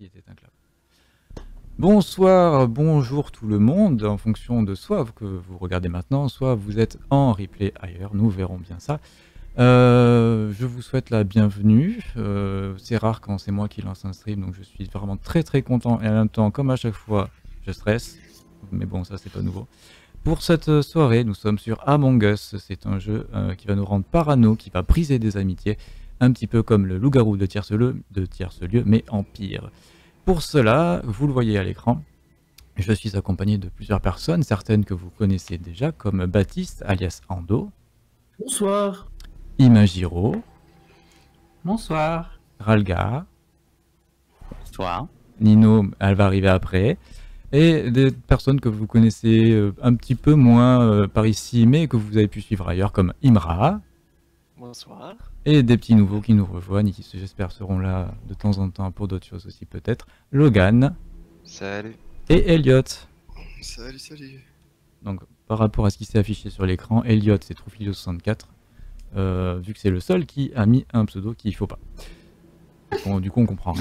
qui était un clap. Bonsoir, bonjour tout le monde, en fonction de soit que vous regardez maintenant, soit vous êtes en replay ailleurs, nous verrons bien ça. Je vous souhaite la bienvenue, c'est rare quand c'est moi qui lance un stream, donc je suis vraiment très content et en même temps, comme à chaque fois, je stresse, mais bon ça c'est pas nouveau. Pour cette soirée, nous sommes sur Among Us, c'est un jeu qui va nous rendre parano, qui va briser des amitiés, un petit peu comme le loup-garou de tierce lieu, mais en pire. Pour cela, vous le voyez à l'écran, je suis accompagné de plusieurs personnes, certaines que vous connaissez déjà, comme Baptiste, alias Ando. Bonsoir. Imagiro. Bonsoir. Ralga. Bonsoir. Nino, elle va arriver après. Et des personnes que vous connaissez un petit peu moins par ici, mais que vous avez pu suivre ailleurs, comme Imra. Bonsoir. Et des petits nouveaux qui nous rejoignent et qui, j'espère, seront là de temps en temps pour d'autres choses aussi peut-être. Logan. Salut. Et Elliot. Salut. Donc par rapport à ce qui s'est affiché sur l'écran, Elliot c'est Troufilio64, vu que c'est le seul qui a mis un pseudo qu'il faut pas. Bon, du coup on comprend.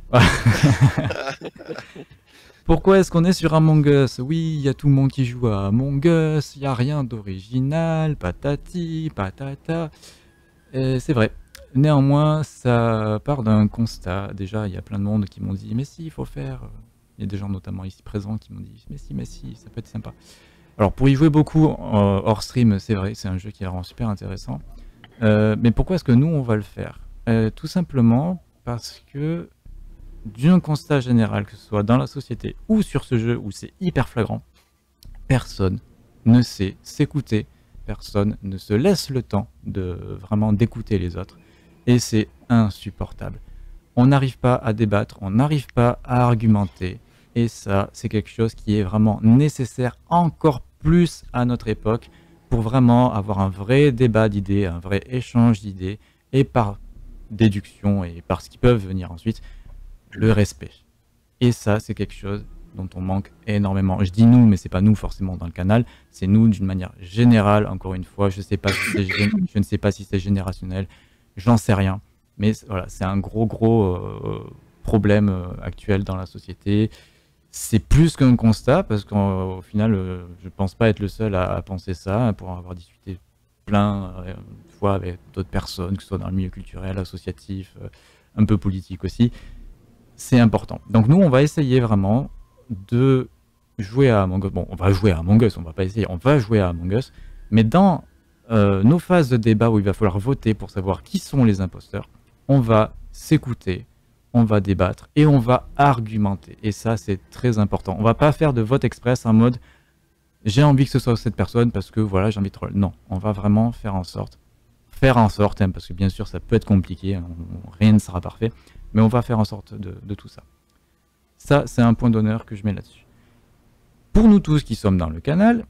Pourquoi est-ce qu'on est sur Among Us? Oui, il y a tout le monde qui joue à Among Us, il n'y a rien d'original, patati, patata. C'est vrai. Néanmoins, ça part d'un constat. Déjà, il y a plein de monde qui m'ont dit « Mais si, il faut faire ». Il y a des gens notamment ici présents qui m'ont dit « Mais si, ça peut être sympa ». Alors, pour y jouer beaucoup hors stream, c'est vrai, c'est un jeu qui est vraiment super intéressant. Mais pourquoi est-ce que nous, on va le faire? Tout simplement parce que, d'un constat général, que ce soit dans la société ou sur ce jeu où c'est hyper flagrant, personne ne sait s'écouter. Personne ne se laisse le temps de vraiment d'écouter les autres. Et c'est insupportable. On n'arrive pas à débattre, on n'arrive pas à argumenter. Et ça, c'est quelque chose qui est vraiment nécessaire encore plus à notre époque pour vraiment avoir un vrai débat d'idées, un vrai échange d'idées. Et par déduction et par ce qui peut venir ensuite, le respect. Et ça, c'est quelque chose dont on manque énormément. Je dis nous, mais c'est pas nous forcément dans le canal, c'est nous d'une manière générale, encore une fois, je ne sais pas si c'est générationnel, j'en sais rien, mais voilà, c'est un gros problème actuel dans la société. C'est plus qu'un constat, parce qu'au final, je pense pas être le seul à penser ça, pour en avoir discuté plein de fois avec d'autres personnes, que ce soit dans le milieu culturel, associatif, un peu politique aussi. C'est important. Donc nous, on va essayer vraiment de jouer à Among Us. Bon, on va jouer à Among Us, on va pas essayer, on va jouer à Among Us. Mais dans nos phases de débat où il va falloir voter pour savoir qui sont les imposteurs, on va s'écouter, on va débattre et on va argumenter. Et ça, c'est très important. On va pas faire de vote express en mode j'ai envie que ce soit cette personne parce que voilà, j'ai envie de troll. Non, on va vraiment faire en sorte, hein, parce que bien sûr, ça peut être compliqué, rien ne sera parfait. Mais on va faire en sorte de tout ça. Ça, c'est un point d'honneur que je mets là-dessus. Pour nous tous qui sommes dans le canal,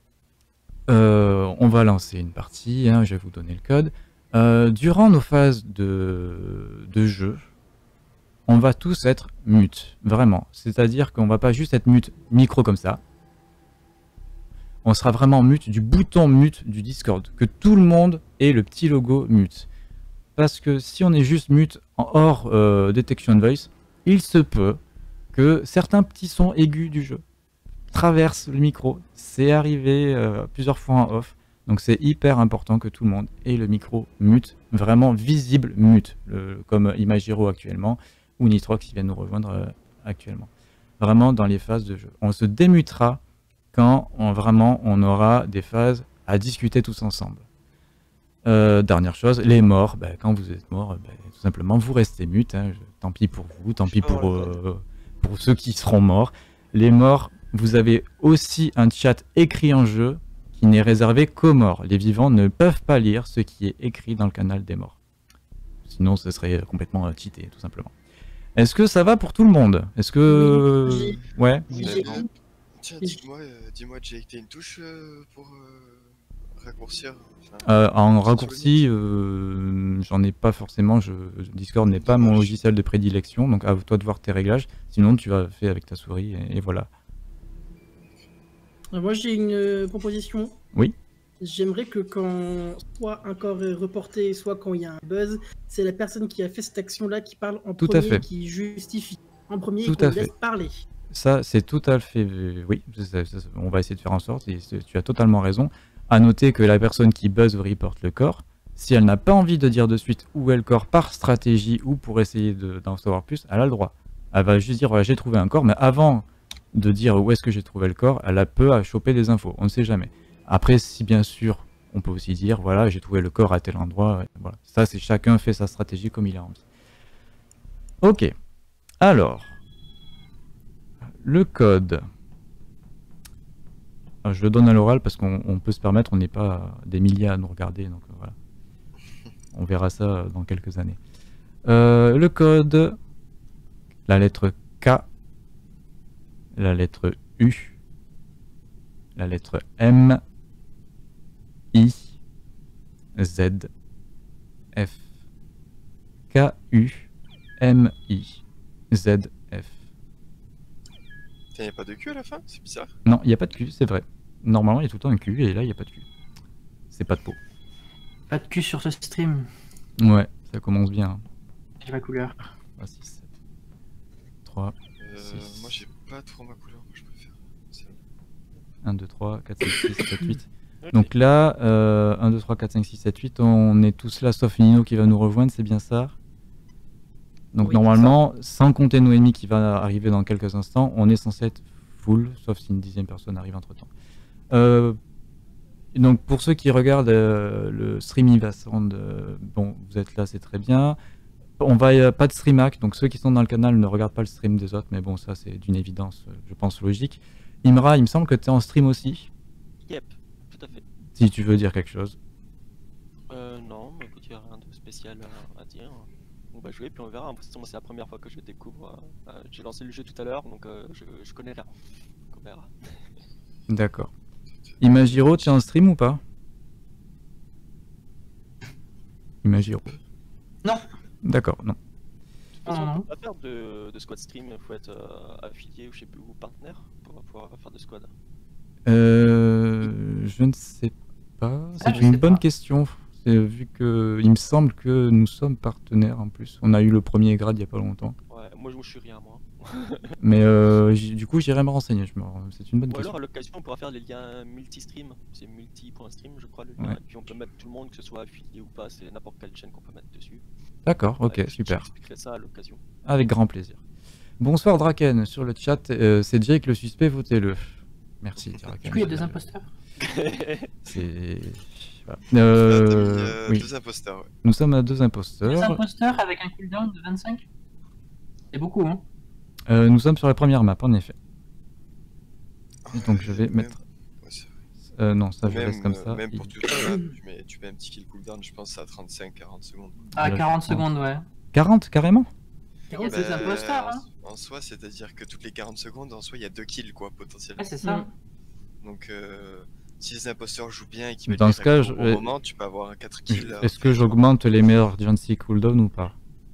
on va lancer une partie, hein, je vais vous donner le code. Durant nos phases de jeu, on va tous être mute, vraiment. C'est-à-dire qu'on va pas juste être mute micro comme ça. On sera vraiment mute du bouton mute du Discord. Que tout le monde ait le petit logo mute. Parce que si on est juste mute en hors detection voice, il se peut que certains petits sons aigus du jeu traversent le micro. C'est arrivé plusieurs fois en off. Donc c'est hyper important que tout le monde ait le micro mute, vraiment visible mute, comme Imagiro actuellement, ou Nitrox qui vient nous rejoindre actuellement. Vraiment dans les phases de jeu. On se démutera quand on aura des phases à discuter tous ensemble. Dernière chose, les morts, quand vous êtes mort, tout simplement vous restez mute, hein, tant pis pour vous, tant pis pour ceux qui seront morts. Les morts, vous avez aussi un chat écrit en jeu qui n'est réservé qu'aux morts. Les vivants ne peuvent pas lire ce qui est écrit dans le canal des morts. Sinon ce serait complètement cheaté, tout simplement. Est-ce que ça va pour tout le monde? Est-ce que... Oui. Ouais. Tiens, dis-moi, Jake, t'as une touche pour raccourcir en raccourci, j'en ai pas forcément. Discord n'est pas mon logiciel de prédilection, donc à toi de voir tes réglages. Sinon, tu vas faire avec ta souris et voilà. Moi, j'ai une proposition. Oui. J'aimerais que quand soit un corps est reporté, soit quand il y a un buzz, c'est la personne qui a fait cette action-là qui parle en Tout à premier, fait. qui justifie. en premier Tout et qu'on à le laisse fait. parler. Ça, c'est tout à fait... Oui, on va essayer de faire en sorte, et tu as totalement raison. À noter que la personne qui buzz ou reporte le corps, si elle n'a pas envie de dire de suite où est le corps par stratégie ou pour essayer d'en savoir plus, elle a le droit. Elle va juste dire, voilà, j'ai trouvé un corps, mais avant de dire où est-ce que j'ai trouvé le corps, elle a peu à choper des infos, on ne sait jamais. Après, si bien sûr, on peut aussi dire, voilà, j'ai trouvé le corps à tel endroit, voilà. Ça, c'est chacun fait sa stratégie comme il a envie. Ok, alors... Le code. Alors, je le donne à l'oral parce qu'on peut se permettre, on n'est pas des milliers à nous regarder, donc voilà. On verra ça dans quelques années. Le code, la lettre K, la lettre U, la lettre M, I, Z, F. K, U, M, I, Z, F. Il n'y a pas de Q à la fin? C'est bizarre. Non, il n'y a pas de Q, c'est vrai. Normalement, il y a tout le temps un Q, et là, il n'y a pas de Q. C'est pas de peau. Pas de cul sur ce stream. Ouais, ça commence bien. J'ai ma couleur. 3, 6, 7. 3, Moi j'ai pas trop ma couleur, moi je préfère celle-là. 1, 2, 3, 4, 5, 6, 7, 8. Ok. Donc là, 1, 2, 3, 4, 5, 6, 7, 8, on est tous là sauf Nino qui va nous rejoindre, c'est bien ça? Donc Oui, normalement, sans compter Noémie qui va arriver dans quelques instants, on est censé être full, sauf si une 10e personne arrive entre temps. Donc pour ceux qui regardent le stream Ivasand, bon, vous êtes là, c'est très bien. On va pas de stream hack, donc ceux qui sont dans le canal ne regardent pas le stream des autres, mais bon, ça c'est d'une évidence, je pense, logique. Imra, il me semble que tu es en stream aussi, Yep, tout à fait. si tu veux dire quelque chose. Non, mais écoute, il n'y a rien de spécial à dire. On va jouer puis on verra. De toute façon, c'est la première fois que je découvre. J'ai lancé le jeu tout à l'heure, donc je connais rien. Donc on verra. D'accord. Imagiro, tu es en stream ou pas? Imagiro. Non. D'accord, non. De toute façon, Non. on peut pas faire de squad stream, il faut être affilié ou je sais plus, ou partenaire pour pouvoir faire de squad. Je ne sais pas. C'est je une sais bonne pas. question. Vu que il me semble que nous sommes partenaires en plus. On a eu le premier grade il y a pas longtemps. Ouais, moi je suis rien, moi. Mais du coup, j'irai me renseigner. C'est une bonne Ou alors question. à l'occasion, on pourra faire les liens multi-stream. C'est multi.stream, je crois, le lien. Ouais. Et puis on peut mettre tout le monde, que ce soit affilié ou pas, c'est n'importe quelle chaîne qu'on peut mettre dessus. D'accord, ok, Ouais, super. J'expliquerai ça à l'occasion. Avec grand plaisir. Bonsoir Draken sur le chat. C'est Jake le suspect, votez-le. Merci Draken. Du coup, il y a deux imposteurs. C'est. Voilà. Là, t'as mis Oui. 2 imposteurs, ouais. Nous sommes à 2 Deux imposteurs. imposteurs avec un cooldown de 25. C'est beaucoup, hein. Nous sommes sur la première map, en effet. Donc je vais Même- mettre. ouais, c'est vrai. Non, ça je Même, laisse comme ça. Même pour Il- tout ça, tu mets un petit kill cooldown, je pense à 35-40 secondes. À Là, 40 je pense. secondes, ouais. 40 carrément? Il y a deux imposteurs, hein. En soi, c'est-à-dire que toutes les 40 secondes, en soi, il y a 2 kills, quoi, potentiellement. Ouais, c'est ça. Donc, si les imposteurs jouent bien et qu'ils mettent Dans les ce cas, actions au bon moment, tu peux avoir un 4 kills. Est-ce que j'augmente les meilleurs Jancy cooldown ou pas?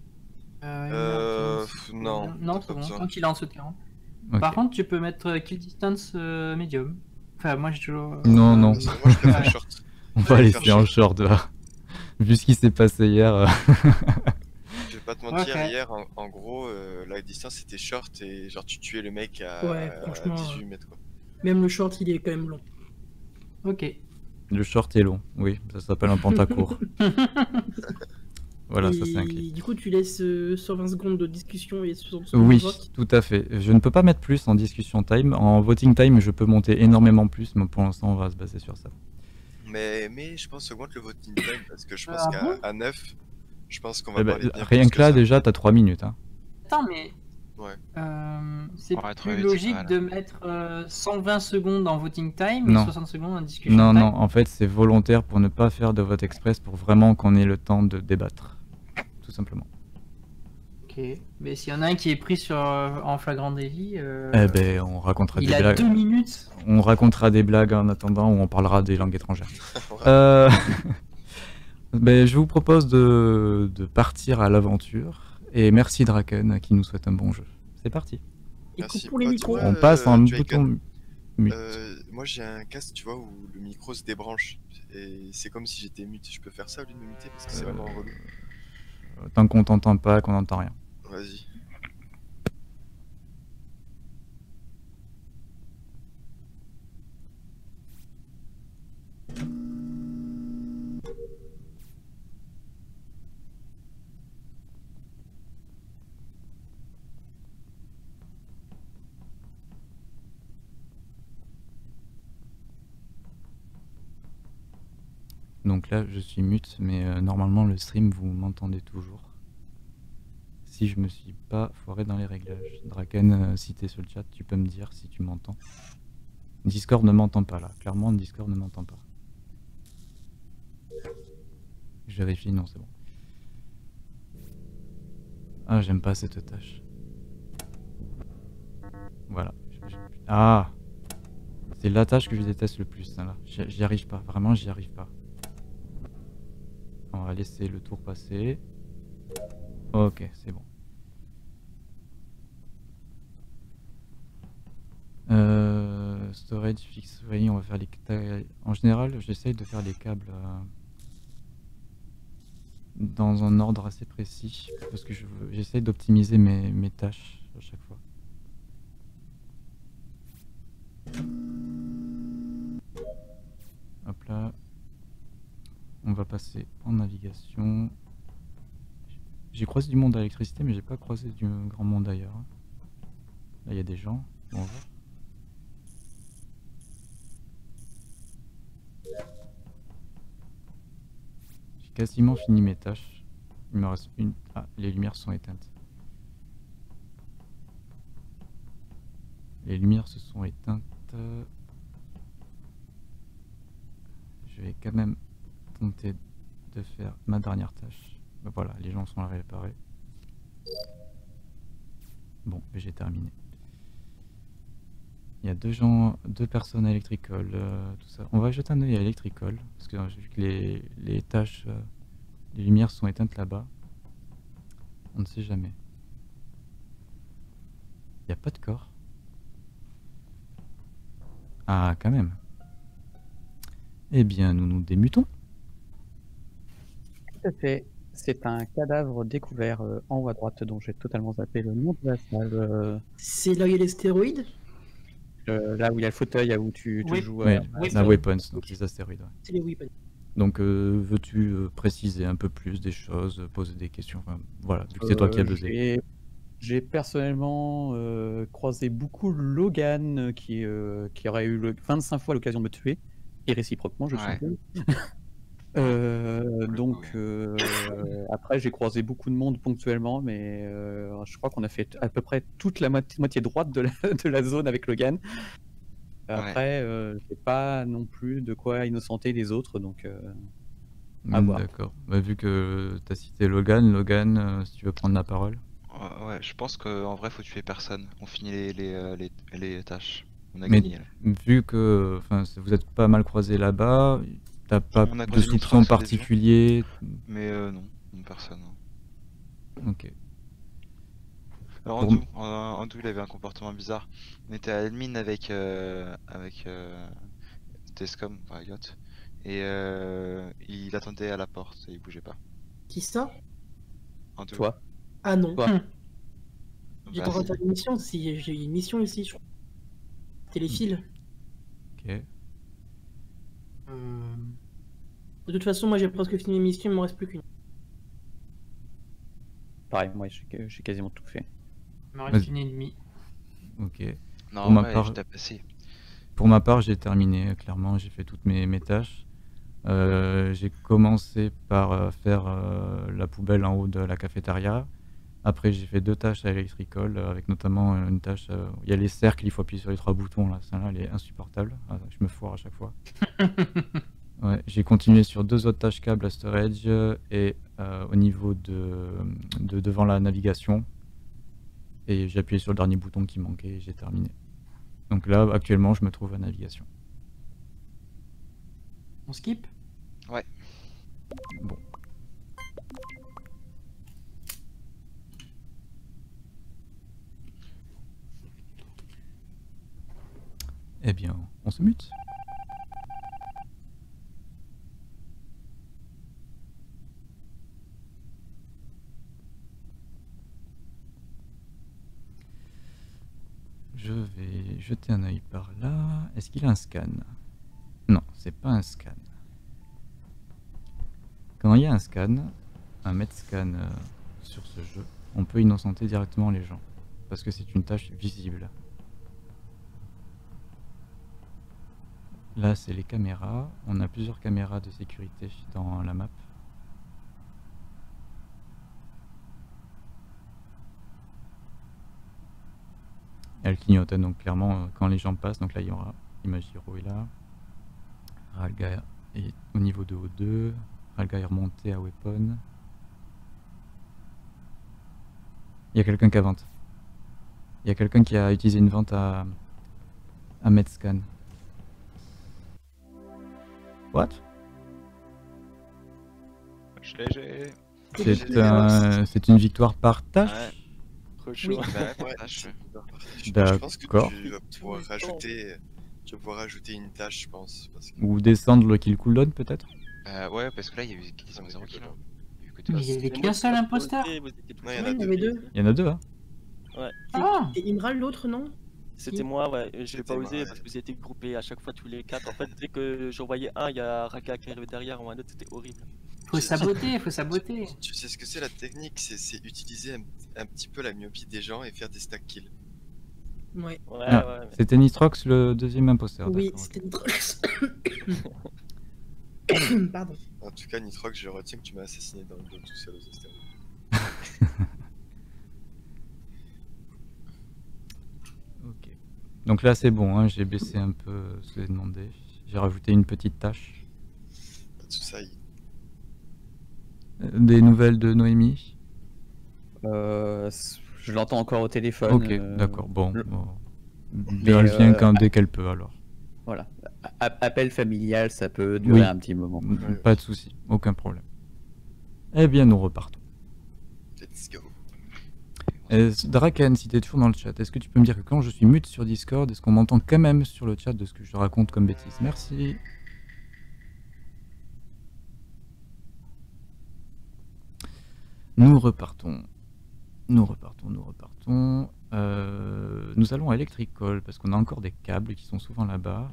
Non. Non, t'as c'est pas bon, besoin. tant qu'il est en dessous de 40. Ok. Par contre, tu peux mettre kill distance medium. Enfin, moi j'ai toujours. Non, non. Moi, je préfère Ouais. short. On va Faire laisser en short. short là. Vu ce qui s'est passé hier. Je vais pas te mentir, Ok. hier, en gros, la distance était short et genre tu tuais le mec Ouais, à franchement, 18 mètres, quoi. Même le short, il est quand même long. Ok. Le short est long, oui, ça s'appelle un pentacourt. Voilà, ça c'est un Et clip. du coup, tu laisses 120 secondes de discussion et 60 secondes Oui, de vote. tout à fait. Je ne peux pas mettre plus en discussion time. En voting time, je peux monter énormément plus, mais pour l'instant, on va se baser sur ça. Mais je pense augmente le voting time parce que je pense Ah qu'à bon à 9, je pense qu'on va Eh ben, parler bien rien plus que là, ça. déjà, t'as 3 minutes. Hein. Attends, mais. Ouais. C'est Ouais, plus 3 minutes, logique c'est de mettre 120 secondes en voting time Non. et 60 secondes en discussion Non, time. non, en fait, c'est volontaire pour ne pas faire de vote express pour vraiment qu'on ait le temps de débattre. Tout simplement. Ok. Mais s'il y en a un qui est pris sur, en flagrant délit, Eh ben, on racontera il des a blagues. 2 minutes. On racontera des blagues en attendant ou on parlera des langues étrangères. Ouais. Ben, je vous propose de partir à l'aventure. Et merci Draken qui nous souhaite un bon jeu. C'est parti. Et Merci. coucou les Bah, micros. toi, On passe en Draken, bouton mute. moi j'ai un casque, tu vois, où le micro se débranche. Et c'est comme si j'étais mute. Je peux faire ça au lieu de me muter parce que c'est vraiment relou. Tant qu'on t'entend pas, qu'on n'entend rien. Vas-y. Donc là, je suis mute, mais normalement, le stream, vous m'entendez toujours. Si je me suis pas foiré dans les réglages. Draken, si t'es sur le chat, tu peux me dire si tu m'entends. Discord ne m'entend pas là. Clairement, Discord ne m'entend pas. Je vérifie, non, c'est bon. Ah, j'aime pas cette tâche. Voilà. Ah! C'est la tâche que je déteste le plus, celle-là. J'y arrive pas, vraiment, j'y arrive pas. On va laisser le tour passer. Ok, c'est bon. Storage, fixe, oui, on va faire les... En général, j'essaye de faire les câbles dans un ordre assez précis, parce que j'essaye d'optimiser mes tâches à chaque fois. Hop là. On va passer en navigation. J'ai croisé du monde à l'électricité, mais j'ai pas croisé du grand monde ailleurs. Là, il y a des gens. Bonjour. J'ai quasiment fini mes tâches. Il me reste une. Ah, les lumières sont éteintes. Les lumières se sont éteintes. Je vais quand même tenter de faire ma dernière tâche. Ben voilà, les gens sont réparés. Bon, j'ai terminé. Il y a deux personnes à Electrical, tout ça. On va jeter un œil à Electrical, parce que j'ai vu que les tâches, les lumières sont éteintes là-bas. On ne sait jamais. Il n'y a pas de corps. Ah, quand même. Eh bien, nous nous démutons. Tout à fait. C'est un cadavre découvert en haut à droite, dont j'ai totalement zappé le nom de la salle. C'est là où il y a les stéroïdes? Là où il y a le fauteuil, là où tu Oui. joues. Ouais, oui, la ça- Weapons, donc les astéroïdes. Ouais. C'est les weapons. Donc, veux-tu préciser un peu plus des choses, poser des questions, enfin, voilà, vu que c'est toi qui as buzzé. J'ai personnellement croisé beaucoup Logan qui aurait eu 25 fois l'occasion de me tuer, et réciproquement, je Ouais. suppose. Donc après j'ai croisé beaucoup de monde ponctuellement, mais je crois qu'on a fait à peu près toute la moitié droite de la zone avec Logan. Après je sais pas non plus de quoi innocenter les autres, donc à voir. D'accord. Bah, vu que tu as cité Logan, si tu veux prendre la parole. Ouais, je pense qu'en vrai, faut tuer personne. On finit les tâches. On a Mais gagné. Là. vu que vous êtes pas mal croisés là-bas, t'as pas On a de croisé une soupçons trace au début. particuliers. Mais non, personne. Non. Ok. Alors, Pour- Andou, il avait un comportement bizarre. On était à admin avec Tescom, enfin Yacht, et il attendait à la porte et il bougeait pas. Qui ça? Andou. Toi, Ah non. Toi. J'étais Bah, en train de si. faire une mission, si j'ai une mission ici, je crois. Téléfil. Ok. De toute façon, moi j'ai presque fini l'émission, il me reste plus qu'une. pareil, moi j'ai quasiment tout fait. Il me reste Vas-y. une et demie. Ok. Non, Pour ma ouais, part- je t'ai passé. Pour ma part, j'ai terminé, clairement, j'ai fait toutes mes tâches. J'ai commencé par faire la poubelle en haut de la cafétéria. Après, j'ai fait 2 tâches à Electrical, avec notamment une tâche... il y a les cercles, il faut appuyer sur les 3 boutons, là. Celle-là, elle est insupportable. Ah, je me foire à chaque fois. Ouais, j'ai continué sur 2 autres tâches câbles à storage et au niveau de devant la navigation. Et j'ai appuyé sur le dernier bouton qui manquait et j'ai terminé. Donc là, actuellement, je me trouve à navigation. On skip? Ouais. Bon. Eh bien, on se mute. Je vais jeter un œil par là. Est-ce qu'il a un scan? Non, c'est pas un scan. Quand il y a un scan, un Metscan sur ce jeu, on peut innocenter directement les gens. Parce que c'est une tâche visible. Là, c'est les caméras. On a plusieurs caméras de sécurité dans la map. Elle clignote, donc clairement, quand les gens passent, donc là, il y aura Imagiro est là. Ralga est au niveau de O2. Ralga est remonté à Weapon. Il y a quelqu'un qui a vente. Il y a quelqu'un qui a utilisé une vente à Medscan. What? GG. C'est une victoire par tâche? Ouais. Trop chaud. Oui. Ouais, tâche. je pense que D'accord. tu vas pouvoir rajouter une tâche, je pense. Parce que... Ou descendre le kill cooldown peut-être? Ouais, parce que là, il y avait quasiment 0 kill. Mais il y avait qu'un seul imposteur. Non, il y en Ouais, a il y deux. avait deux. Il y en a deux, hein? Ah, Et Imral, l'autre, non? C'était moi, ouais. J'ai C'était pas moi, osé ouais. parce que vous étiez groupés à chaque fois tous les quatre. En fait, dès que j'en voyais un, il y a Raka qui arrivait derrière ou un autre, c'était horrible. faut saboter, faut saboter. Tu sais ce que c'est la technique? C'est utiliser un petit peu la myopie des gens et faire des stack kills. Ouais. Ouais, Ah, ouais. C'était Nitrox le deuxième imposteur. Oui, d'accord, ok. c'était Nitrox. Pardon. En tout cas, Nitrox, je retiens que tu m'as assassiné dans le dos tout seul aux astéroïdes. Ok. Donc là c'est bon, hein, j'ai baissé un peu ce que j'ai demandé. J'ai rajouté une petite tâche. Pas de soucis. Des nouvelles de Noémie? Je l'entends encore au téléphone. Ok, d'accord, bon. le- bon. Mais, Elle vient quand dès qu'elle peut alors. Voilà. Appel familial, ça peut durer Oui. un petit moment. Pas de souci, aucun problème. Eh bien nous repartons. Let's go. Draken, si t'es toujours dans le chat, est-ce que tu peux me dire que quand je suis mute sur Discord, est-ce qu'on m'entend quand même sur le chat de ce que je raconte comme bêtises? Merci. Nous repartons. Nous allons à Electrical parce qu'on a encore des câbles qui sont souvent là-bas.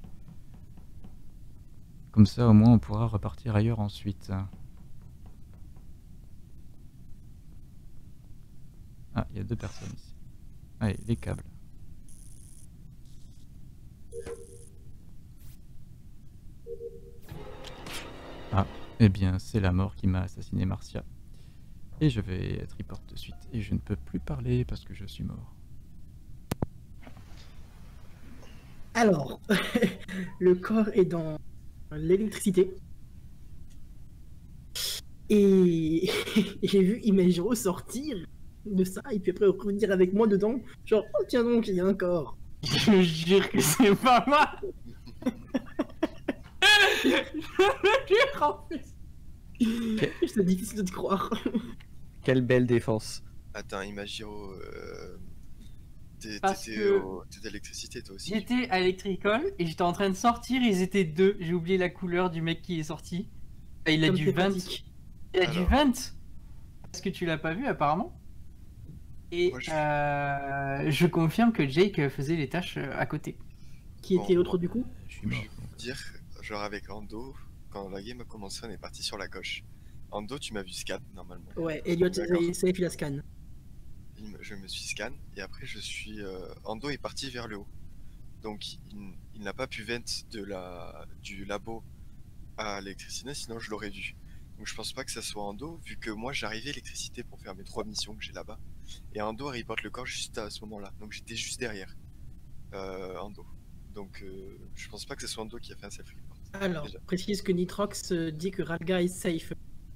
Comme ça, au moins, on pourra repartir ailleurs ensuite. Ah, il y a deux personnes ici. Allez, les câbles. Ah, eh bien, c'est la mort qui m'a assassiné Marcia. Et je vais être report de suite. Et je ne peux plus parler parce que je suis mort. Alors, le corps est dans l'électricité. Et j'ai vu Imagiro sortir de ça et puis après revenir avec moi dedans. Genre, oh tiens donc, il y a un corps. Je jure que c'est pas moi. Je le jure en plus. C'est difficile de te croire. Quelle belle défense. Attends, Imagiro, t'étais Parce que- à l'électricité toi aussi? J'étais à Electrical et j'étais en train de sortir, ils étaient deux. J'ai oublié la couleur du mec qui est sorti. Et il a Comme du t'es 20. pratique. Il a du Alors. 20. Parce que tu l'as pas vu apparemment. Et Moi, je confirme que Jake faisait les tâches à côté. Qui était l'autre du coup? Je suis mort. Je vais vous dire, genre avec Ando, quand la game a commencé, on est parti sur la gauche. Ando, tu m'as vu scan normalement. Ouais, Elliot, D'accord. c'est la scan. Je me suis scan et après je suis. Ando est parti vers le haut. Donc il n'a pas pu vent du labo à l'électricité, sinon je l'aurais vu. Donc je pense pas que ça soit Ando, vu que moi j'arrivais à l'électricité pour faire mes 3 missions que j'ai là-bas. Et Ando reporte le corps juste à ce moment-là. Donc j'étais juste derrière Ando. Donc je pense pas que ce soit Ando qui a fait un self-report. Alors, Déjà. précise que Nitrox dit que Ralga est safe.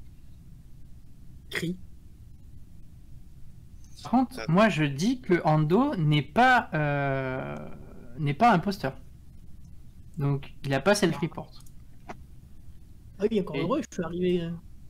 Cri. Par contre, moi je dis que Ando n'est pas imposteur. Donc il a pas self-report. Ah oui, encore Et- heureux, je suis arrivé.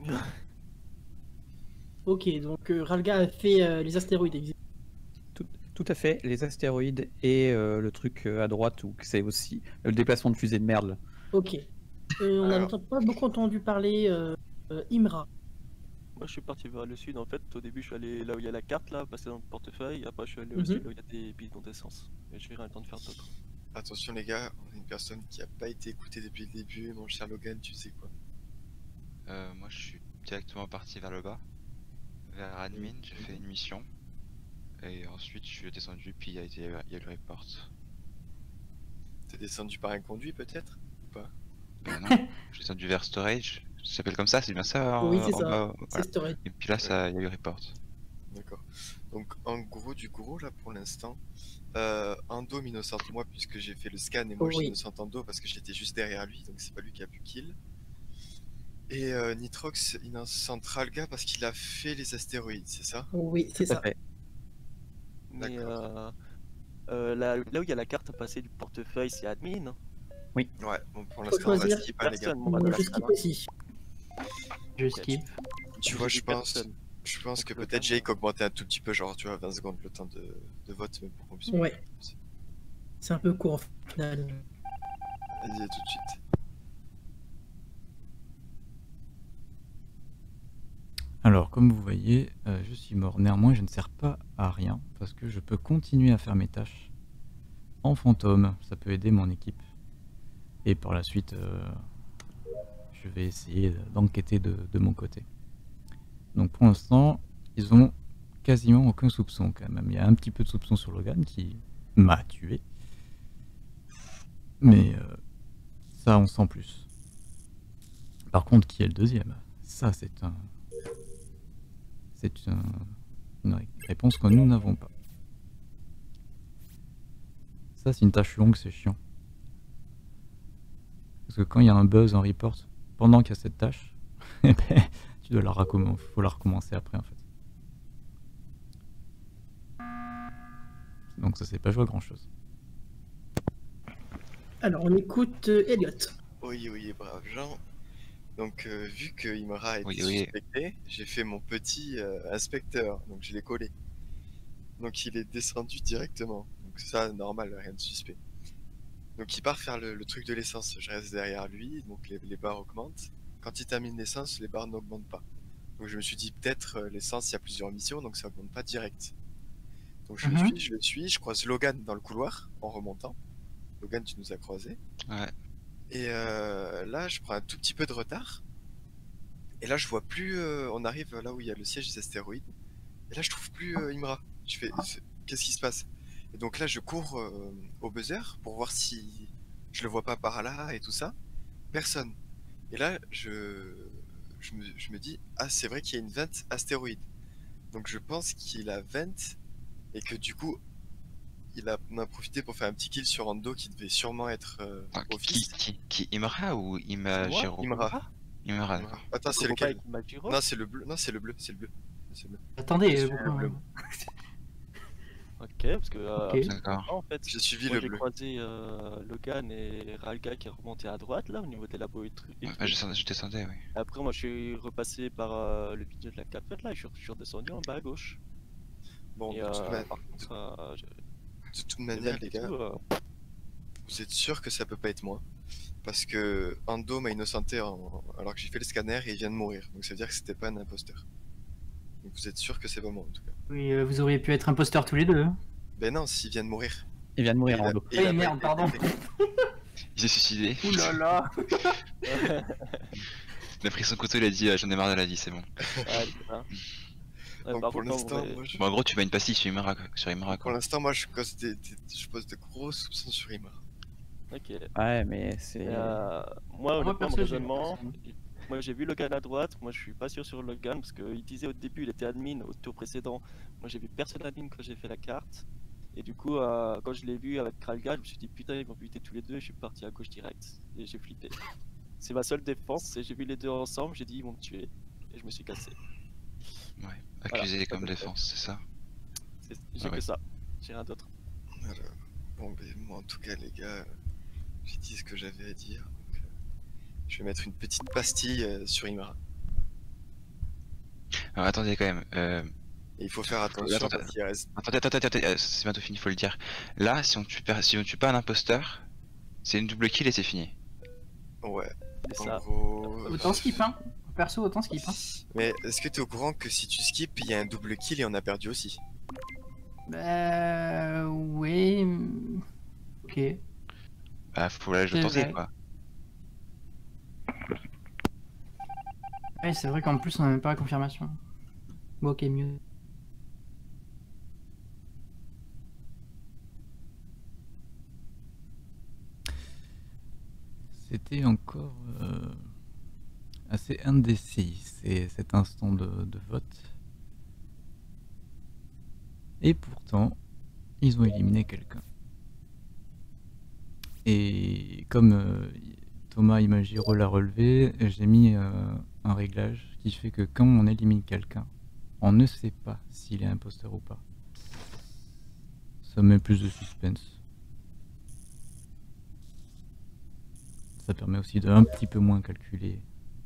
Ok, donc Ralga a fait les astéroïdes. Tout à fait, les astéroïdes et le truc à droite où c'est aussi le déplacement de fusée de merde. Là. Ok. On n'a Alors. pas beaucoup entendu parler Imra. Moi, je suis parti vers le sud en fait. Au début, je suis allé là où il y a la carte, là, passer dans le portefeuille. Après, je suis allé aussi là où il y a des bidons d'essence. Et j'ai rien le temps de faire d'autre. Attention les gars, on a une personne qui a pas été écoutée depuis le début. Mon cher Logan, tu sais quoi? Moi, je suis directement parti vers le bas, vers admin. J'ai fait une mission. Et ensuite, je suis descendu, puis il y a eu le report. T'es descendu par un conduit peut-être? Ou pas? Non, je suis descendu vers storage. Ça s'appelle comme ça, c'est bien ça Oui, c'est en ça. bas, C'est voilà. storage. Et puis là, ça, il y a eu report. D'accord. Donc en gros, du gros, là pour l'instant, Ando m'innocente moi puisque j'ai fait le scan et moi Oui. j'innocente Ando parce que j'étais juste derrière lui, donc c'est pas lui qui a pu kill. Et Nitrox innocente Ralga parce qu'il a fait les astéroïdes, c'est ça? Oui, c'est Tout à ça. fait. Mais D'accord. là où il y a la carte à passer du portefeuille, c'est admin. Hein. Ouais, bon pour Faut l'instant on va choisir. skip, hein, les gars. Personne, moi, dans la Je salle. skip aussi. Je Ok, skip. Tu vois, J'ai je dit pense personne. que Donc, peut-être Jake augmentait un tout petit peu, genre tu vois, 20 secondes le temps de vote, mais pour qu'on puisse. Ouais. C'est un peu court au final. Vas-y, à tout de suite. Alors, comme vous voyez, je suis mort. Néanmoins, je ne sers pas à rien parce que je peux continuer à faire mes tâches en fantôme. Ça peut aider mon équipe. Et par la suite, je vais essayer d'enquêter de mon côté. Donc pour l'instant, ils ont quasiment aucun soupçon quand même. Il y a un petit peu de soupçon sur Logan qui m'a tué. Mais ça, on sent plus. Par contre, qui est le deuxième? Ça, c'est une réponse que nous n'avons pas. Ça, c'est une tâche longue, c'est chiant. Parce que quand il y a un buzz en report, pendant qu'il y a cette tâche, eh ben, tu dois faut la recommencer après en fait. Donc ça s'est pas joué à grand chose. Alors, on écoute Elliot. Oui, brave Jean. Donc, vu que Imra était Oui. suspecté, j'ai fait mon petit inspecteur, donc je l'ai collé. Donc, il est descendu directement. Donc, ça, normal, rien de suspect. Donc, il part faire le truc de l'essence. Je reste derrière lui, donc les barres augmentent. Quand il termine l'essence, les barres n'augmentent pas. Donc, je me suis dit, peut-être l'essence, il y a plusieurs missions, donc ça augmente pas direct. Donc, je le suis, je croise Logan dans le couloir en remontant. Logan, tu nous as croisés. Ouais. Et là, je prends un tout petit peu de retard. Et là, je vois plus. On arrive là où il y a le siège des astéroïdes. Et là, je trouve plus Imra. Je fais, qu'est-ce qui se passe? Et donc là, je cours au buzzer pour voir si je le vois pas par là et tout ça. Personne. Et là, je me dis, ah, c'est vrai qu'il y a une vente astéroïde. Donc je pense qu'il a vente et que du coup, on a profité pour faire un petit kill sur Ando qui devait sûrement être office. Qui Imra ou C'est Imagiro? moi Imra. Imra, d'accord. Attends, c'est Coco pas lequel? avec Imagiro. Non, c'est le bleu. Non, c'est le bleu. C'est le bleu. C'est le bleu. Attendez, Je suis pourquoi le bleu. Ok, parce que Ok. D'accord. en fait, J'ai suivi moi le j'ai bleu. croisé Logan et Ralga qui est remonté à droite là au niveau des labos et trucs. Ouais, je descendais, oui. Après, moi je suis repassé par le milieu de la cafette là et je suis redescendu en bas à gauche. Bon, Et de toute par contre, de toute les manière, mecs les et gars, tout, vous êtes sûr que ça peut pas être moi? Parce que Ando m'a innocenté alors que j'ai fait le scanner et il vient de mourir. Donc ça veut dire que c'était pas un imposteur. Donc vous êtes sûr que c'est pas moi en tout cas? Oui, vous auriez pu être imposteurs tous les deux. Hein. Ben non, s'il vient de mourir. Il vient de mourir Et en il a- dos. et il a pas merde, été pardon. détecté. Il s'est suicidé. Ouh là là. Il a pris son couteau, il a dit j'en ai marre de la vie, c'est bon. ouais, c'est ça. Ouais, Donc par pour contre, en l'instant, vrai, moi, je... Bon, en gros, tu vas une pastille sur Imra, pour quoi. l'instant, moi, je pose de gros soupçons sur Imra. ok. Ouais, mais c'est. Moi, honnêtement, mon perso, j'ai vu raisonnement, personne. moi j'ai vu Logan à droite, moi je suis pas sûr sur Logan parce qu'il disait au début il était admin au tour précédent. Moi j'ai vu personne admin quand j'ai fait la carte. Et du coup, quand je l'ai vu avec Kralga, je me suis dit putain, ils vont buter tous les deux et je suis parti à gauche direct. Et j'ai flippé. C'est ma seule défense, c'est j'ai vu les deux ensemble, j'ai dit ils vont me tuer. Et je me suis cassé. Ouais. Accusé Voilà, comme à peu près. défense, c'est ça. J'ai Ah ouais. que ça, j'ai rien d'autre. Voilà. Bon, ben, moi, en tout cas, les gars, j'ai dit ce que j'avais à dire. Donc, je vais mettre une petite pastille sur Imra. Alors attendez quand même. Et il faut faire attention Attends, parce qu'il reste. Attendez, c'est bientôt fini, faut le dire. Là, si on tue pas un imposteur, c'est une double kill et c'est fini. Ouais. C'est En ça. gros. Autant skip, hein. Perso, autant skip, hein. Mais est-ce que t'es au courant que si tu skips, il y a un double kill et on a perdu aussi? Bah. Oui. Ok. Bah, faut la C'est tenter, vrai. quoi. Ouais, c'est vrai qu'en plus, on a même pas la confirmation. Bon, ok, mieux. été encore assez indécis cet instant de vote. Et pourtant, ils ont éliminé quelqu'un. Et comme Thomas Imagiro l'a relevé, j'ai mis un réglage qui fait que quand on élimine quelqu'un, on ne sait pas s'il est imposteur ou pas. Ça met plus de suspense. Ça permet aussi de un petit peu moins calculer.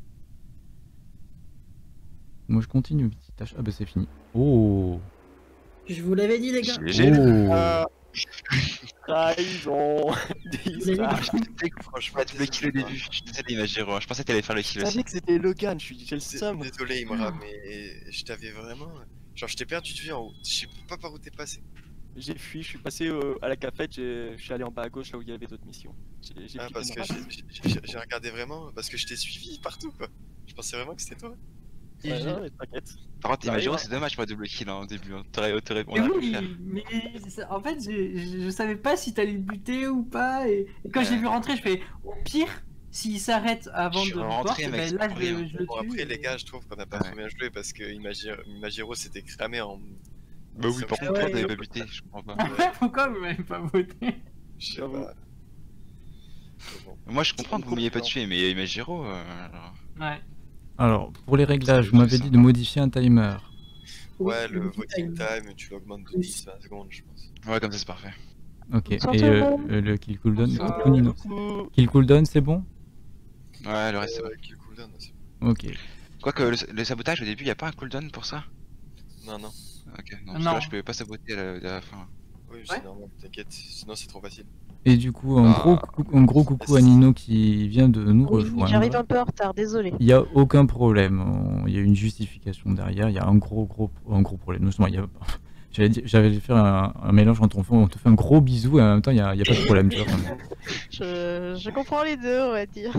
Moi je continue, petite tâche. Ah bah c'est fini. Oh, Je vous l'avais dit, les gars. GG. Oh. Trahison. Franchement, Le kill au début, je suis désolé Imagiro, je pensais que t'allais faire le Je kill aussi. savais que c'était Logan, j'ai le seum. désolé Imra, mais je t'avais vraiment... Genre je t'ai perdu de vue en haut, je sais pas par où t'es passé. J'ai fui, je suis passé à la cafette, je suis allé en bas à gauche là où il y avait d'autres missions. J'ai Ah, piqué parce ma que race. j'ai regardé vraiment, parce que je t'ai suivi partout quoi. Je pensais vraiment que c'était toi. Et Ouais, j'ai- non, mais t'inquiète. Par contre Ça Imagiro arrive, c'est dommage pour le double kill au début, on aurait pu Mais le oui, faire. mais en fait, je savais pas si t'allais le buter ou pas. Et quand je l'ai vu rentrer, je fais au pire, s'il s'arrête avant Je suis de me rentré, voir, mec, ben là c'est pour je le Bon tue. après les gars, je trouve qu'on a pas Ouais. trop bien joué parce que Imagiro s'était cramé en... Bah oui, par Ah contre pourquoi ouais. t'avais pas buté, je comprends pas. Pourquoi vous m'avez pas voté? Je sais J'avoue. pas. Mais bon. Moi je comprends que vous m'ayez pas tué, mais Imagiro... alors... Ouais. alors pour les réglages, vous m'avez dit de modifier un timer. Ouais, Oui, le le voting time. time, tu l'augmentes de 10-20 secondes je pense. Ouais comme ça c'est parfait. Ok, Bonsoir et tout le monde. le kill cooldown, Bonsoir. coucou Nino. Coucou. Kill cooldown c'est bon? Ouais le reste c'est bon. Kill cooldown aussi. Ok. Quoique le sabotage au début, y a pas un cooldown pour ça? Non, non. Ok, non, Non. parce que là je pouvais pas saboter à la fin. Oui, Ouais. c'est normal, t'inquiète. Sinon c'est trop facile. Et du coup, un Ah. gros coucou à Nino qui vient de nous Oui, rejoindre. j'arrive un peu en retard, désolé. Il n'y a aucun problème. Il y a une justification derrière. Il y a un gros problème. Non, il y a... J'allais faire un mélange entre enfants. On te fait un gros bisou et en même temps, il y a pas de problème. Tu vois, enfin. Je comprends les deux, on va dire.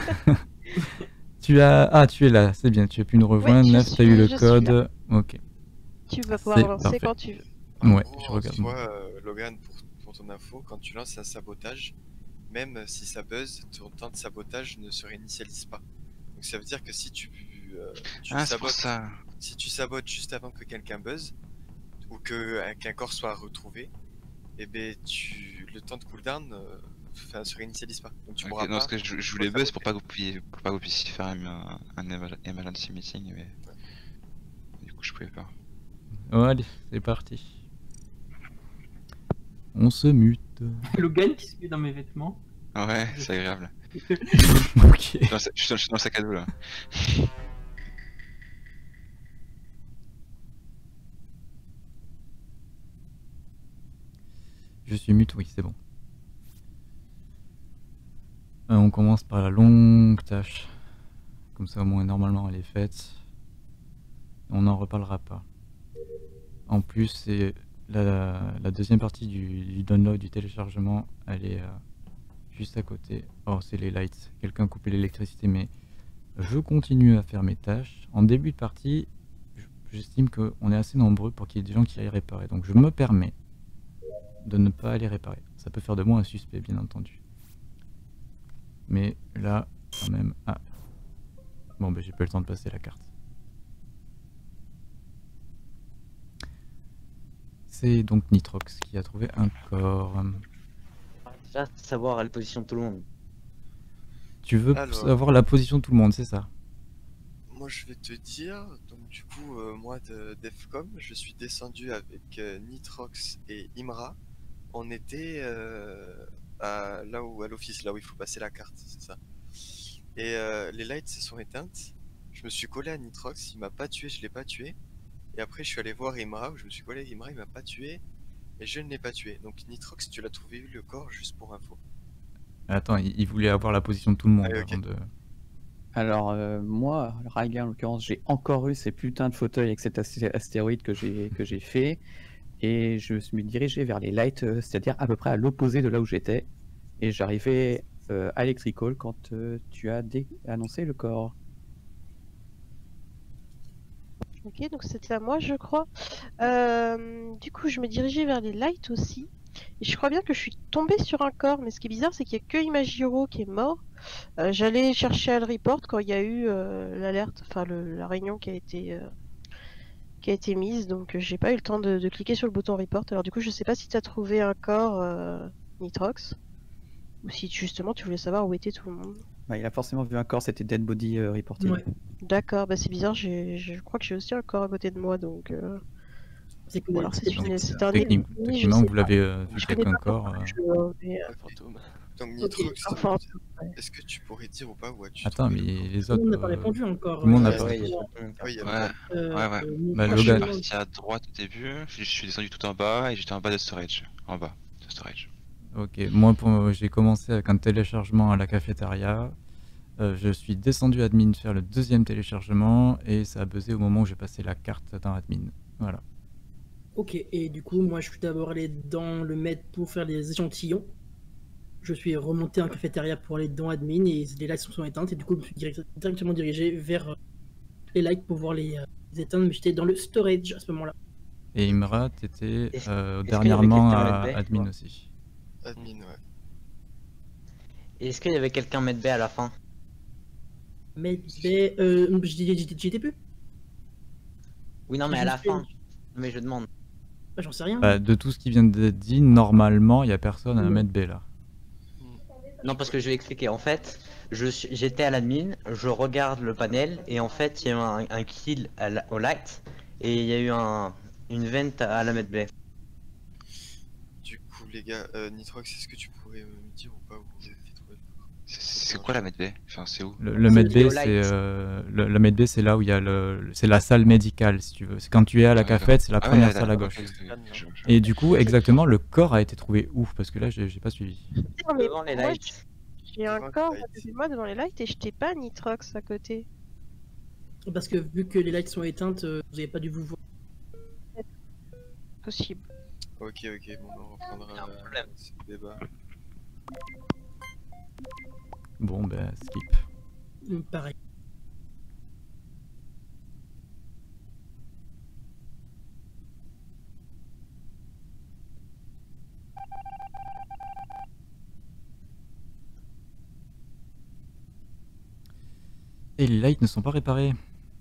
Tu es là. C'est bien. Tu as pu nous rejoindre. je Nef, tu as eu suis- le je suis code. Ok. Tu vas C'est pouvoir lancer parfait. quand tu veux. En Ouais, gros, je regarde. En soi, Logan, pour ton info, quand tu lances un sabotage, même si ça buzz, ton temps de sabotage ne se réinitialise pas. Donc ça veut dire que si tu Ah c'est pour sabotes, ça. si tu sabotes juste avant que quelqu'un buzz ou que qu'un corps soit retrouvé, et ben le temps de cooldown se réinitialise pas. Donc tu pourras Ok, non, pas. parce que je voulais buzz pour pas que vous puissiez faire un emergency meeting, mais du coup je pouvais pas. Oh, allez, c'est parti. On se mute. Logan qui se met dans mes vêtements. Ouais, c'est agréable. Ok. Je suis dans le sac à dos là. Je suis mute, oui, c'est bon. On commence par la longue tâche. Comme ça, au moins, normalement, elle est faite. On n'en reparlera pas. En plus, c'est la deuxième partie du download, du téléchargement, elle est juste à côté. Oh, c'est les lights. Quelqu'un a coupé l'électricité, mais je continue à faire mes tâches. En début de partie, j'estime qu'on est assez nombreux pour qu'il y ait des gens qui aillent réparer. Donc je me permets de ne pas aller réparer. Ça peut faire de moi un suspect, bien entendu. Mais là, quand même... Ah. Bon, ben j'ai pas eu le temps de passer la carte. C'est donc Nitrox qui a trouvé un corps. Déjà, savoir la position de tout le monde. Tu veux Alors. savoir la position de tout le monde, c'est ça? Moi je vais te dire, donc du coup moi de Defcom, je suis descendu avec Nitrox et Imra. On était à l'office, là où il faut passer la carte, c'est ça. Et les lights se sont éteintes. Je me suis collé à Nitrox, il m'a pas tué, je l'ai pas tué. Et après je suis allé voir Imra, où je me suis collé à Imra, il m'a pas tué. Et je ne l'ai pas tué. Donc Nitrox, tu l'as trouvé eu le corps juste pour info. Attends, il voulait avoir la position de tout le monde Ah, ok. avant de... Alors, moi, Raiga en l'occurrence, j'ai encore eu ces putains de fauteuils avec cet astéroïde que j'ai fait. Et je me suis dirigé vers les lights, c'est-à-dire à peu près à l'opposé de là où j'étais. Et j'arrivais à Electrical quand tu as annoncé le corps. Ok, donc c'était à moi, je crois. Du coup, je me dirigeais vers les lights aussi. Et je crois bien que je suis tombée sur un corps, mais ce qui est bizarre, c'est qu'il n'y a que Imagiro qui est mort. J'allais chercher à le report quand il y a eu l'alerte, enfin la réunion qui a été mise, donc j'ai pas eu le temps de cliquer sur le bouton report. Alors du coup, je sais pas si tu as trouvé un corps Nitrox, ou si justement tu voulais savoir où était tout le monde. Bah, il a forcément vu un corps, c'était Dead Body reported. Ouais. D'accord, bah c'est bizarre, je crois que j'ai aussi un corps à côté de moi, donc C'est que ou alors c'est un Techniquement, vous l'avez vu Je connais quelqu'un pas corps. mais, Ok. Fantôme. Donc Ok, Nitrox, enfin, est-ce que tu pourrais dire ou pas où as-tu Attends, mais trouvé le corps? les Tout le monde n'a autres. pas répondu encore. Tout le monde n'a Ouais, pas Ouais, répondu. il y a pas de Oui, il y a Ouais. Euh, Bah, Moi, Logan. je suis franchement, parti à droite au début, je suis descendu tout en bas et j'étais en bas de storage. En bas de storage. Ok, moi j'ai commencé avec un téléchargement à la cafétéria. Je suis descendu admin faire le deuxième téléchargement et ça a buzzé au moment où j'ai passé la carte dans admin. Voilà. Ok, et du coup, moi, je suis d'abord allé dans le med pour faire les échantillons. Je suis remonté en cafétéria pour aller dans admin et les lights sont éteintes. Et du coup, je me suis directement dirigé vers les lights pour voir les éteindre. Mais j'étais dans le storage à ce moment-là. Et Imra, t'étais Est-ce qu'il y avait dernièrement quelqu'un à med bay admin aussi. Admin, ouais. Et est-ce qu'il y avait quelqu'un med bay à la fin? Med bay, j'y étais plus. Oui, non, mais à J'ai la fait- fin. Non, mais je demande. Bah, j'en sais rien. Bah, de tout ce qui vient d'être dit, normalement, il n'y a personne à Non. mettre B là. Non, parce que je vais expliquer. En fait, j'étais à l'admin, je regarde le panel, et en fait, il y a eu un kill au light, et il y a eu une vente à la med bay. Du coup, les gars, Nitrox, est-ce que tu pourrais me dire ou pas où vous avez trouvé le corps? C'est quoi la medbay? Enfin, c'est où? Le C'est medbay, au c'est light. le medbay, c'est là où il y a c'est la salle médicale, si tu veux. C'est quand tu es à la Ah, d'accord. cafette, c'est la Ah ouais, première salle à d'accord, gauche. ok, ok, je vois. Et du coup, exactement, le corps a été trouvé où? Parce que là, j'ai pas suivi. Non, mais Devant les moi, lights. j'ai un Devant les corps à lights. côté de moi devant les lights et je t'ai pas Nitrox à côté. Parce que vu que les lights sont éteintes, vous n'avez pas dû vous voir. Possible. Ok, ok, bon, on reprendra Il y a un problème. ce débat. Bon, ben, skip. Pareil. Et les lights ne sont pas réparés.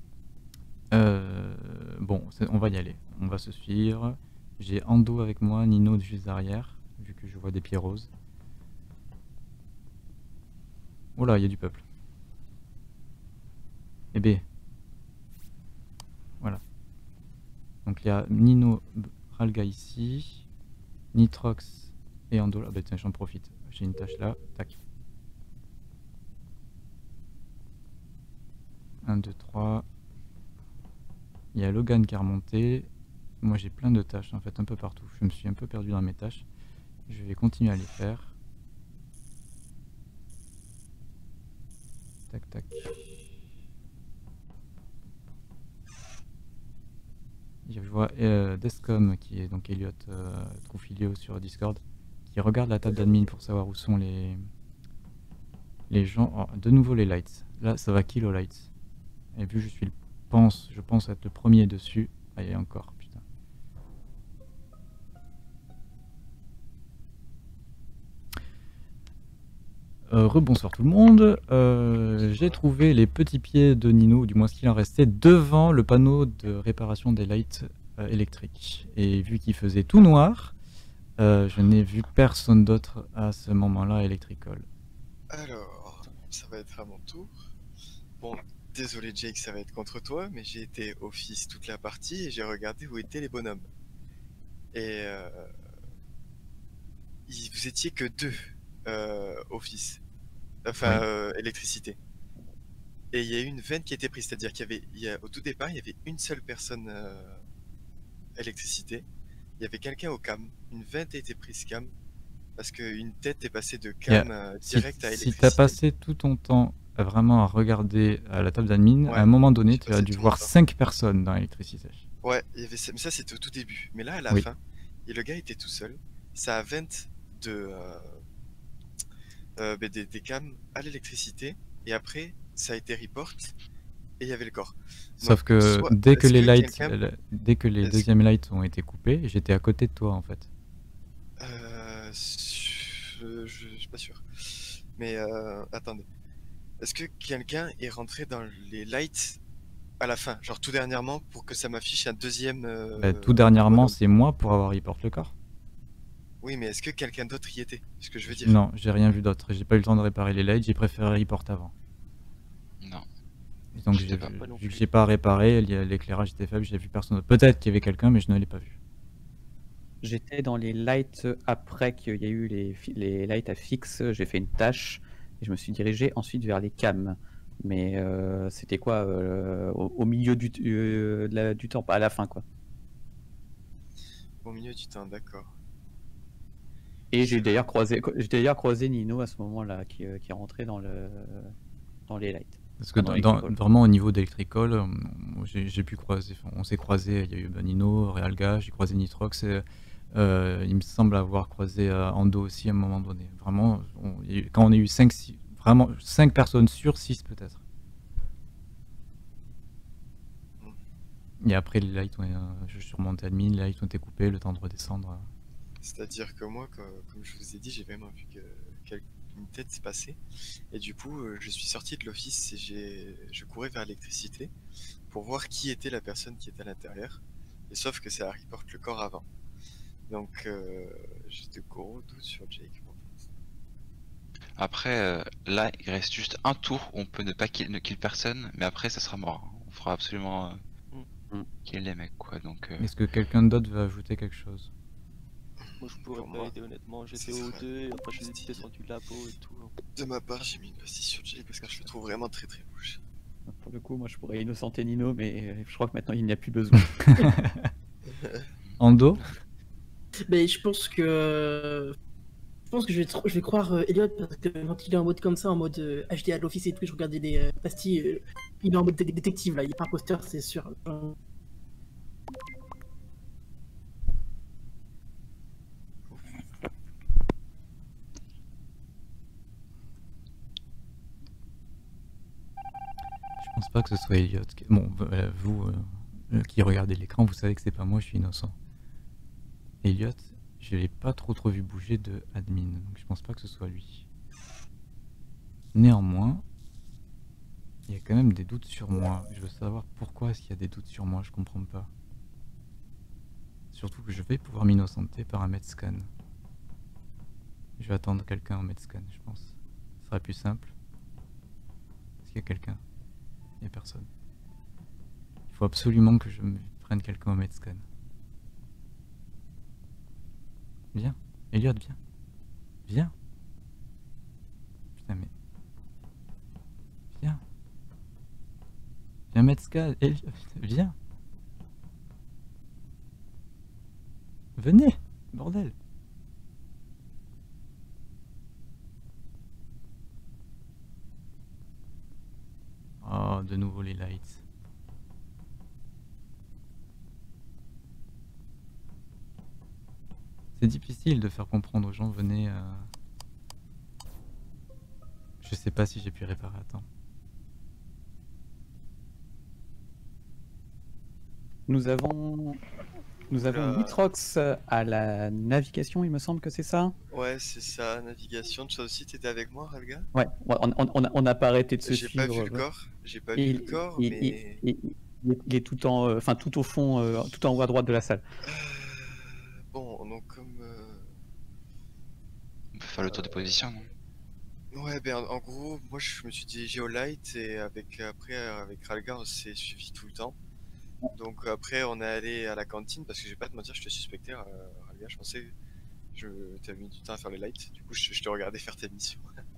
Bon, on va y aller. On va se suivre. J'ai Ando avec moi, Nino juste derrière, vu que je vois des pieds roses. Oh là, il y a du peuple. Et B. Voilà. Donc il y a Nino, Ralga ici, Nitrox et Ando là. Ah bah tiens, j'en profite. J'ai une tâche là. Tac. 1, 2, 3. Il y a Logan qui est remonté. Moi j'ai plein de tâches en fait un peu partout. Je me suis un peu perdu dans mes tâches. Je vais continuer à les faire. Tac tac. Je vois Descom qui est donc Elliot Trufilio sur Discord qui regarde la table d'admin pour savoir où sont les gens. Oh, de nouveau les lights. Là ça va kill aux lights. Et vu que je pense être le premier dessus. Ah, il y a encore, putain. Rebonsoir tout le monde. J'ai trouvé les petits pieds de Nino, ou du moins ce qu'il en restait, devant le panneau de réparation des lights électriques. Et vu qu'il faisait tout noir, je n'ai vu personne d'autre à ce moment-là à Electrical. Alors, ça va être à mon tour. Bon, désolé Jake, ça va être contre toi, mais j'ai été office toute la partie et j'ai regardé où étaient les bonhommes. Et vous étiez que 2 office, enfin électricité. Et il y a eu une veine qui a été prise, c'est-à-dire au tout départ, il y avait une seule personne électricité. Il y avait quelqu'un au cam, une veine a été prise cam, parce qu'une tête est passée de cam direct à électricité. Si t'as passé tout ton temps vraiment à regarder à la table d'admin, Ouais, à un moment donné, j'ai tu as passé dû tout mon voir temps. 5 personnes dans l'électricité. Ouais, mais ça c'était au tout début. Mais là, à la Oui. fin, et le gars était tout seul. Ça a vent des cams à l'électricité. Et après, ça a été report. Et il y avait le corps. Sauf Donc, que soit- dès que est-ce les lights, quelqu'un- dès que les est-ce- deuxièmes lights ont été coupés, j'étais à côté de toi en fait. Je suis pas sûr. Mais attendez. Est-ce que quelqu'un est rentré dans les lights à la fin, genre tout dernièrement, pour que ça m'affiche un deuxième Bah, tout dernièrement, bonhomme? c'est moi pour avoir report le corps. Oui, mais est-ce que quelqu'un d'autre y était? C'est ce que je veux dire. Non, j'ai rien vu d'autre. J'ai pas eu le temps de réparer les lights, j'ai préféré report avant. Non. Et donc, J'étais pas. vu que j'ai pas réparé, l'éclairage était faible, j'ai vu personne d'autre. Peut-être qu'il y avait quelqu'un, mais je ne l'ai pas vu. J'étais dans les lights après qu'il y a eu les lights à fixe. J'ai fait une tâche et je me suis dirigé ensuite vers les cams. Mais c'était quoi au milieu du temps, pas à la fin quoi. Au milieu du temps, d'accord. Et j'ai d'ailleurs croisé Nino à ce moment-là qui est rentré dans les lights. Parce que Dans Electrical. vraiment au niveau d'Electrical, j'ai pu croiser, enfin, on s'est croisé, il y a eu Nino, Realga, j'ai croisé Nitrox, et, il me semble avoir croisé Ando aussi à un moment donné. Vraiment, quand on a eu 5 personnes sur 6 peut-être. Et après les lights, je suis remonté admin, les lights ont été coupés, le temps de redescendre. C'est-à-dire que moi, comme je vous ai dit, j'ai vraiment vu qu'une tête s'est passée. Et du coup, je suis sorti de l'office et je courais vers l'électricité pour voir qui était la personne qui était à l'intérieur. Et sauf que ça reporte le corps avant. Donc, j'ai de gros doutes sur Jake. Après, là, il reste juste un tour où on peut ne kill personne, mais après, ça sera mort. On fera absolument kill les mecs, quoi. Donc, Est-ce que quelqu'un d'autre veut ajouter quelque chose? Moi je pourrais pas aider honnêtement, j'étais au 2 et après je suis descendu labo et tout. De ma part, j'ai mis une pastille sur Jake parce que je le trouve vraiment très très louche. Pour le coup, moi je pourrais innocenter Nino, mais je crois que maintenant il n'y a plus besoin. Ando? Mais je pense que je vais croire Elliot parce que quand il est en mode comme ça, en mode HD à l'office et tout, je regardais des pastilles, il est en mode détective là, il est pas imposteur, c'est sûr. Je pense pas que ce soit Elliot. Bon, vous qui regardez l'écran, vous savez que c'est pas moi, je suis innocent. Elliot, je l'ai pas trop vu bouger de admin, donc je pense pas que ce soit lui. Néanmoins, il y a quand même des doutes sur moi. Je veux savoir pourquoi est-ce qu'il y a des doutes sur moi, je comprends pas. Surtout que je vais pouvoir m'innocenter par un medscan. Je vais attendre quelqu'un au medscan, je pense. Ce serait plus simple. Est-ce qu'il y a quelqu'un? Il n'y a personne. Il faut absolument que je me prenne quelqu'un au medscan. Viens, Elliot, viens. Viens. Putain, mais... Viens. Viens, medscan. Elliot, viens. Venez, bordel. Oh, de nouveau les lights. C'est difficile de faire comprendre aux gens, venez... Je sais pas si j'ai pu réparer à temps. Nous avons Nitrox à la navigation, il me semble que c'est ça. Ouais, c'est ça, navigation. Toi aussi, t'étais avec moi, Ralga? Ouais, on n'a pas arrêté de se suivre. J'ai pas vu le corps, mais... Il est tout au fond, tout en haut à droite de la salle. Bon, donc comme... on peut faire le tour de position, non? Ouais, ben en gros, moi je me suis dirigé au light et avec Ralga on s'est suivi tout le temps. Donc après on est allé à la cantine parce que je vais pas te mentir, je te suspectais, Ralga, je pensais que t'avais mis du temps à faire les lights, du coup je te regardais faire tes missions.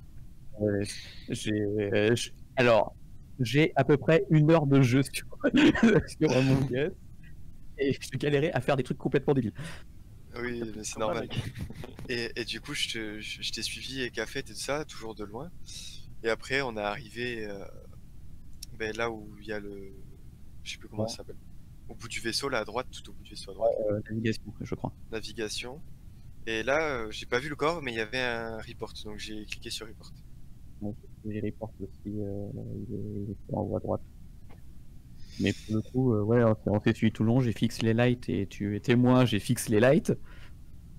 Alors, j'ai à peu près 1 heure de jeu sur Among Us et je galérais à faire des trucs complètement débiles. Oui, mais c'est normal. Et du coup, je t'ai suivi et café et tout ça, toujours de loin. Et après, on est arrivé là où il y a le... Je sais plus comment ça s'appelle. Au bout du vaisseau, là à droite, tout au bout du vaisseau à droite. Navigation, je crois. Navigation. Et là, j'ai pas vu le corps, mais il y avait un report, donc j'ai cliqué sur report. J'ai report aussi, il est en haut à droite. Mais pour le coup, ouais, on s'est suivi tout le long, j'ai fixé les lights et tu es témoin, j'ai fixé les lights.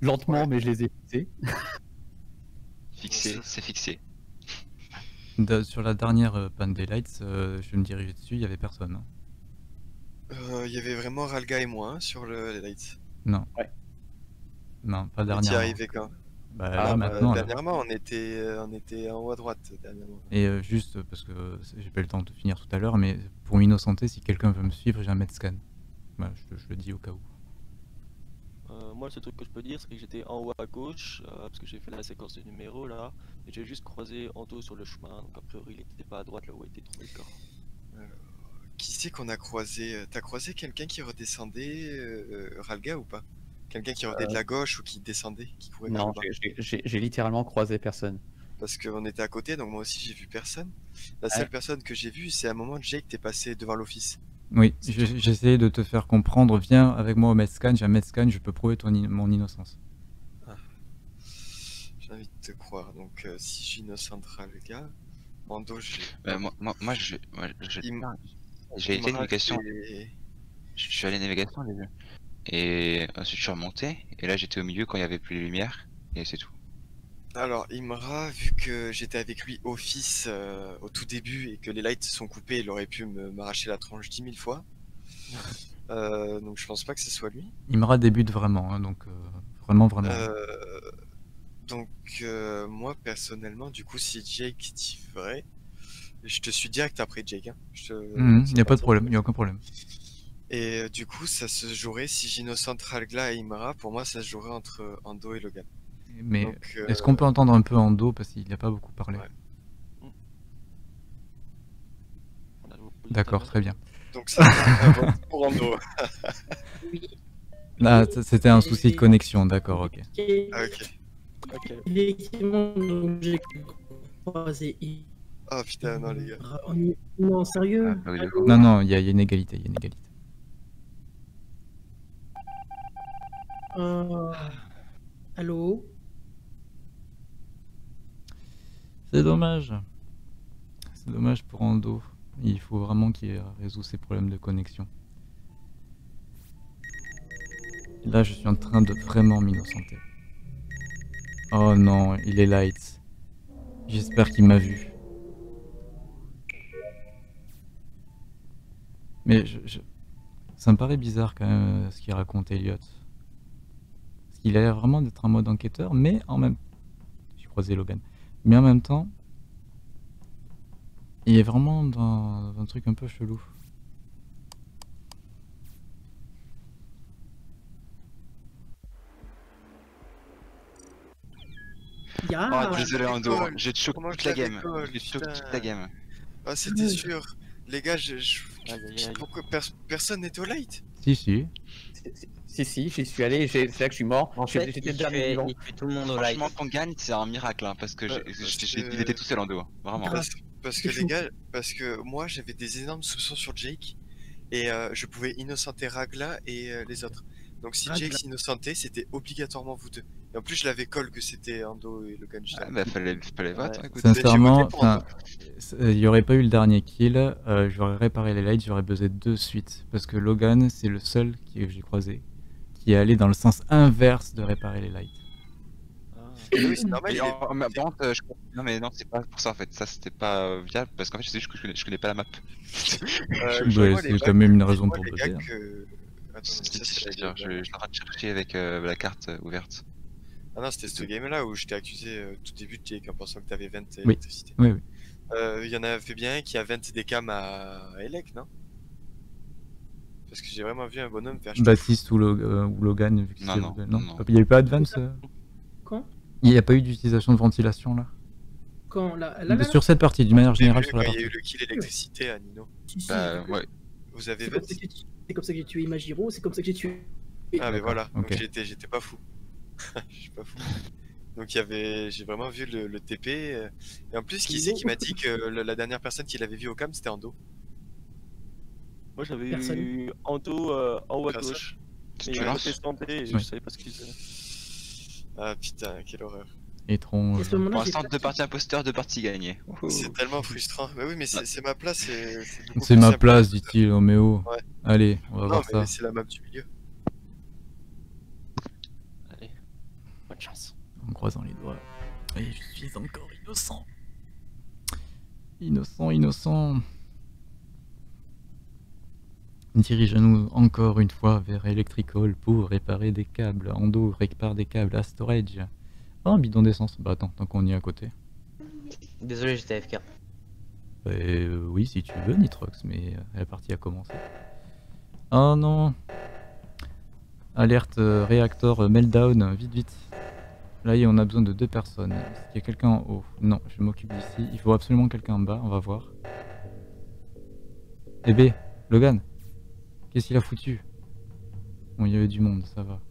Lentement, mais je les ai fixés. Fixé, c'est fixé. Sur la dernière panne des lights, je me dirigeais dessus, il y avait personne. Hein. Il y avait vraiment Ralga et moi hein, sur les lights. Non. Ouais. Non, pas Et t'y es dernièrement. arrivé quand? Bah là bah, maintenant. Là. dernièrement, on était en haut à droite. Dernièrement. Et juste parce que j'ai pas eu le temps de finir tout à l'heure, mais pour m'innocenter, si quelqu'un veut me suivre, j'ai un Medscan. Voilà, je le dis au cas où. Moi, le seul truc que je peux dire, c'est que j'étais en haut à gauche, parce que j'ai fait la séquence de numéros là, et j'ai juste croisé Ando sur le chemin, donc a priori il était pas à droite là où était trouvé le corps. Qui c'est qu'on a croisé? T'as croisé quelqu'un qui redescendait, Ralga ou pas? Quelqu'un qui revenait de la gauche ou qui descendait, qui courait vers Non, le bas? j'ai littéralement croisé personne. Parce qu'on était à côté, donc moi aussi j'ai vu personne. La seule personne que j'ai vue, c'est à un moment Jake t'es passé devant l'office. Oui, j'essayais de te faire comprendre, viens avec moi au Medscan, j'ai un Medscan, je peux prouver mon innocence. Ah. J'ai envie de te croire, donc si j'innocente Ralga, Ando moi j'ai été navigation. Je suis allé navigation au début. Et ensuite je suis remonté, et là j'étais au milieu quand il y avait plus les lumières, et c'est tout. Alors, Imra, vu que j'étais avec lui office au tout début et que les lights sont coupés, il aurait pu m'arracher la tronche 10 000 fois. Donc je pense pas que ce soit lui. Imra débute vraiment, hein, donc vraiment. Donc moi personnellement, du coup, si Jake dit vrai, je te suis direct après Jake. Hein. Il n'y a pas de problème, il n'y a aucun problème. Et du coup, ça se jouerait, si j'innocente Ralga et Imra, pour moi ça se jouerait entre Ando et Logan. Mais est-ce qu'on peut entendre un peu Ando parce qu'il n'a pas beaucoup parlé? Ouais. D'accord, très bien. Donc ça un vote pour Ando. Oui. Là, c'était un souci de connexion, d'accord, ok. Ah, ok. Effectivement, donc j'ai croisé. Oh putain, non les gars. Non, sérieux? Ah, oui, Allô? Non, il y a une égalité, il y a une égalité. Allô? C'est dommage. C'est dommage pour Ando. Il faut vraiment qu'il résout ses problèmes de connexion. Là, je suis en train de vraiment m'innocenter. Oh non, il est light. J'espère qu'il m'a vu. Mais ça me paraît bizarre quand même ce qu'il raconte Elliot. Parce qu'il a l'air vraiment d'être en mode enquêteur, mais en même... J'ai croisé Logan. Mais en même temps, il est vraiment dans un truc un peu chelou. Oh, désolé Ando, j'ai choqué Comment toute je la l'avais game. call, J'ai choqué putain. toute la game. Ah, c'était sûr. Les gars, pourquoi personne n'était au light? Si. Si, j'y suis allé, c'est là que je suis mort. En fait, J'étais il le dernier vivant. tue tout le monde au light. Franchement, qu'on gagne, c'est un miracle, hein, parce que il était tout seul Ando, hein, vraiment. Parce que les gars, parce que moi j'avais des énormes soupçons sur Jake et je pouvais innocenter Ragla et les autres. Donc si Jake s'innocentait, c'était obligatoirement vous deux. Et en plus je l'avais call que c'était Ando et Logan juste Ah, bah fallait vote, hein, écoute. Sincèrement, il n'y aurait pas eu le dernier kill, j'aurais réparé les lights, j'aurais buzzé de suite. Parce que Logan, c'est le seul que j'ai croisé qui est allé dans le sens inverse de réparer les lights. Oui, c'est normal. Non mais non, c'est pas pour ça en fait, ça c'était pas viable parce qu'en fait je connais pas la map. C'est quand même une raison pour buzzer. Je suis en train de chercher avec la carte ouverte. Ah non, c'était ce game là où je t'ai accusé tout début de Jake en pensant que t'avais 20 Oui. électricité. Oui. Il y en a fait bien un qui a 20 des cams à Elec, non? Parce que j'ai vraiment vu un bonhomme faire... Baptiste ou Logan, vu que Non, c'est non, Logan. non. Il n'y a eu pas Advance Quand? Il n'y a pas eu d'utilisation de ventilation là? Quand Sur cette partie, d'une manière générale sur la Il partie. y a eu le kill électricité à Nino. Bah ouais. Vous avez C'est 20? comme ça que j'ai tué Imagiro, c'est comme ça que j'ai tué... Ah mais voilà, donc ok. j'étais pas fou. Je suis pas fou. Donc j'ai vraiment vu le TP. Et en plus, qui c'est qui m'a dit que la dernière personne qui l'avait vu au cam, c'était Ando? Moi j'avais eu Ando en haut à gauche. Mais il a descendu et je savais pas ce qu'il faisait. Ah putain, quelle horreur. Étrange. Pour l'instant, 2 parties imposteurs, 2 parties gagnées. C'est tellement frustrant. Mais oui, mais c'est ma place. C'est ma place, dit-il, Roméo. Ouais. Allez, on va non, voir mais ça. c'est la map du milieu. Allez. Chance. En croisant les doigts. Et je suis encore innocent. Innocent, innocent. Dirigeons-nous encore une fois vers Electrical pour réparer des câbles. Ando répare des câbles à storage. Oh, un bidon d'essence. Bah attends, tant qu'on y est à côté. Désolé, j'étais AFK. Oui, si tu veux, Nitrox, mais la partie a commencé. Oh non. Alerte réacteur meltdown, vite, vite. Là, on a besoin de 2 personnes. Est-ce qu'il y a quelqu'un en haut? Non, je m'occupe d'ici. Il faut absolument quelqu'un en bas, on va voir. Eh B, Logan, qu'est-ce qu'il a foutu? Bon, il y avait du monde, ça va.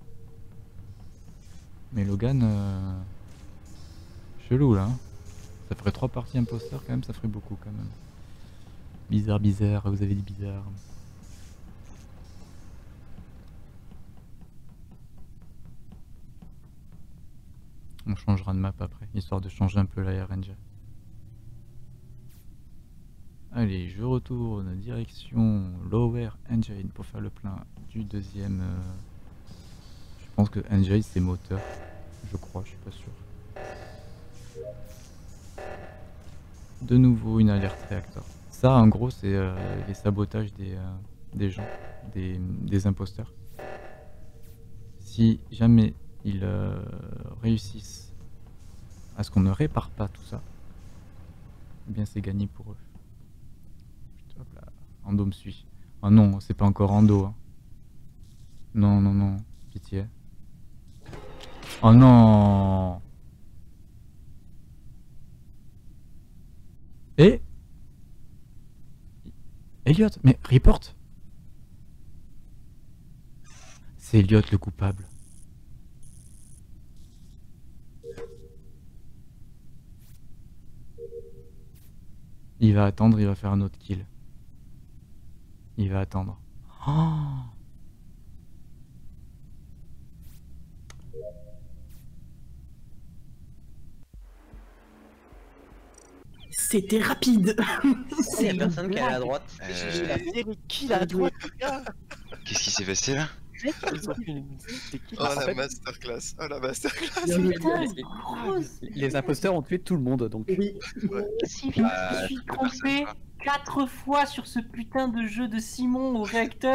Mais Logan... chelou, là. Hein. Ça ferait 3 parties imposteurs, quand même, ça ferait beaucoup, quand même. Bizarre, bizarre, vous avez dit bizarre. On changera de map après, histoire de changer un peu la RNG. Allez, je retourne direction Lower Engine pour faire le plein du deuxième. Je pense que Engine c'est moteur, je crois, je suis pas sûr. De nouveau une alerte réacteur. Ça en gros c'est les sabotages des gens, des imposteurs. Si jamais ils réussissent à ce qu'on ne répare pas tout ça, eh bien c'est gagné pour eux. Hop là, Ando me suit. Oh non, c'est pas encore Ando. Hein. Non, non, non, pitié. Oh non. Et Elliot, mais report. C'est Elliot le coupable. Il va attendre, il va faire un autre kill. Il va attendre. Oh. C'était rapide. Il y a personne qui est à droite. Qui est à droite? Qu'est-ce qui s'est passé là? Oh la masterclass, oh la masterclass. Les imposteurs ont tué tout le monde donc. Oui. Si vite, je suis trompé 4 fois sur ce putain de jeu de Simon au réacteur.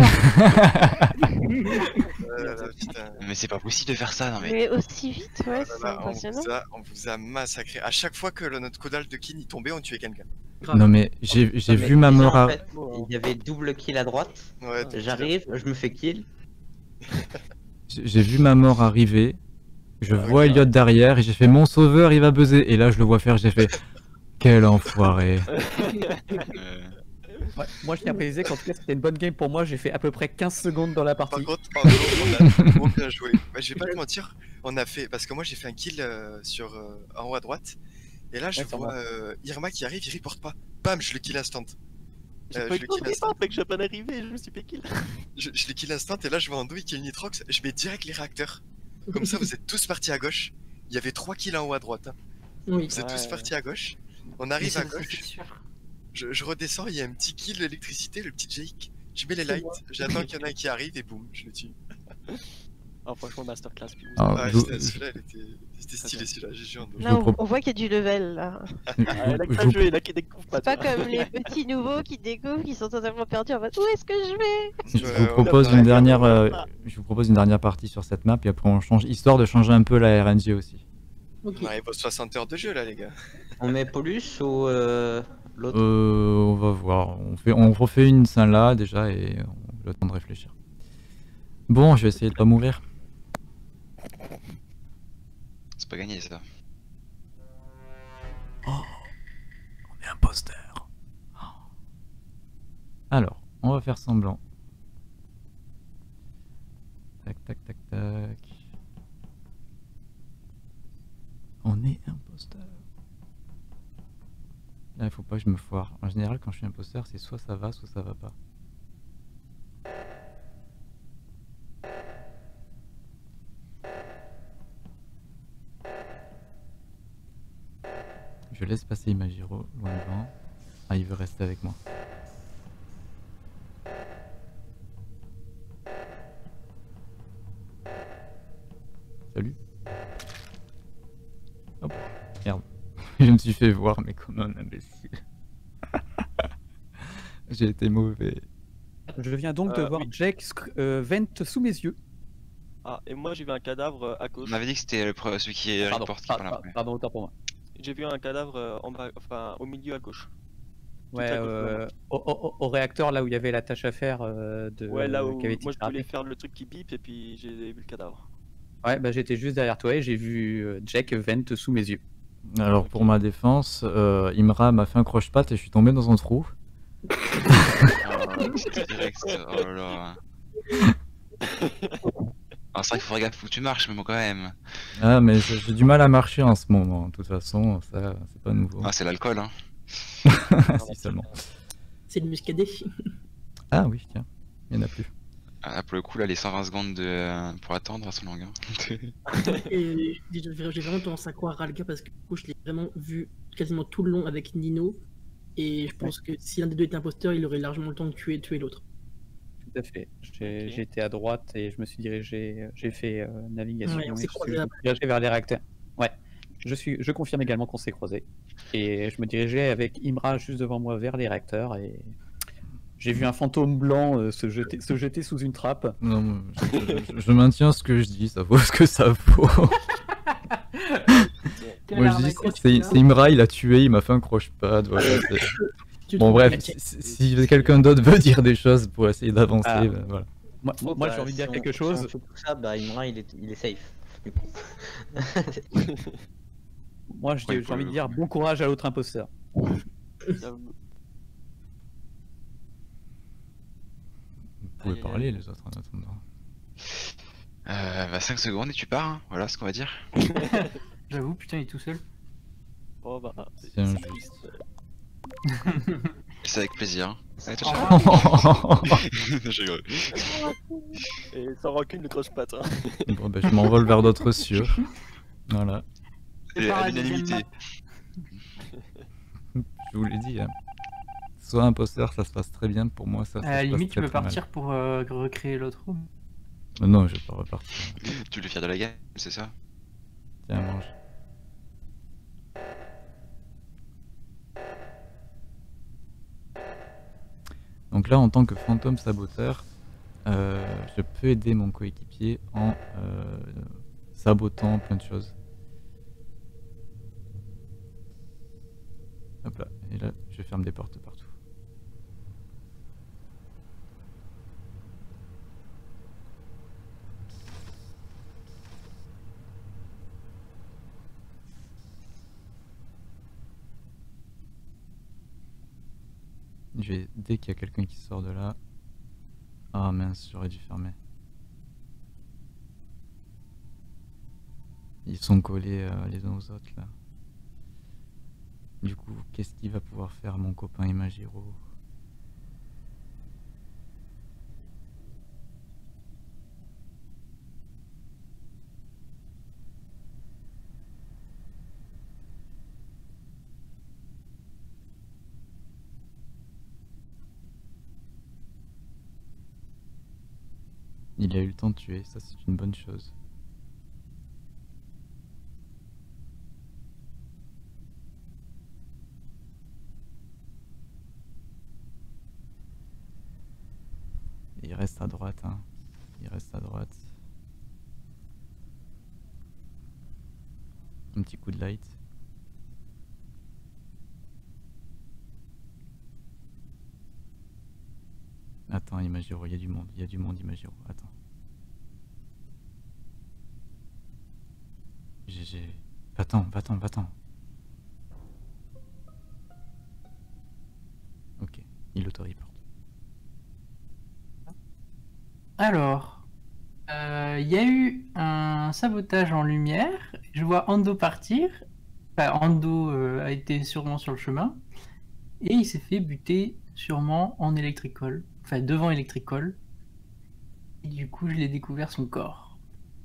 Mais c'est pas possible de faire ça, non mais. Mais aussi vite, ouais, c'est Voilà, impressionnant. on vous a massacré. À chaque fois que notre caudal de kin y tombait, on tuait quelqu'un. Non mais j'ai vu ma mort En à... fait, il y avait double kill à droite. Ouais, J'arrive, je me fais kill. J'ai vu ma mort arriver. Je vois Elliot derrière et j'ai fait mon sauveur, il va buzzer. Et là je le vois faire, j'ai fait quel enfoiré. Ouais, moi je tiens à préciser qu'en tout cas c'était une bonne game pour moi, j'ai fait à peu près 15 secondes dans la partie. Par contre, on a vraiment bien joué. Bah, je vais pas te mentir, on a fait. Parce que moi j'ai fait un kill en haut à droite. Et là je vois Irma qui arrive, il reporte pas. Bam, je le kill instant. J'ai pas eu le kill instant, mec, je suis à peine arrivé, je me suis fait kill. Je le kill instant et là je vois Ando, il kill Nitrox, je mets direct les réacteurs. Comme ça vous êtes tous partis à gauche. Il y avait 3 kills en haut à droite. Hein. Oui. Vous êtes tous partis à gauche. On arrive à gauche. Je redescends, il y a un petit kill d'électricité, le petit Jake. Je mets les lights, j'attends qu'il y en a un qui arrive et boum, je le tue. Oh, franchement, masterclass. Ah, celui-là, c'était stylé, celui-là, j'ai joué en Là, on voit qu'il y a du level là. C'est pas comme les petits nouveaux qui découvrent, qui sont totalement perdus en mode où est-ce que je vais? Je vous propose une dernière, partie sur cette map et après on change, histoire de changer un peu la RNG aussi. Okay. On arrive aux 60 heures de jeu là, les gars. On met Paulus ou l'autre? On va voir. On refait une scène là déjà et on a le temps de réfléchir. Bon, je vais essayer de pas mourir. C'est pas gagné ça. Oh, on est imposteur. Oh. Alors, on va faire semblant. Tac, tac, tac, tac. On est imposteur. Là, il faut pas que je me foire. En général, quand je suis imposteur, c'est soit ça va pas. Je laisse passer Imagiro loin devant. Ah, il veut rester avec moi. Salut. Je me suis fait voir, mais comme un imbécile. J'ai été mauvais. Je viens donc de voir oui. Jack Vent sous mes yeux. Ah, et moi j'ai vu un cadavre à On gauche. m'avait dit que c'était celui qui est Pardon, report qui parle après. pardon, autant pour moi. J'ai vu un cadavre en bas, enfin au milieu à gauche. Tout Ouais, à gauche de moi. au réacteur, là où il y avait la tâche à faire Ouais, là où qui avait été moi je voulais ratée. faire le truc qui bip et puis j'ai vu le cadavre. Ouais, bah j'étais juste derrière toi et j'ai vu Jack Vent sous mes yeux. Alors pour ma défense, Imra m'a fait un croche-patte et je suis tombé dans un trou. C'était direct, oh là là. Alors c'est vrai qu'il faut faire gaffe où tu marches, mais bon quand même. Ah mais j'ai du mal à marcher en ce moment, de toute façon, ça c'est pas nouveau. Ah c'est l'alcool hein. Si seulement. C'est le muscadet. Ah oui, tiens, il y en a plus. Ah, pour le coup là les 120 secondes pour attendre sont longues. Hein. Et j'ai vraiment tendance à croire Ralga parce que du coup, je l'ai vraiment vu quasiment tout le long avec Nino. Et je pense que si l'un des deux était imposteur, il aurait largement le temps de tuer l'autre. Tout à fait. J'ai Ok. été à droite et je me suis dirigé, j'ai fait navigation Ouais, on et s'est je croisés suis après. dirigé vers les réacteurs. Ouais, je confirme également qu'on s'est croisés. Et je me dirigeais avec Imra juste devant moi vers les réacteurs et j'ai vu un fantôme blanc se jeter sous une trappe. Non, je maintiens ce que je dis, ça vaut ce que ça vaut. Quelle Moi je dis, arnaque, c'est Imra, il a tué, il m'a fait un croche-patte, voilà. Tu Bon trouves bref, la- si quelqu'un d'autre veut dire des choses pour essayer d'avancer, Ah. ben, voilà. Moi Bah, j'ai envie de dire si quelque on chose. fait tout ça, bah Imra il est safe. Du coup. Moi j'ai envie de dire bon courage à l'autre imposteur. J'avoue. Vous pouvez Aïe, aïe, parler aïe. les autres en attendant. Bah 5 secondes et tu pars, hein. Voilà ce qu'on va dire. J'avoue, putain, il est tout seul. Oh bah, C'est injuste. triste. C'est avec plaisir. Hein. Allez, ciao, Au ciao. revoir. Je rigole. Et sans rancune le croche-patte. Hein. Bon, ben, je m'envole vers d'autres cieux. Voilà, C'est Et pas à la deuxième l'unanimité. map. je vous l'ai dit. Hein. Soit imposteur, ça se passe très bien. Pour moi, ça À se la passe limite, tu très, peux très mal. partir pour recréer l'autre room. Non, je vais pas repartir. Tu veux faire de la game, c'est ça? Tiens, mange. Donc là, en tant que fantôme saboteur, je peux aider mon coéquipier en sabotant plein de choses. Hop là, et là, je ferme des portes partout. Dès qu'il y a quelqu'un qui sort de là... Ah mince, j'aurais dû fermer. Ils sont collés les uns aux autres là. Du coup, qu'est-ce qu'il va pouvoir faire mon copain Imagiro? Il a eu le temps de tuer, ça c'est une bonne chose. Et il reste à droite, hein. Il reste à droite. Un petit coup de light. Attends, Imagiro, il y a du monde, Imagiro, attends. GG. Va-t'en. Ok, il auto-report. Alors, il y a eu un sabotage en lumière. Je vois Ando partir. Enfin, Ando a été sûrement sur le chemin. Et il s'est fait buter sûrement en électricole. Enfin, devant électricole. Et du coup, je l'ai découvert son corps.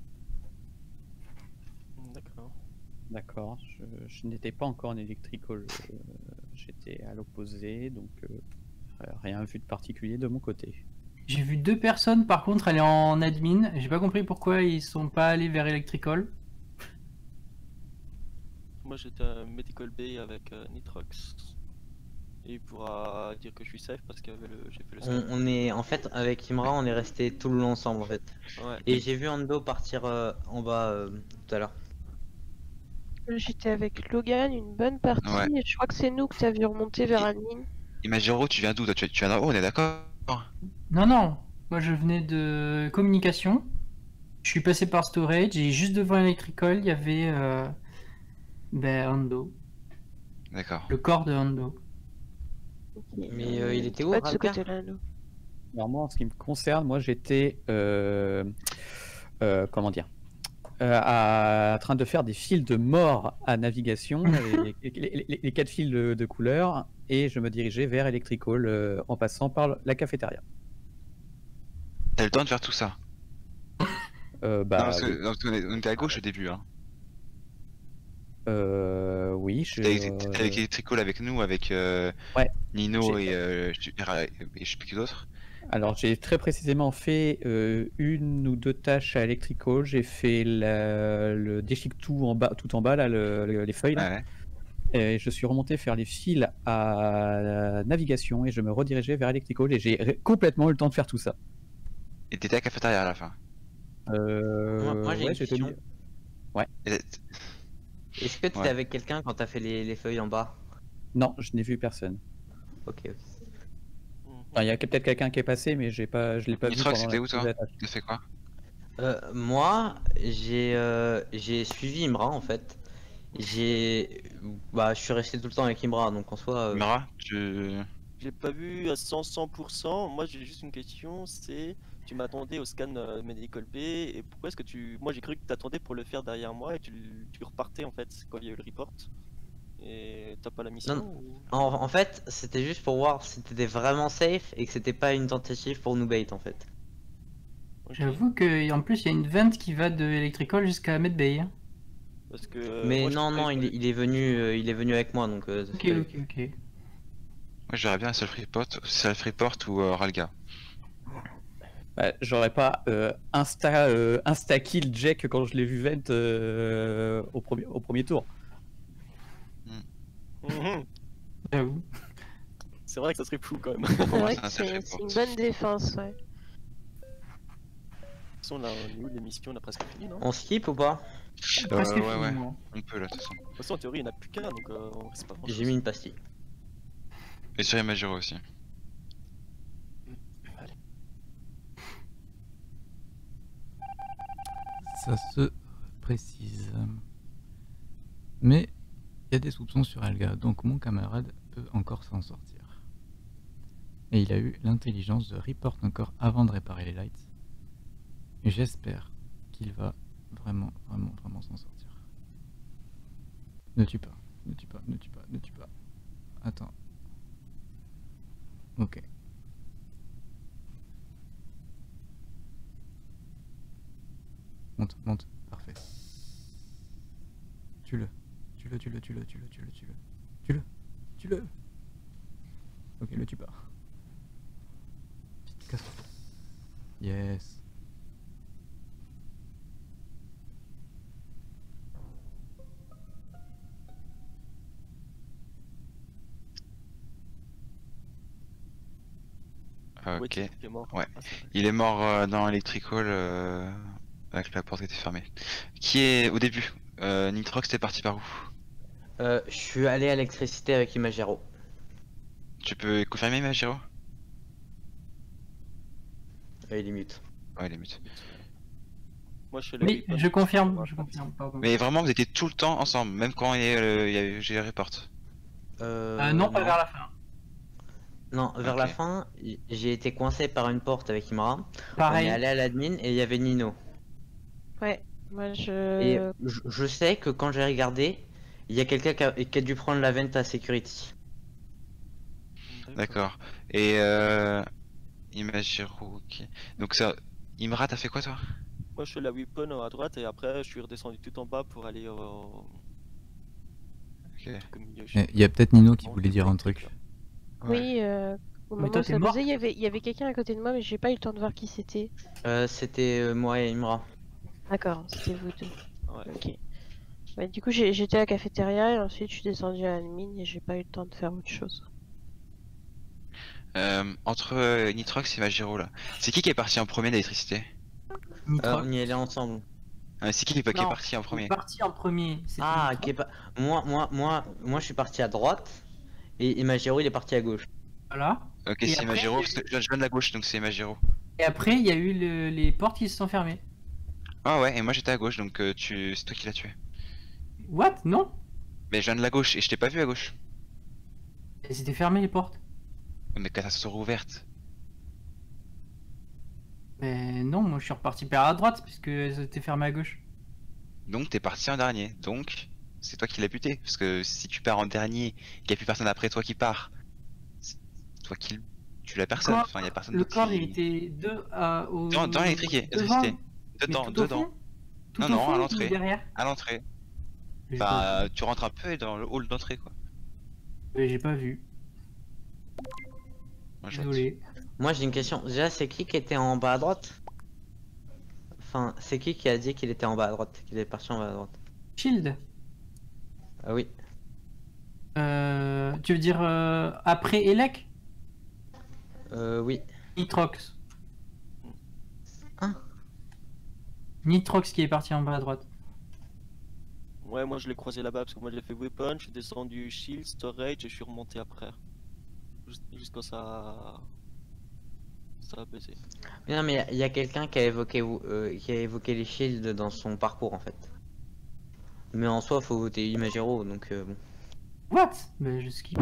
D'accord. D'accord, je n'étais pas encore en électricole, j'étais à l'opposé, donc rien vu de particulier de mon côté. J'ai vu 2 personnes par contre aller en admin. J'ai pas compris pourquoi ils sont pas allés vers électricole. Moi j'étais à Medical Bay avec Nitrox. Et il pourra dire que je suis safe parce que j'ai fait le scan. On est en fait avec Imra, on est resté tout le long ensemble en fait. Ouais. Et j'ai vu Ando partir en bas tout à l'heure. J'étais avec Logan une bonne partie Ouais. et je crois que c'est nous que t'as vu remonter vers admin. Imagiro, tu viens d'où toi? Tu viens d'en haut, on est d'accord? Non, non, moi je venais de communication. Je suis passé par storage et juste devant Electrical, il y avait Ando, D'accord. le corps de Ando. Mais il était où, Pas de ce Ralka? côté-là, nous. Alors moi, en ce qui me concerne, moi j'étais comment dire, en train de faire des fils de mort à navigation, les 4 fils de couleur, et je me dirigeais vers Electrical en passant par la cafétéria. T'as le temps de faire tout ça? Bah, Non, parce oui. que, parce qu'on était à gauche au début. Hein. Oui, T'étais avec Electrical avec nous, avec Ouais. Nino et je sais plus qui d'autre. Alors j'ai très précisément fait une ou deux tâches à Electrical. J'ai fait le déchique tout en bas là, les feuilles là. Ouais. Et je suis remonté faire les fils à navigation et je me redirigeais vers Electrical et j'ai complètement eu le temps de faire tout ça. Et t'étais à la cafétéria à la fin. Moi, j'ai ouais, une j'étais question. Et- Est-ce que tu étais Ouais. avec quelqu'un quand t'as fait les feuilles en bas? Non, je n'ai vu personne. Ok. Enfin, il y a peut-être quelqu'un qui est passé, mais je l'ai pas vu Nitrox, pendant c'était où toi? la tâche. T'as fait quoi? Moi, j'ai suivi Imra en fait. Je suis resté tout le temps avec Imra, donc en soi. Mira, J'ai pas vu à 100%. Moi j'ai juste une question, c'est tu m'attendais au scan Medical Bay et pourquoi est-ce que moi j'ai cru que t'attendais pour le faire derrière moi et tu repartais en fait quand il y a eu le report et t'as pas la mission Non. ou... En fait, c'était juste pour voir si t'étais vraiment safe et que c'était pas une tentative pour nous bait en fait. Ok. J'avoue qu'en plus il y a une vente qui va de Electrical jusqu'à Medbay. Hein. Parce que Mais moi, je non, croyais non, que- il est venu avec moi donc. Ok, ok. moi j'aurais bien un self-report ou Ralga. Bah, j'aurais pas insta kill Jack quand je l'ai vu vent au premier tour. Mhm. J'avoue. C'est vrai que ça serait fou quand même. C'est vrai ça, que ça fait c'est peur. une bonne défense, ouais. De toute façon, là, nous, l'émission, on a presque fini, non? On skip ou pas? Presque ouais, fini, ouais. moi. On peut là, de toute façon. De toute façon, en théorie, il n'y en a plus qu'un, donc on reste pas grand-chose. J'ai mis une pastille. Et sur Imagiro aussi. Allez. Ça se précise. Mais il y a des soupçons sur Alga, donc mon camarade peut encore s'en sortir. Et il a eu l'intelligence de report encore avant de réparer les lights. Et j'espère qu'il va vraiment s'en sortir. Ne tue pas, ne tue pas, ne tue pas, ne tue pas. Attends. Ok. Monte, monte, parfait. Tue-le. Tue-le. Tue-le. Ok, le tue pas. Vite, casse-toi. Yes. Ouais, Ok. qui est mort. Ouais. Ah, c'est vrai. Il est mort dans Electrical avec la porte qui était fermée. Qui est au début? Nitrox, t'es parti par où? Je suis allé à l'électricité avec Imagiro. Tu peux confirmer Imagiro? Il est mute. Ouais, il est mute. Moi, je suis le Oui, weapon. je confirme, pardon. Mais vraiment, vous étiez tout le temps ensemble, même quand j'ai les reports. Non, pas vers la fin. Non, vers Ok. la fin, j'ai été coincé par une porte avec Imra. On Pareil. est allé à l'admin et il y avait Nino. Ouais, moi Et je... je sais que quand j'ai regardé, il y a quelqu'un qui a dû prendre la vente à security. D'accord. Et Imagiro, ok. Donc ça, Imra, t'as fait quoi toi? Moi, je suis la weapon à droite et après, je suis redescendu tout en bas pour aller au. Ok. au milieu. Il y a peut-être Nino qui voulait dire un truc. Oui, au Mais moment toi, où t'es ça mort. buzzait, il y avait quelqu'un à côté de moi, mais j'ai pas eu le temps de voir qui c'était. C'était moi et Imra. D'accord, c'était vous deux. Ouais. Ok. Ouais, du coup, j'étais à la cafétéria et ensuite je suis descendu à la mine et j'ai pas eu le temps de faire autre chose. Entre Nitrox et Magiro là, c'est qui est parti en premier d'électricité? Nitrox. On y allait ensemble. C'est qui est Non, parti en il est premier? parti en premier. C'était Ah, Nitrox. qui est pas. Moi, je suis parti à droite et Magiro il est parti à gauche. Voilà. Ok, Et c'est après, Magiro, il y a parce que je viens de la gauche, donc c'est Magiro. Et après, il y a eu les portes qui se sont fermées. Ah ouais, et moi j'étais à gauche, donc c'est toi qui l'as tué. What? Non? Mais je viens de la gauche, et je t'ai pas vu à gauche. Elles étaient fermées les portes. Mais quand elles sont rouvertes. Mais non, moi je suis reparti par à droite puisque elles étaient fermées à gauche. Donc t'es parti en dernier, donc c'est toi qui l'as buté. Parce que si tu pars en dernier, qu'il n'y a plus personne après toi qui part, c'est toi qui tu l'as personne, Corps- enfin il y a personne Le d'autre corps qui... il était au... Dans l'électriqué, devant, électricité. mais Dedans, tout au dedans. fond Tout Non, au non, fond à ou l'entrée. derrière? À l'entrée. J'ai Bah tu rentres un peu dans le hall d'entrée quoi. Mais j'ai pas vu. Moi, je Désolé. Moi j'ai une question. Déjà, c'est qui était en bas à droite? Enfin, c'est qui a dit qu'il était en bas à droite? Qu'il est parti en bas à droite? Shield. Ah oui. Tu veux dire après Elec? Oui. Nitrox. Hein? Nitrox qui est parti en bas à droite. Ouais, moi je l'ai croisé là-bas parce que moi j'ai fait weapon, je suis descendu shield, storage et je suis remonté après. Jusqu'à ça a baissé. Mais non, mais il y a quelqu'un qui a évoqué les shields dans son parcours en fait. Mais en soi, faut voter Imagiro, donc bon. What? Mais je skip.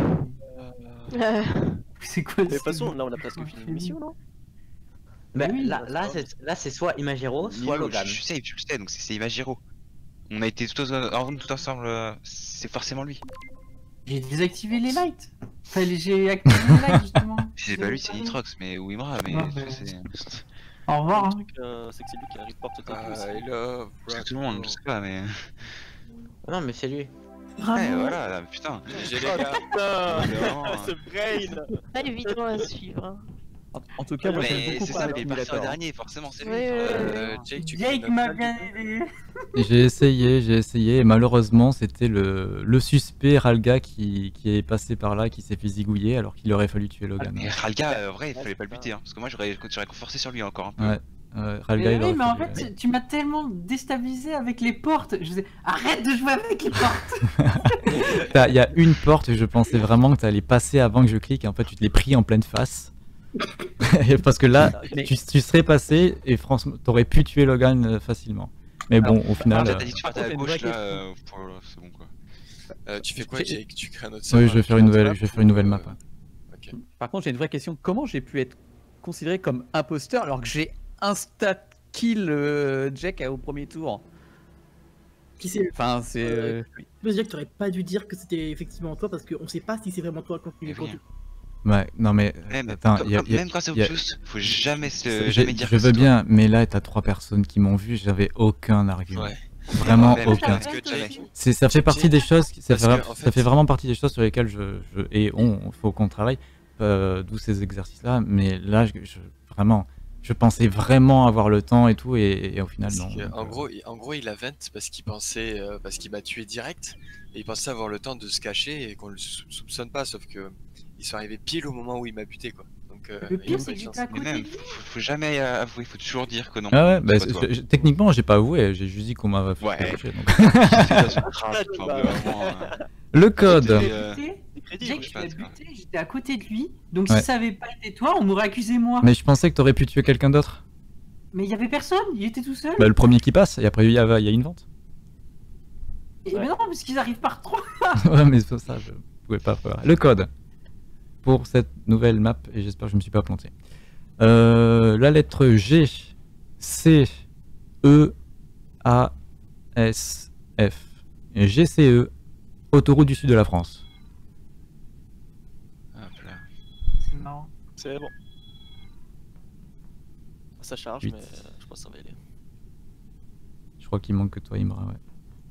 C'est quoi Mais de ce toute façon, que- là on a presque fini l'émission, non? Bah, oui, là c'est soit Imagiro, soit Nilo, Logan. je sais, tu le sais, donc c'est Imagiro. On a été tout ensemble, c'est forcément lui. J'ai désactivé les lights. Enfin, j'ai activé les lights justement. Si c'est pas lui, c'est Nitrox, mais ou Imra, mais Non, ça, mais- c'est... Au revoir. Le hein. truc, c'est que c'est lui qui a reporté ta plus. I love Parce que tout le monde, je sais pas, mais... Non, mais c'est lui. Ouais, voilà, là, putain. J'ai les gars. Vraiment, Ce brain! Pas évident à suivre. Hein. En tout cas, moi j'aime Mais beaucoup c'est pas ça, le mais il est parti en simulateur. dernier, forcément, c'est lui. Ouais, Jake, tu Jake crées m'a notre bien salle, aidé. J'ai essayé, et malheureusement, c'était le suspect Ralga qui est passé par là, qui s'est fait zigouiller alors qu'il aurait fallu tuer Logan. Mais Ralga, en vrai, il fallait pas le buter, hein, parce que moi j'aurais forcé sur lui encore un peu. Ouais, Ralga, il Oui, aurait mais en fallu, fait, tu m'as tellement déstabilisé avec les portes. Je disais, arrête de jouer avec les portes. Il y a une porte, je pensais vraiment que tu allais passer avant que je clique, et en fait, tu te l'es pris en pleine face. Parce que là, Mais- tu serais passé, et franchement, t'aurais pu tuer Logan facilement. Mais bon, au final. T'as dit que tu partais à Par contre, gauche j'ai une là, vraie c'est bon quoi. Tu fais quoi, Jake? Tu crées un autre Oui, serveur je vais faire avec une autre nouvelle, je vais faire une nouvelle map. Ok. Par contre, j'ai une vraie question. Comment j'ai pu être considéré comme imposteur alors que j'ai insta-kill Jack au premier tour? Qui c'est? Enfin, c'est. Je veux dire que t'aurais pas dû dire que c'était effectivement toi parce qu'on sait pas si c'est vraiment toi quand tu Mais quand oui. tu- Ouais, non mais. Même, Attends, même quand c'est y a- obvious, faut jamais je dire je que veux c'est toi. bien, mais là, t'as 3 personnes qui m'ont vu, j'avais aucun argument. Ouais. Vraiment Ouais, aucun. parce que Jake, Ça fait partie des choses, ça Parce que, fait, en ça fait- fait vraiment partie des choses sur lesquelles faut qu'on travaille, d'où ces exercices-là. Mais là, vraiment, je pensais vraiment avoir le temps et tout, et au final non. Parce que, Donc, en gros, il a vent parce qu'il pensait, parce qu'il m'a tué direct, et il pensait avoir le temps de se cacher et qu'on le soupçonne pas, sauf que ils sont arrivés pile au moment où il m'a buté, quoi. Donc, Le il a pire, pas c'est eu que de chance. j'étais à mais côté même, de lui. faut jamais avouer, faut toujours dire que non. Ah ouais, bah, c'est pas toi. techniquement, j'ai pas avoué, j'ai juste dit qu'on m'a fait Ouais. cacher, donc. C'est toi sur le trash, enfin, vraiment, Le code. Je Et, l'ai buté, C'est crédible. Jake, je je sais l'ai pas, buté, j'étais à côté de lui. Donc Ouais. si ça avait pas été toi, on m'aurait accusé moi. Mais je pensais que t'aurais pu tuer quelqu'un d'autre. Mais il y avait personne, il était tout seul. Bah, le premier qui passe, et après il y a une vente. Et mais non, parce qu'ils arrivent par trois. Ouais, mais ça, je pouvais pas faire. Le code pour cette nouvelle map, et j'espère que je me suis pas planté. La lettre G, C, E, A, S, F. Et GCE, autoroute du sud de la France. hop là. C'est marrant. C'est bon. Ça charge, 8. mais je pense que ça va aller. Je crois qu'il manque que toi, Imra, ouais.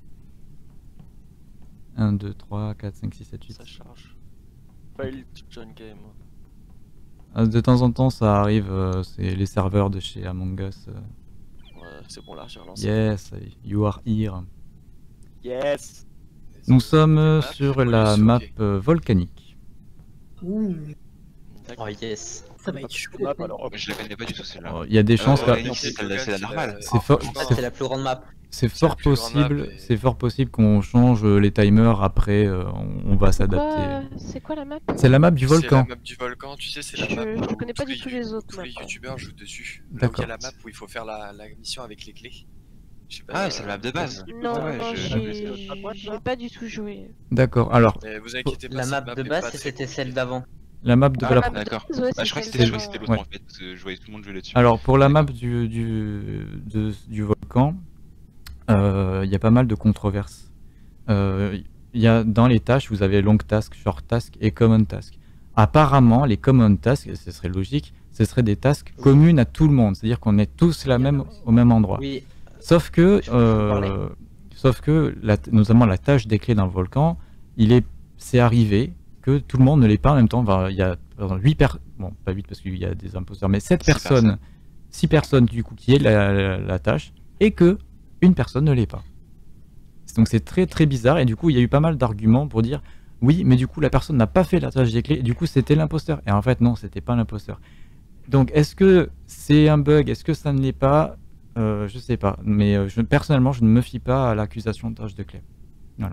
1, 2, 3, 4, 5, 6, 7, 8. Ça charge. Fail to join game. De temps en temps, ça arrive, c'est les serveurs de chez Among Us. Ouais, c'est bon là, j'ai relancé. Yes, you are here. Yes. Nous sommes Map, sur faut la le map sauver. volcanique. Ouh, D'accord. Oh yes. ça va être chaud. Map, alors. Je la connais pas du tout celle-là. Il y a des chances que non, c'est la normale. c'est fort, En fait, c'est la plus grande map. c'est c'est la fort plus grande map possible, et- c'est fort possible qu'on change les timers après. On va s'adapter. C'est quoi la map? C'est la map du C'est volcan. la map du volcan, tu sais, c'est la Je- map je où connais pas tous du tout les autres tous les maps. youtubeurs jouent dessus. Là où il y D'accord. a la map où il faut faire la mission avec les clés. Je sais pas, Ah, c'est la map de base. Non, Ouais, non, je- j'ai pas du tout joué. D'accord. Alors, Mais vous inquiétez pas, La cette map map de est base, pas très c'était celle compliquée. d'avant. la map de Ah, alors, la map de D'accord. base, ouais, Bah, je crois que c'est c'était celle l'autre d'avant. en fait, parce que je voyais tout le monde jouer là-dessus. alors pour la map D'accord. du volcan, il y a pas mal de controverses. Il y a dans les tâches, vous avez long task, short task et common task. Apparemment, les common tasks, et ce serait logique, ce seraient des tasks communes à tout le monde, c'est-à-dire qu'on est tous au même endroit. Oui, Sauf que, Je peux vous parler notamment la tâche des clés dans le volcan, c'est arrivé que tout le monde ne l'est pas en même temps. Enfin, il y a 8 personnes, bon, pas 8 parce qu'il y a des imposteurs, mais 7 Six personnes, 6 personnes du coup qui est la tâche, et que une personne ne l'est pas. Donc c'est très très bizarre, et du coup il y a eu pas mal d'arguments pour dire oui, mais du coup la personne n'a pas fait la tâche des clés, et du coup c'était l'imposteur. Et en fait non, c'était pas l'imposteur. Donc est-ce que c'est un bug, est-ce que ça ne l'est pas? Je sais pas, mais personnellement je ne me fie pas à l'accusation de tâche de clé. Voilà.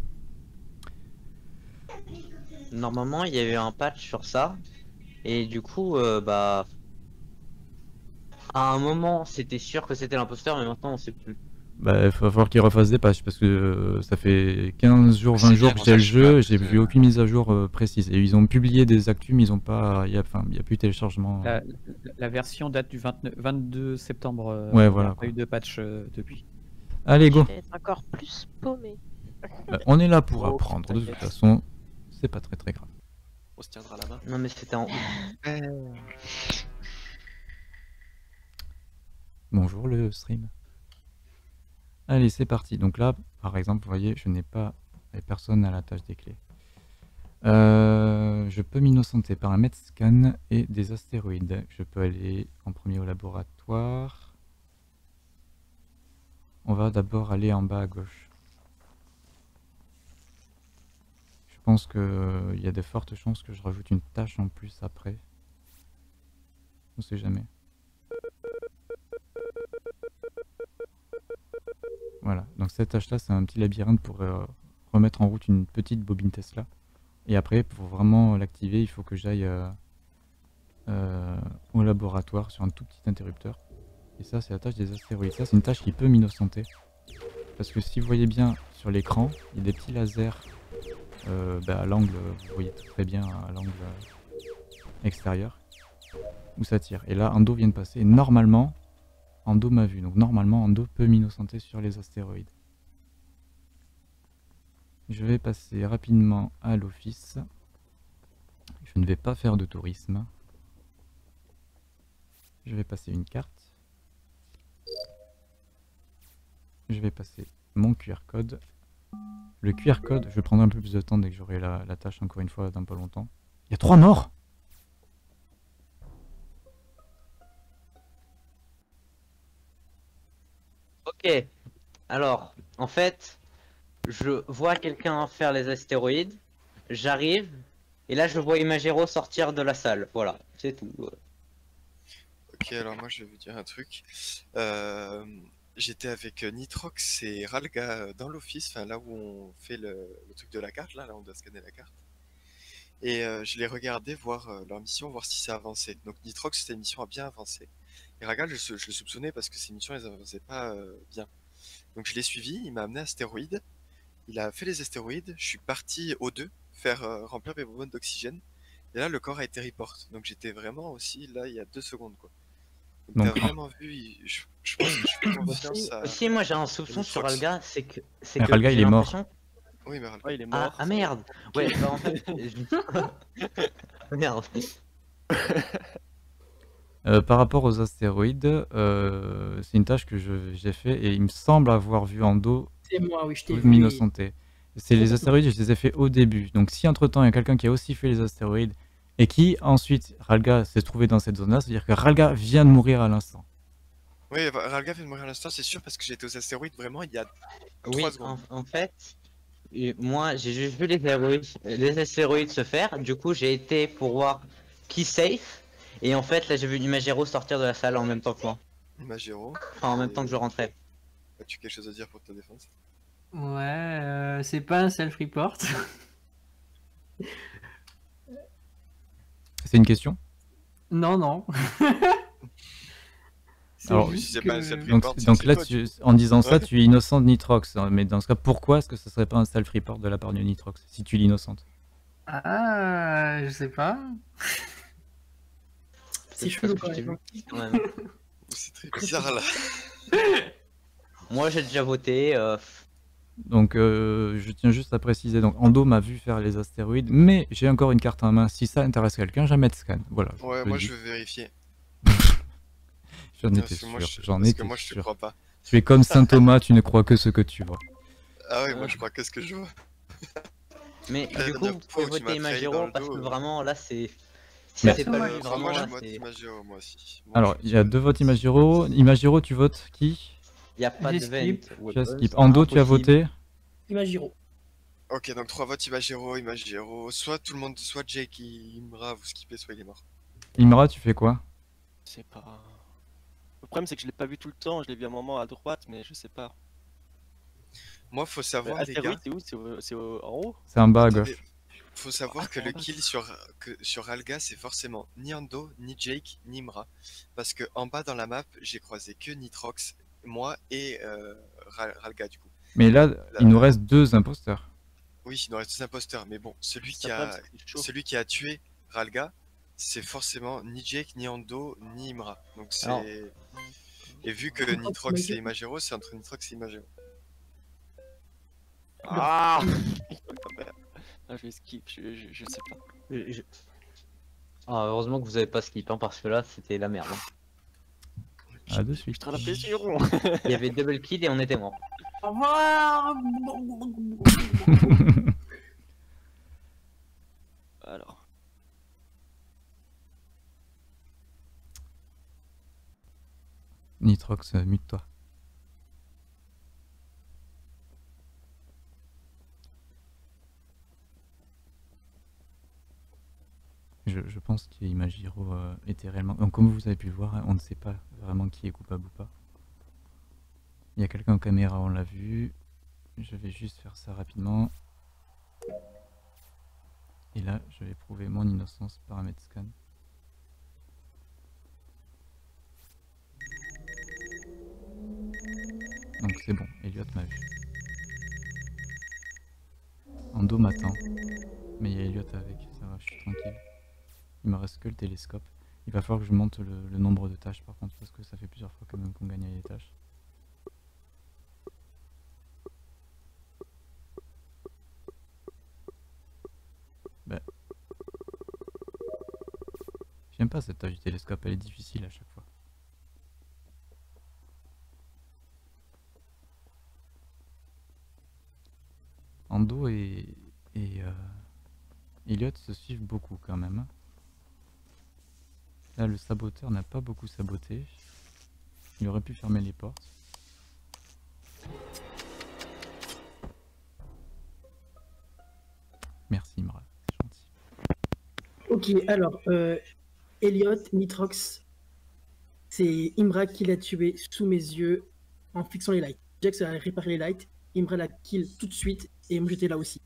normalement, il y a eu un patch sur ça. Et du coup, bah. À un moment, c'était sûr que c'était l'imposteur, mais maintenant, on sait plus. Bah, il va falloir qu'ils refassent des patchs parce que ça fait 15 jours, 20 C'est jours bien que qu'on j'ai le sache jeu, pas, j'ai parce vu que- aucune mise à jour précise. Et ils ont publié des actus, mais ils ont pas, il y a plus de téléchargement. La version date du 22 septembre. Ouais, il y a voilà, pas quoi. eu de patch depuis. Allez, go. Je vais être encore plus paumé. On est là pour Oh, apprendre. De toute t'inquiète. façon, c'est pas très très grave. On se tiendra la main. Non, mais c'était en août. Bonjour le stream. Allez, c'est parti. Donc là, par exemple, vous voyez, je n'ai pas les personnes à la tâche des clés. Je peux m'innocenter par un Metscan et des astéroïdes. Je peux aller en premier au laboratoire. On va d'abord aller en bas à gauche. Je pense qu'il y a de fortes chances que je rajoute une tâche en plus après. On sait jamais. Voilà, donc cette tâche là c'est un petit labyrinthe pour remettre en route une petite bobine Tesla. Et après pour vraiment l'activer il faut que j'aille au laboratoire sur un tout petit interrupteur. Et ça c'est la tâche des astéroïdes. Ça c'est une tâche qui peut m'innocenter. Parce que si vous voyez bien sur l'écran, il y a des petits lasers à l'angle, vous voyez très bien à l'angle extérieur où ça tire. Et là Ando vient de passer et normalement Ando m'a vu, donc normalement Ando peut m'innocenter sur les astéroïdes. Je vais passer rapidement à l'office. Je ne vais pas faire de tourisme. Je vais passer une carte. Je vais passer mon QR code. Le QR code, je prendrai un peu plus de temps dès que j'aurai la tâche encore une fois dans pas longtemps. Il y a 3 morts! Ok. Alors, en fait, je vois quelqu'un faire les astéroïdes. J'arrive. Et là, je vois Imagero sortir de la salle. Voilà, c'est tout. Ok, alors moi je vais vous dire un truc. J'étais avec Nitrox et Ralga dans l'office, enfin là où on fait le truc de la carte, là on doit scanner la carte. Et je les regardais voir leur mission, voir si ça avançait. Donc Nitrox, c'était une mission à bien avancer. Et Ralga, je le soupçonnais parce que ces missions, elles avançaient pas bien. Donc je l'ai suivi, il m'a amené à astéroïde. Il a fait les astéroïdes, je suis parti au 2 faire remplir mes bonbonnes d'oxygène. Et là, le corps a été report. Donc j'étais vraiment aussi là il y a 2 secondes quoi. Donc Donc, t'as vraiment vu, je pense que je fais confiance à... Aussi, moi j'ai un soupçon sur Nitrox. Alga, c'est que. Mais Ralga, j'ai il est mort. l'impression- Oui, mais Ralga. Ouais, il est mort. Ah merde! Ouais, bah en fait. Merde. Par rapport aux astéroïdes, c'est une tâche que j'ai fait et il me semble avoir vu Ando C'est moi, oui, je t'ai vu. m'innocenter. C'est les astéroïdes, je les ai fait au début. Donc si entre temps il y a quelqu'un qui a aussi fait les astéroïdes et qui ensuite, Ralga s'est trouvé dans cette zone-là, c'est-à-dire que Ralga vient de mourir à l'instant. Oui, Ralga vient de mourir à l'instant, c'est sûr, parce que j'étais aux astéroïdes vraiment il y a Oui, 3 secondes. en fait, moi j'ai juste vu les astéroïdes se faire. Du coup, j'ai été pour voir qui safe. Et en fait, là j'ai vu Imagero sortir de la salle en même temps que moi. Imagero. Enfin, en même temps que je rentrais. As-tu quelque chose à dire pour ta défense? Ouais, c'est pas un self-report. C'est une question? Non, non. Alors, si c'est pas un donc, self-report, donc c'est là, toi, du coup. en disant ça, Ouais. tu es innocent de Nitrox. Hein, mais dans ce cas, pourquoi est-ce que ce serait pas un self-report de la part de Nitrox si tu l'innocentes? Ah, je sais pas. C'est Parce chelou que quand je t'ai même. vu quand même. C'est très bizarre là. Moi j'ai déjà voté. Donc, je tiens juste à préciser. Donc, Ando m'a vu faire les astéroïdes, mais j'ai encore une carte en main. Si ça intéresse quelqu'un, jamais de scan. Voilà. je Ouais, te moi le dis. je veux vérifier. J'en étais Parce que moi, sûr. J'en étais moi je te sûr. crois pas. Tu es comme Saint Thomas, tu ne crois que ce que tu vois. Ah ouais, moi je crois que ce que je vois. Mais La du coup, dernière vous fois pouvez où tu voter m'as trahi dans Imagero le parce dos, que vraiment là c'est. Mais- Si c'est pas lui, Moi vraiment je là vote c'est. Imagero, moi aussi. Moi, Alors, je- il y a 2 votes Imagiro. Imagiro, tu votes qui? Il n'y a pas J'ai de skip. vent. Tu as weapons, skip. Ando, tu as impossible. voté? Imagiro. Ok, donc 3 votes Imagero. Soit tout le monde, soit Jake Imra, vous skippez, soit il est mort. Imra, tu fais quoi? C'est pas. Le problème, c'est que je l'ai pas vu tout le temps. Je l'ai vu un moment à droite, mais je sais pas. Moi, faut savoir, les Astéroïde, gars. c'est où? C'est en haut? C'est en bas à Attendez, gauche. faut savoir que le kill sur Alga, c'est forcément ni Ando, ni Jake, ni Imra. Parce que en bas dans la map, j'ai croisé que Nitrox, moi et Ralga du coup. Mais là, il nous reste 2 imposteurs. Oui, il nous reste 2 imposteurs, mais bon, celui C'est un problème, c'est que c'est chaud. qui a tué Ralga, c'est forcément ni Jake, ni Ando, ni Imra. Donc c'est. Alors. Et vu que Nitrox et Imagero, c'est entre Nitrox et Imagero. Ah Ah, je vais skip, je sais pas. Ah, heureusement que vous avez pas skip hein, parce que là c'était la merde. Hein. À de suite. Putain, la pression. Il y avait double kill et on était mort. Au revoir. Alors. Nitrox, mute-toi. Je pense qu'Imagiro était réellement... Donc comme vous avez pu le voir, hein, on ne sait pas vraiment qui est coupable ou pas. Il y a quelqu'un en caméra, on l'a vu. Je vais juste faire ça rapidement. Et là, je vais prouver mon innocence par un scan. Donc c'est bon, Elliot m'a vu. Ando m'attend. Mais il y a Elliot avec, ça va, je suis tranquille. Il me reste que le télescope. Il va falloir que je monte le nombre de tâches par contre, parce que ça fait plusieurs fois quand même qu'on gagne les tâches. Bah. J'aime pas cette tâche du télescope, elle est difficile à chaque fois. Ando et Elliot se suivent beaucoup quand même. Là, le saboteur n'a pas beaucoup saboté. Il aurait pu fermer les portes. Merci Imra, c'est gentil. Ok, alors, Elliot, Nitrox, c'est Imra qui l'a tué sous mes yeux en fixant les lights. Jax a réparé les lights, Imra l'a kill tout de suite et moi j'étais là aussi.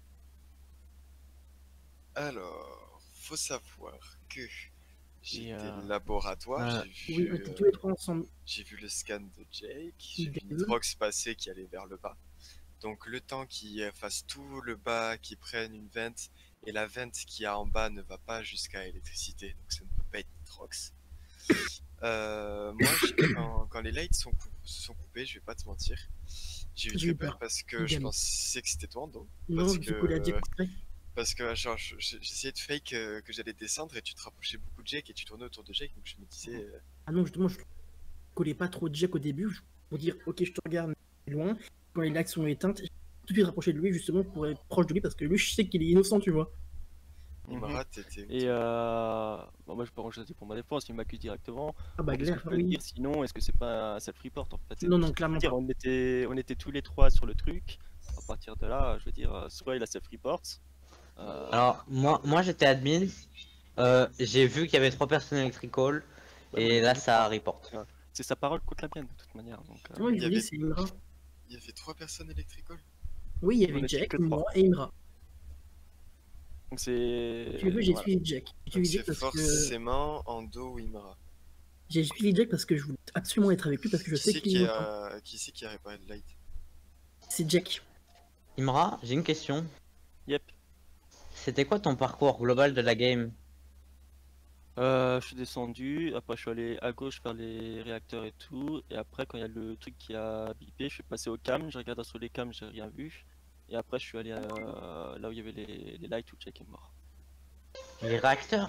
Alors, faut savoir que j'ai Et, été au laboratoire, j'ai Oui, vu, on était tous les trois ensemble. j'ai vu le scan de Jake, j'ai vu Idem. Nitrox passer qui allait vers le bas. Donc le temps qu'il fasse tout le bas, qu'il prenne une vente, et la vente qu'il y a en bas ne va pas jusqu'à l'électricité, donc ça ne peut pas être Nitrox. Moi, quand les lights se sont coupés, je vais pas te mentir, j'ai eu J'ai eu très peur peur. parce que je Idem. pensais que c'était toi, Ando. Non, Parce du coup, il a dit que, exprès. parce que genre, j'essayais de fake que j'allais descendre et tu te rapprochais beaucoup de Jake et tu tournais autour de Jake, donc je me disais... Ah non, justement, je collais pas trop de Jack au début pour dire ok, je te regarde loin. Quand les lights sont éteintes, j'ai tout de suite rapproché de lui justement pour être proche de lui parce que lui, je sais qu'il est innocent, tu vois. Imra, t'étais. Et bon, moi je peux ranger pour ma défense, il m'accuse directement. Ah bah, Qu'est-ce que clair, je peux oui. dire sinon? Est-ce que c'est pas un self-report en fait? Non, non, clairement Je veux pas. dire, on était tous les trois sur le truc. À partir de là, je veux dire, soit il a self-report. Alors, moi j'étais admin. J'ai vu qu'il y avait 3 personnes électrical. Et là, ça reporte. C'est sa parole contre la mienne de toute manière. Donc, Oui, il y oui, avait- c'est Imra. Il y avait 3 personnes électrical. Oui, il y On avait était Jack, que trois. moi et Imra. donc c'est. Si tu veux, j'ai voilà. suivi Jack. J'ai Donc suivi Jack c'est parce que... forcément Ando ou Imra. J'ai suivi Jack parce que je voulais absolument être avec lui parce que je Qui sais c'est qu'il est innocent. qui c'est qui a réparé le light? C'est Jack. Imra, j'ai une question. Yep. C'était quoi ton parcours global de la game? Je suis descendu, après je suis allé à gauche faire les réacteurs et tout, et après quand il y a le truc qui a bipé, je suis passé au cam, j'ai regardé sur les cams, j'ai rien vu, et après je suis allé là où il y avait les lights où Jack est mort. Les réacteurs?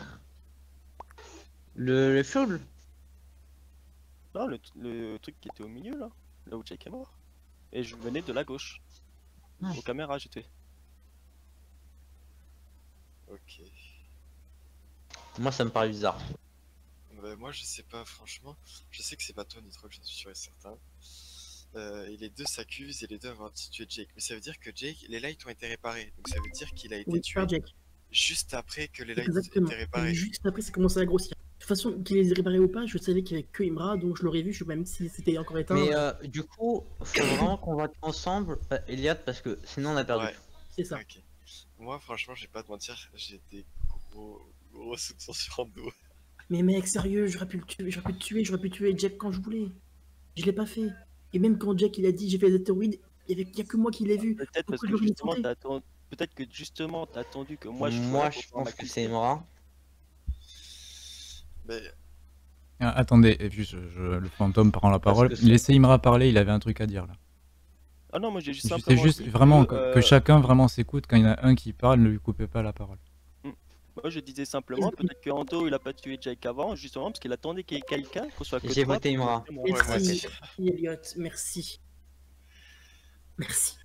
Le fuel? Non, le truc qui était au milieu là où Jack est mort, et je venais de la gauche, aux caméras j'étais. Ok. Moi, ça me paraît bizarre. Bah, moi je sais pas franchement. Je sais que c'est pas toi Nitrox, j'en suis sûr et certain. Et les deux s'accusent et les deux avoir tué Jake. Mais ça veut dire que Jake, les lights ont été réparés. Donc ça veut dire qu'il a été Oui, tué par Jack. juste après que les lights Exactement. étaient réparés. Et juste après, ça commençait à grossir. De toute façon, qu'il les ait réparés ou pas, je savais qu'il y avait que Imra, donc je l'aurais vu, même si c'était encore éteint. Mais du coup, faut vraiment qu'on vote ensemble, Elliot, parce que sinon on a perdu. Ouais. C'est ça. Ok. Moi franchement, je vais pas te mentir, j'ai des gros soupçons sur Ando. Mais mec, sérieux, j'aurais pu le tuer Jack quand je voulais. Je l'ai pas fait. Et même quand Jack il a dit j'ai fait des astéroïdes, il y a que moi qui l'ai vu. Peut-être parce Pourquoi que j'aurais justement tenté peut-être que justement t'as attendu que moi je Moi, sois là pour je pouvoir pense que m'accuser. c'est Imra. Mais Ah, attendez, juste, le fantôme prend la parole. que c'est- Laissez Imra parler, il avait un truc à dire là. Ah non, moi j'ai juste C'est simplement juste dit vraiment que, que chacun vraiment s'écoute. Quand il y en a un qui parle, ne lui coupez pas la parole. moi je disais simplement peut-être que Ando il a pas tué Jake avant justement parce qu'il attendait qu'il y ait quelqu'un qu'on soit que J'ai trois, voté pour Imra. voter moi. Ouais, moi Merci, aussi. Elliot, merci. Merci.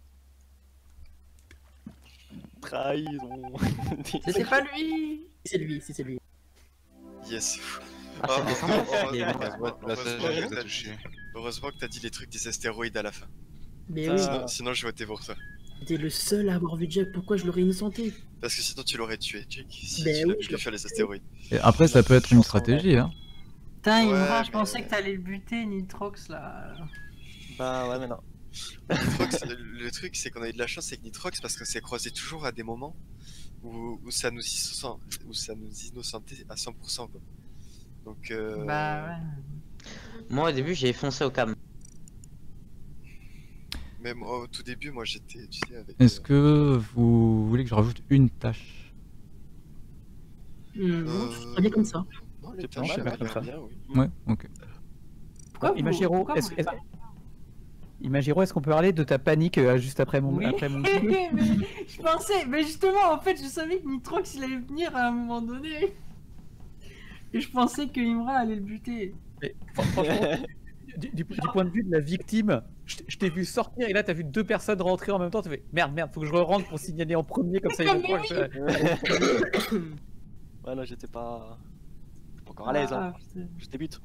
Trahison. C'était pas lui. C'est lui, c'est lui. yes. Ah, c'était sympa. Il y a- Heureusement que t'as dit les trucs des astéroïdes à la fin. Mais Ça- oui, Sinon je votais pour toi. t'es le seul à avoir vu Jack, pourquoi je l'aurais innocenté? Parce que sinon tu l'aurais tué, Jake. Si Ben tu l'as oui, vu je faire les astéroïdes. Et après, ça peut être une stratégie. Hein. Putain, Imra, Ouais, je pensais mais- que t'allais le buter, Nitrox là. Bah ouais mais non. Nitrox, le truc c'est qu'on a eu de la chance avec Nitrox parce qu'on s'est croisé toujours à des moments où ça nous innocentait à 100% quoi. Donc Bah ouais. Moi, au début, j'ai foncé au cam. même au tout début moi j'étais tu sais avec Est-ce que vous voulez que je rajoute une tâche? Non, je ferais bien comme ça. Non, les C'est tâches, pas mal, ça comme m'a ça. l'air bien, oui. Ouais, ok. Pourquoi vous- Imagiro, pourquoi est-ce vous voulez pas- Imagiro, est-ce qu'on peut parler de ta panique juste après mon Oui, après mon mais je pensais, mais justement, en fait, je savais que Nitrox il allait venir à un moment donné. Et je pensais que Imra allait le buter. Mais, franchement, du point de vue de la victime, je t'ai vu sortir et là t'as vu deux personnes rentrer en même temps. T'as fait merde, faut que je rentre pour signaler en premier comme ça. Ils vont Mais pas. Ouais là j'étais pas encore à l'aise hein. Ah, putain. Je débute.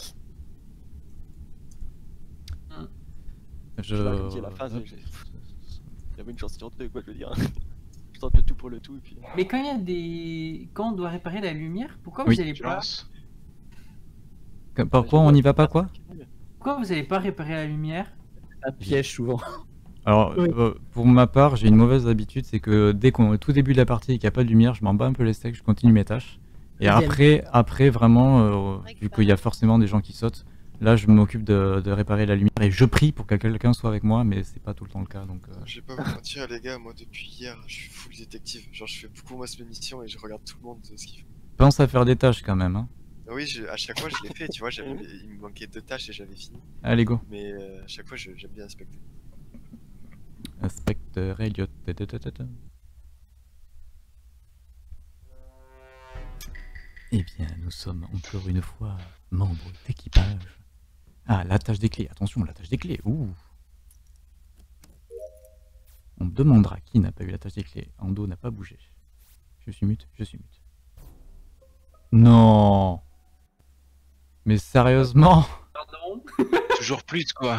Je... Comme dit à la fin, il y avait une chance sur deux quoi je veux dire. Je tente le tout pour le tout et puis. Mais quand il y a des. Quand on doit réparer la lumière, pourquoi Oui. vous allez Je pas. lance. Pourquoi on n'y va pas quoi? Pourquoi vous allez pas réparer la lumière? Un piège souvent. Alors, Oui. pour ma part, j'ai une mauvaise habitude, c'est que dès qu'on est au tout début de la partie et qu'il n'y a pas de lumière, je m'en bats un peu les steaks, je continue mes tâches. Et Idem. après vraiment, vu qu'il y a forcément des gens qui sautent, là je m'occupe de réparer la lumière et je prie pour que quelqu'un soit avec moi, mais c'est pas tout le temps le cas. Donc, Je vais pas vous mentir les gars, moi depuis hier je suis full détective. Genre je fais beaucoup moi cette mission et je regarde tout le monde ce qu'il fait. pense à faire des tâches quand même. Hein. Oui, à chaque fois je l'ai fait, tu vois, il me manquait 2 tâches et j'avais fini. Allez, go. Mais à chaque fois j'aime bien inspecter. Inspecteur Elliot. Eh bien, nous sommes encore une fois membres d'équipage. Ah, la tâche des clés. Attention, la tâche des clés. Ouh. On me demandera qui n'a pas eu la tâche des clés. Ando n'a pas bougé. Je suis mute, je suis mute. Non. Mais sérieusement? Pardon. Toujours plus, quoi.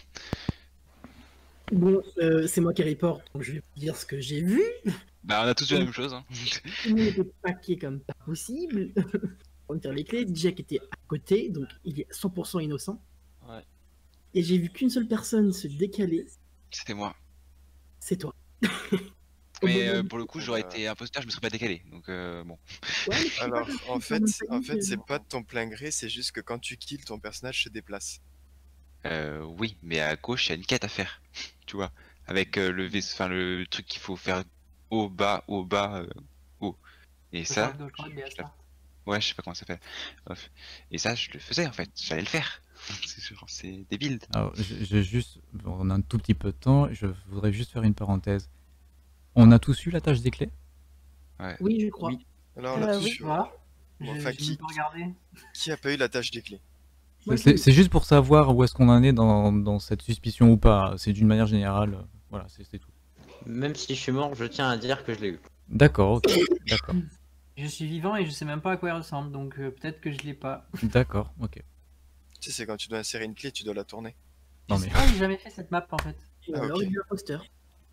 Bon, c'est moi qui reporte, donc je vais vous dire ce que j'ai vu. Bah, on a tous vu la même chose. Hein. Tout le monde était paqué comme pas possible. On tire les clés, Jack était à côté, donc il est 100% innocent. Ouais. Et j'ai vu qu'une seule personne se décaler, C'était moi. c'est toi. Mais pour le coup, j'aurais été imposteur, je me serais pas décalé. Donc bon. Ouais, mais Alors, en fait, c'est c'est pas de ton plein gré, c'est juste que quand tu kills, ton personnage se déplace. Oui, mais à gauche, il y a une quête à faire. Tu vois. Avec le truc qu'il faut faire haut, bas, haut. Et ça. Ouais, je sais pas comment ça s'appelle. Bref. Et ça, je le faisais en fait. J'allais le faire. C'est débile. Alors, on a un tout petit peu de temps. Je voudrais juste faire une parenthèse. On a tous eu la tâche des clés? Ouais. Oui, je crois. Oui. Alors, on a tous oui. eu. Voilà. Bon, Je- enfin, j'ai pas regardé. qui a pas eu la tâche des clés? Moi, C'est juste pour savoir où est-ce qu'on en est dans cette suspicion ou pas. C'est d'une manière générale. Voilà, c'est tout. Même si je suis mort, je tiens à dire que je l'ai eu. D'accord, ok. D'accord. Je suis vivant et je sais même pas à quoi il ressemble, donc peut-être que je l'ai pas. D'accord, ok. Tu sais, c'est quand tu dois insérer une clé, tu dois la tourner. Non mais. Ah, j'ai jamais fait cette map en fait. Ou Ah, alors ok. il est imposteur.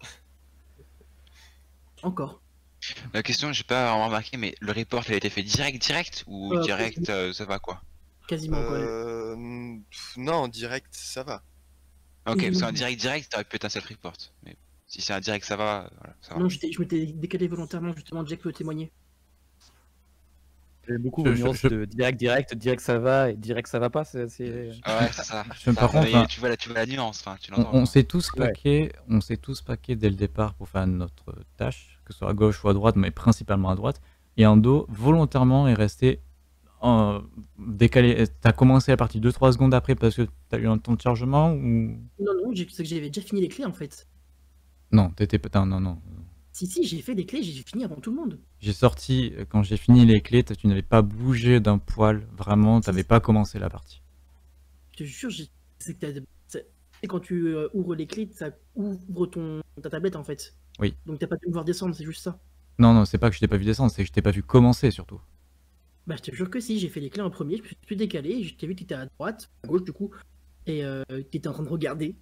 Encore. La question, j'ai pas vraiment remarqué, mais le report, il a été fait direct ou direct, ça va quoi? Quasiment quoi. Non, en direct, ça va. Ok, parce qu'un direct, t'aurais pu être un self-report. Mais si c'est un direct, ça va, voilà, ça va. Non, je m'étais décalé volontairement, justement, Jack peut témoigner. J'aime beaucoup Je- vos je- nuances je- de direct ça va et direct ça va pas. Ouais, c'est ça. Par contre, Mais hein, tu vois la nuance, enfin, tu on l'entends. s'est tous Ouais. paqués dès le départ pour faire notre tâche, que ce soit à gauche ou à droite, mais principalement à droite. Et Ando, volontairement, est resté décalé. T'as commencé la partie 2-3 secondes après parce que t'as eu un temps de chargement ou... Non, non, c'est que j'avais déjà fini les clés en fait. Non, t'étais... Non. Si, j'ai fait des clés, j'ai fini avant tout le monde. J'ai sorti, quand j'ai fini les clés, tu n'avais pas bougé d'un poil, vraiment, t'avais pas commencé la partie. Je te jure, c'est que et quand tu ouvres les clés, ça ouvre ta tablette en fait. Oui. Donc t'as pas pu me voir descendre, c'est juste ça. Non, c'est pas que je t'ai pas vu descendre, c'est que je t'ai pas vu commencer surtout. Bah je te jure que si, j'ai fait les clés en premier, je me suis décalé, je t'ai vu que t'étais à droite, à gauche du coup, et t'étais en train de regarder.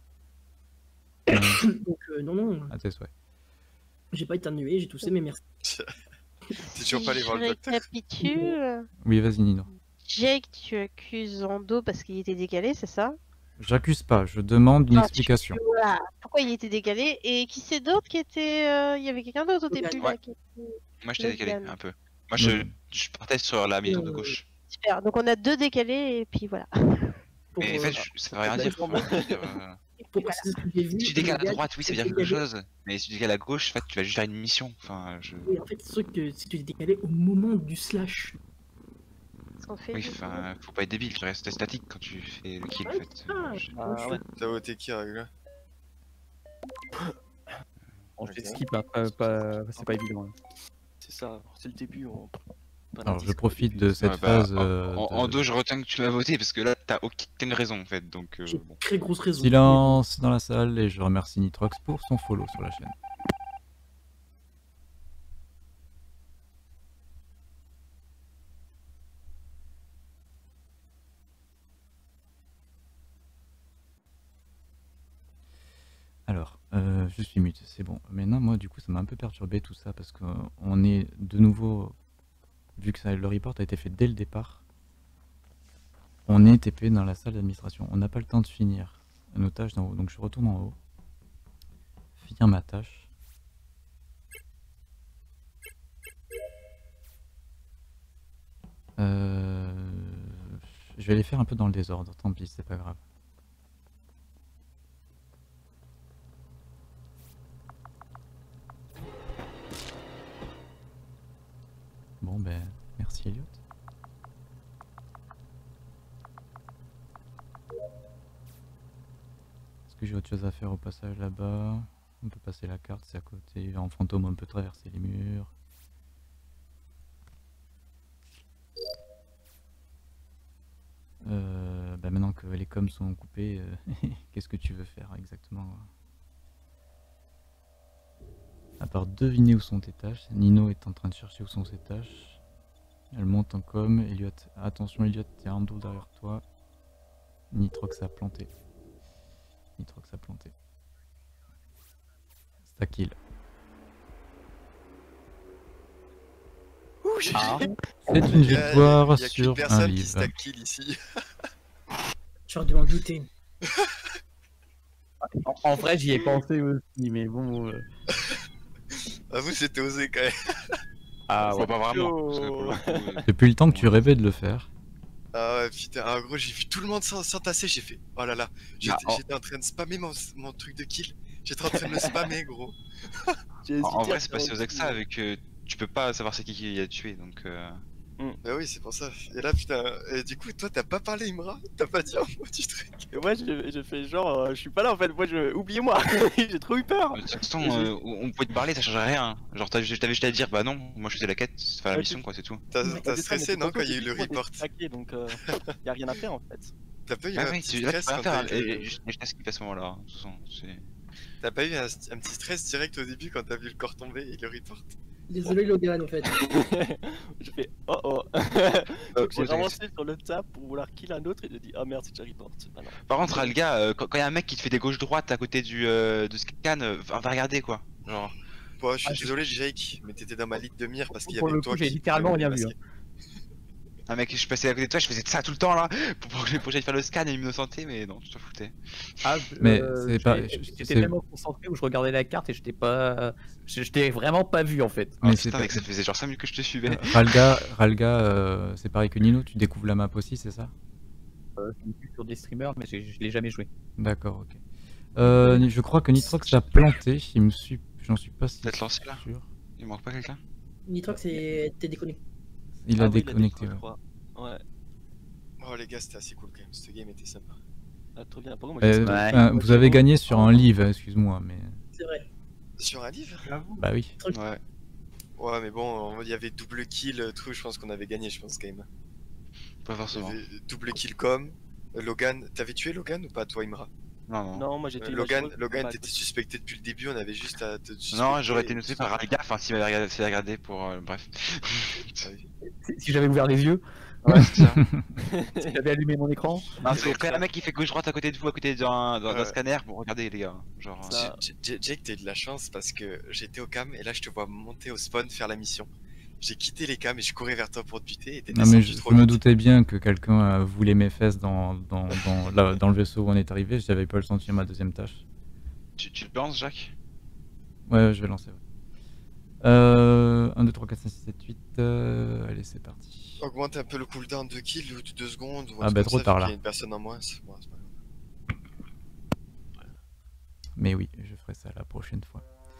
Donc non, À tes souhaits. j'ai pas éternué, j'ai toussé, mais merci. T'es toujours pas allé voir le docteur? Récapitule. Oui, vas-y Nino. Jake, tu accuses Ando parce qu'il était décalé, c'est ça? J'accuse pas, je demande une Non, explication. Voilà. Pourquoi il était décalé? Et qui c'est d'autre qui était. Il y avait quelqu'un d'autre au début là Ouais. qui était- Moi, je t'ai décalé Logan. un peu. Moi, je partais sur la maison de gauche. Super. Donc on a deux décalés et puis voilà. Mais en fait, ça veut rien dire. pour- Enfin, je veux dire, Pour préciser ce que j'ai vu, si tu décales à Logan, droite, oui, ça veut dire quelque chose. Mais si tu décales à gauche, en fait, tu vas juste faire une mission. Enfin, Oui, en fait, c'est sûr que si tu t'es décalé au moment du slash. Parce qu'on fait Oui, du- enfin, faut pas être débile, tu restes statique quand tu fais le kill en fait. Ah ouais. T'as voté qui, Ragla? Bon, je Ok. skip, hein, c'est pas évident. Hein. C'est ça, c'est le début. Pas Alors d'indice, je quoi, profite au de début. cette Ouais, bah, phase en de... deux, je retiens que tu m'as voté parce que là, t'as aucune raison en fait. Donc, J'ai bon. très grosse raison. Silence dans la salle et je remercie Nitrox pour son follow sur la chaîne. Alors, je suis mute, c'est bon. Maintenant, moi, du coup, ça m'a un peu perturbé tout ça parce qu'on est de nouveau, vu que le report a été fait dès le départ, on est TP dans la salle d'administration. On n'a pas le temps de finir nos tâches d'en haut, donc je retourne en haut, finir ma tâche. Je vais les faire un peu dans le désordre, tant pis, c'est pas grave. Bon ben, merci Elliot. Est-ce que j'ai autre chose à faire au passage là-bas? On peut passer la carte, c'est à côté. En fantôme, on peut traverser les murs. Bah maintenant que les coms sont coupés, qu'est-ce que tu veux faire exactement? À part deviner où sont tes tâches, Nino est en train de chercher où sont ses tâches. Elle monte en com. Elliot, attention Elliot, il y a un dos derrière toi. Nitrox a planté. Nitrox a planté. C'est ta kill. Ouh, j'ai C'est une victoire y a sur un personne qui livre. stack kill ici. J'aurais dû m'en douter. En vrai, j'y ai pensé aussi, mais bon. Avoue, c'était osé quand même. Ah Faut ouais. pas vraiment. Parce que pour le coup, Depuis le temps que tu rêvais de le faire. Ah ouais, putain, ah, gros, j'ai vu tout le monde s'entasser, j'ai fait, oh là là, Ah, oh. j'étais en train de spammer mon truc de kill. J'étais en train de le spammer, gros. en vrai, c'est pas si osé que ça, avec tu peux pas savoir c'est qui a tué, donc. Bah oui, c'est pour ça. Et là, putain, et du coup, toi, t'as pas parlé, Imra? T'as pas dit un mot du truc? Et moi, je fais genre, je suis pas là en fait. Moi, oubliez-moi. J'ai trop eu peur. De toute façon, on pouvait te parler, ça changerait rien. Genre, t'avais juste à dire, bah non, moi je faisais la quête, enfin la Ouais, mission, quoi, c'est tout. T'as stressé, non, quand il y a eu le report? Donc, y a rien à faire en fait. T'as pas eu Ah un oui, petit là tu stress peux rien quand faire, t'as eu... je t'ai skippé à ce moment-là, de toute façon, c'est. T'as pas eu un petit stress direct au début quand t'as vu le corps tomber et le report? Désolé Logan en fait. Je fais oh oh. Donc j'ai avancé sur le tab pour vouloir kill un autre et j'ai dit ah merde, c'est déjà report. Ah non. Par contre, Alga, quand y a un mec qui te fait des gauches-droites à côté du scan, va regarder quoi. Genre. Bon, je suis désolé, Jake, mais t'étais dans ma ligne de mire parce qu'il y Pour avait le toi coup, j'ai qui littéralement m'avais rien vu. masqué. Un mec, je passais à côté de toi, je faisais ça tout le temps là, pour que j'aille faire le scan et m'innocenter, mais non, tu t'en foutais. Ah, Mais c'est pas. J'étais c'est- tellement concentré où je regardais la carte et je t'ai vraiment pas vu en fait. Ah, Mais c'est putain, pas- mec, ça faisait genre 5 minutes que je te suivais. Ralga, c'est pareil que Nino, tu découvres la map aussi, c'est ça? Je l'ai vu sur des streamers, mais je l'ai jamais joué. D'accord, ok. Je crois que Nitrox a planté, j'en suis pas si Peut-être lancé là. sûr. Il manque pas quelqu'un? Nitrox t'es déconnecté. Il Ah a oui, déconnecté, je ouais. crois. Ouais. Oh les gars, c'était assez cool quand même, ce game était sympa. Ah, trop bien. Par contre, moi, j'ai- Ouais. Enfin, vous avez gagné sur un livre, excuse-moi, mais. C'est vrai. Sur un livre? Bah oui. Ouais. Ouais, mais bon, il y avait double kill, truc, je pense qu'on avait gagné, je pense, quand même. Pas Il y forcément. avait double kill com. Logan, t'avais tué Logan ou pas, toi, Imra? Non, non. Non, moi j'étais. Logan, t'étais suspecté depuis le début, on avait juste à te suspecter. Non, j'aurais été noté par Alga, enfin s'il m'avait regardé pour. Bref. Ah oui. Si j'avais ouvert les yeux, Ouais, c'est ça. si j'avais allumé mon écran. Parce que quand y a un mec qui fait gauche-droite à côté de vous, à côté d'un Ouais. scanner, bon, regardez les gars. Genre. Ça- Jake, t'as eu de la chance parce que j'étais au cam et là je te vois monter au spawn faire la mission. J'ai quitté les cams et je courais vers toi pour te buter et t'es Non mais descendu je trop me vite. doutais bien que quelqu'un voulait mes fesses dans le vaisseau où on est arrivé, j'avais pas le sentir ma deuxième tâche. Tu le penses, Jacques? Ouais, je vais lancer. Ouais. 1, 2, 3, 4, 5, 6, 7, 8. Allez, c'est parti. Augmente un peu le cooldown de kill ou de 2 secondes. Ou un Ah truc bah comme trop ça, tard, vu là. qu'il y a une personne en moins. Bon, c'est pas grave. Mais oui, je ferai ça la prochaine fois.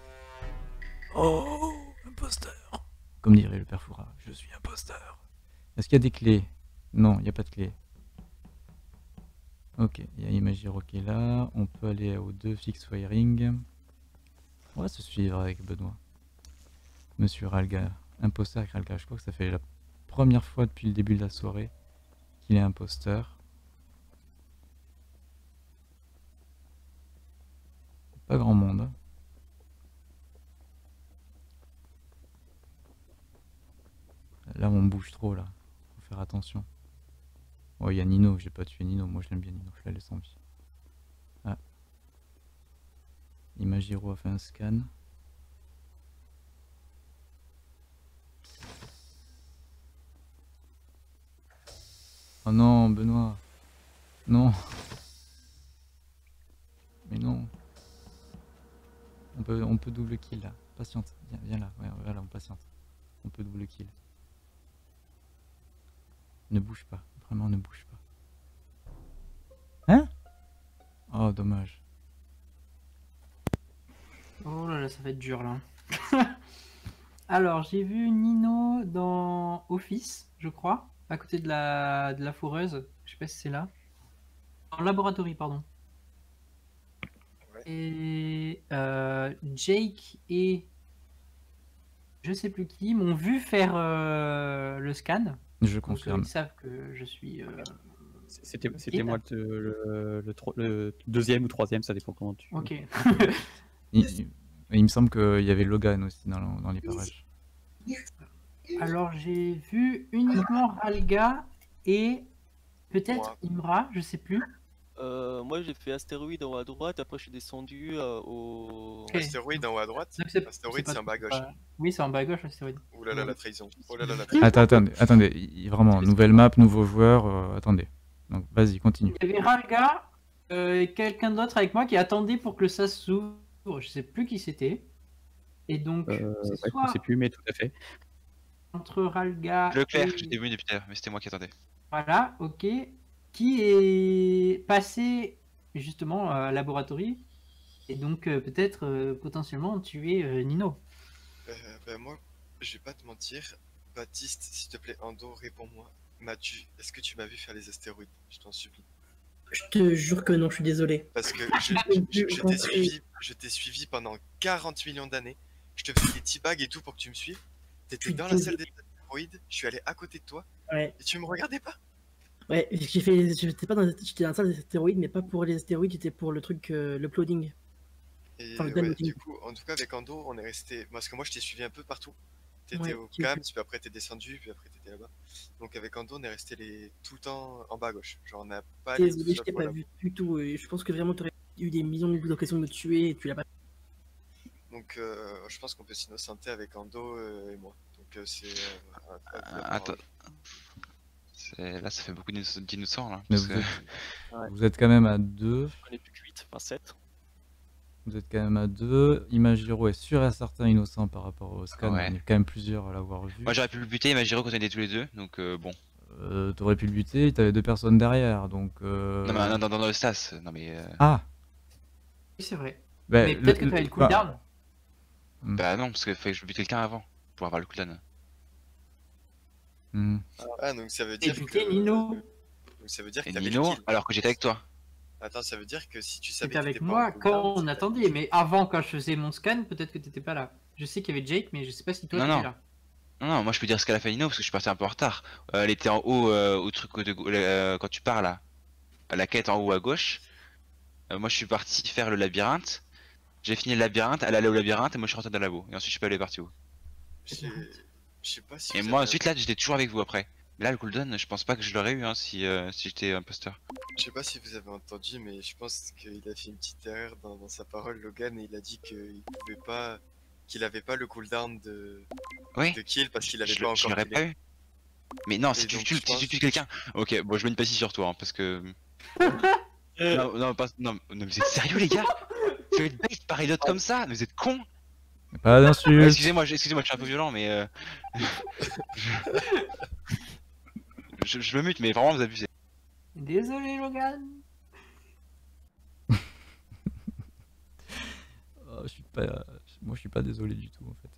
Oh, imposteur. Comme dirait le père Foura, je suis imposteur. Est-ce qu'il y a des clés? Non, il n'y a pas de clés. Ok, il y a Imagiro qui est là. On peut aller au 2 Fix Firing. On va se suivre avec Benoît. Monsieur Ralga. Imposteur avec Ralga. Je crois que ça fait la première fois depuis le début de la soirée qu'il est imposteur. Pas grand monde. Hein. Là on bouge trop là. Faut faire attention. Oh il y a Nino, j'ai pas tué Nino, moi je l'aime bien Nino, je la laisse en vie. Ah. Imagiro a fait un scan. Oh non, Benoît. Non. Mais non. On peut double kill là. Patiente. Viens là. Ouais, voilà, on patiente. On peut double kill. Ne bouge pas. Vraiment, ne bouge pas. Hein? Oh, dommage. Oh là là, ça va être dur là. Alors, j'ai vu Nino dans Office, je crois, à côté de la fourreuse. Je sais pas si c'est là. En laboratoire, pardon. Ouais. Et Jake et je sais plus qui m'ont vu faire le scan. Je Donc, confirme. ils savent que je suis. C'était moi le deuxième ou troisième, ça dépend comment tu. Ok. Et Et il me semble qu'il y avait Logan aussi dans les parages. Alors j'ai vu uniquement Ralga et peut-être Imra, je sais plus. Moi j'ai fait astéroïde en haut à droite, après je suis descendu au... Astéroïde en haut à droite. Astéroïde c'est en bas à gauche. Oui, c'est en bas à gauche, astéroïde. Ouh là là, la trahison. Oh là là, la trahison. Attendez, vraiment, nouvelle map, nouveaux joueurs, attendez. Donc vas-y, continue. Il y avait Ralga et quelqu'un d'autre avec moi qui attendait pour que le sas s'ouvre, je sais plus qui c'était. Et donc, c'est soit je sais plus, mais tout à fait. entre Ralga Leclerc, et... j'étais venu depuis tout à l'heure, mais c'était moi qui attendais. Voilà, ok. Qui est passé justement à Laboratory et donc peut-être potentiellement tuer Nino. Ben moi, je vais pas te mentir. Baptiste, s'il te plaît, Ando, réponds-moi. Mathieu, est-ce que tu m'as vu faire les astéroïdes? Je t'en supplie. Je te jure que non, je suis désolé. Parce que je t'ai suivi pendant 40 millions d'années. Je te faisais des teabags et tout pour que tu me suives. T'étais dans la salle des astéroïdes, je suis allé à côté de toi. Ouais. Et tu me regardais pas? Ouais, j'étais dans la salle des astéroïdes, mais pas pour les astéroïdes, j'étais pour le truc, l'uploading. Et Enfin, ouais, du coup, en tout cas avec Ando, on est resté. Parce que moi je t'ai suivi un peu partout. T'étais au CAMS, puis après t'es descendu, puis après t'étais là-bas. Donc avec Ando, on est resté tout le temps en bas à gauche. Genre on n'a pas. Désolé, je t'ai pas vu du tout. Je pense que vraiment t'aurais eu des millions d'occasions de me tuer et tu l'as pas. Donc je pense qu'on peut s'innocenter avec Ando et moi. Donc c'est. Attends. Là, ça fait beaucoup d'innocents là. Mais vous êtes quand même à 2. On est plus que 8, enfin 7. Vous êtes quand même à 2. Imagiro est sûr et certain innocent par rapport au scan. Ouais. On est quand même plusieurs à l'avoir vu. Moi j'aurais pu le buter, Imagiro quand on était tous les deux, donc bon. T'aurais pu le buter, t'avais 2 personnes derrière, donc... Non, mais dans le sas, non mais... Ah Oui, c'est vrai. Bah, mais peut-être que tu avais le cooldown. Bah non, parce qu'il fallait que je bute quelqu'un avant, pour avoir le cooldown. Ah, donc ça veut dire que... Nino. Donc ça veut dire que t'avais Nino, alors que j'étais avec toi. Attends, ça veut dire que si tu savais que avec moi quand on attendait, mais avant quand je faisais mon scan, peut-être que t'étais pas là. Je sais qu'il y avait Jake, mais je sais pas si toi t'étais là. Non, moi je peux dire ce qu'elle a fait Nino parce que je suis parti un peu en retard. Elle était en haut au truc de quand tu pars là, à la quête en haut à gauche. Moi je suis parti faire le labyrinthe. J'ai fini le labyrinthe, elle allait au labyrinthe et moi je suis rentré dans le labo. Et ensuite je suis pas allé parti où. Je sais pas si. Et moi ensuite là j'étais toujours avec vous après. Là le cooldown je pense pas que je l'aurais eu hein, si j'étais imposteur. Je sais pas si vous avez entendu mais je pense qu'il a fait une petite erreur dans sa parole Logan et il a dit qu'il pouvait pas, qu'il avait pas le cooldown de kill parce qu'il avait pas encore. Je l'aurais pas eu. Mais non, si tu tues quelqu'un. Ok, bon je mets une passie sur toi hein, parce que. non, mais vous êtes sérieux les gars? Tu veux être bait par Elliot comme ça? Mais vous êtes cons? Pas d'insultes. Excusez-moi, je suis un peu violent mais je me mute mais vraiment vous abusez. Désolé Logan. Moi je suis pas désolé du tout en fait.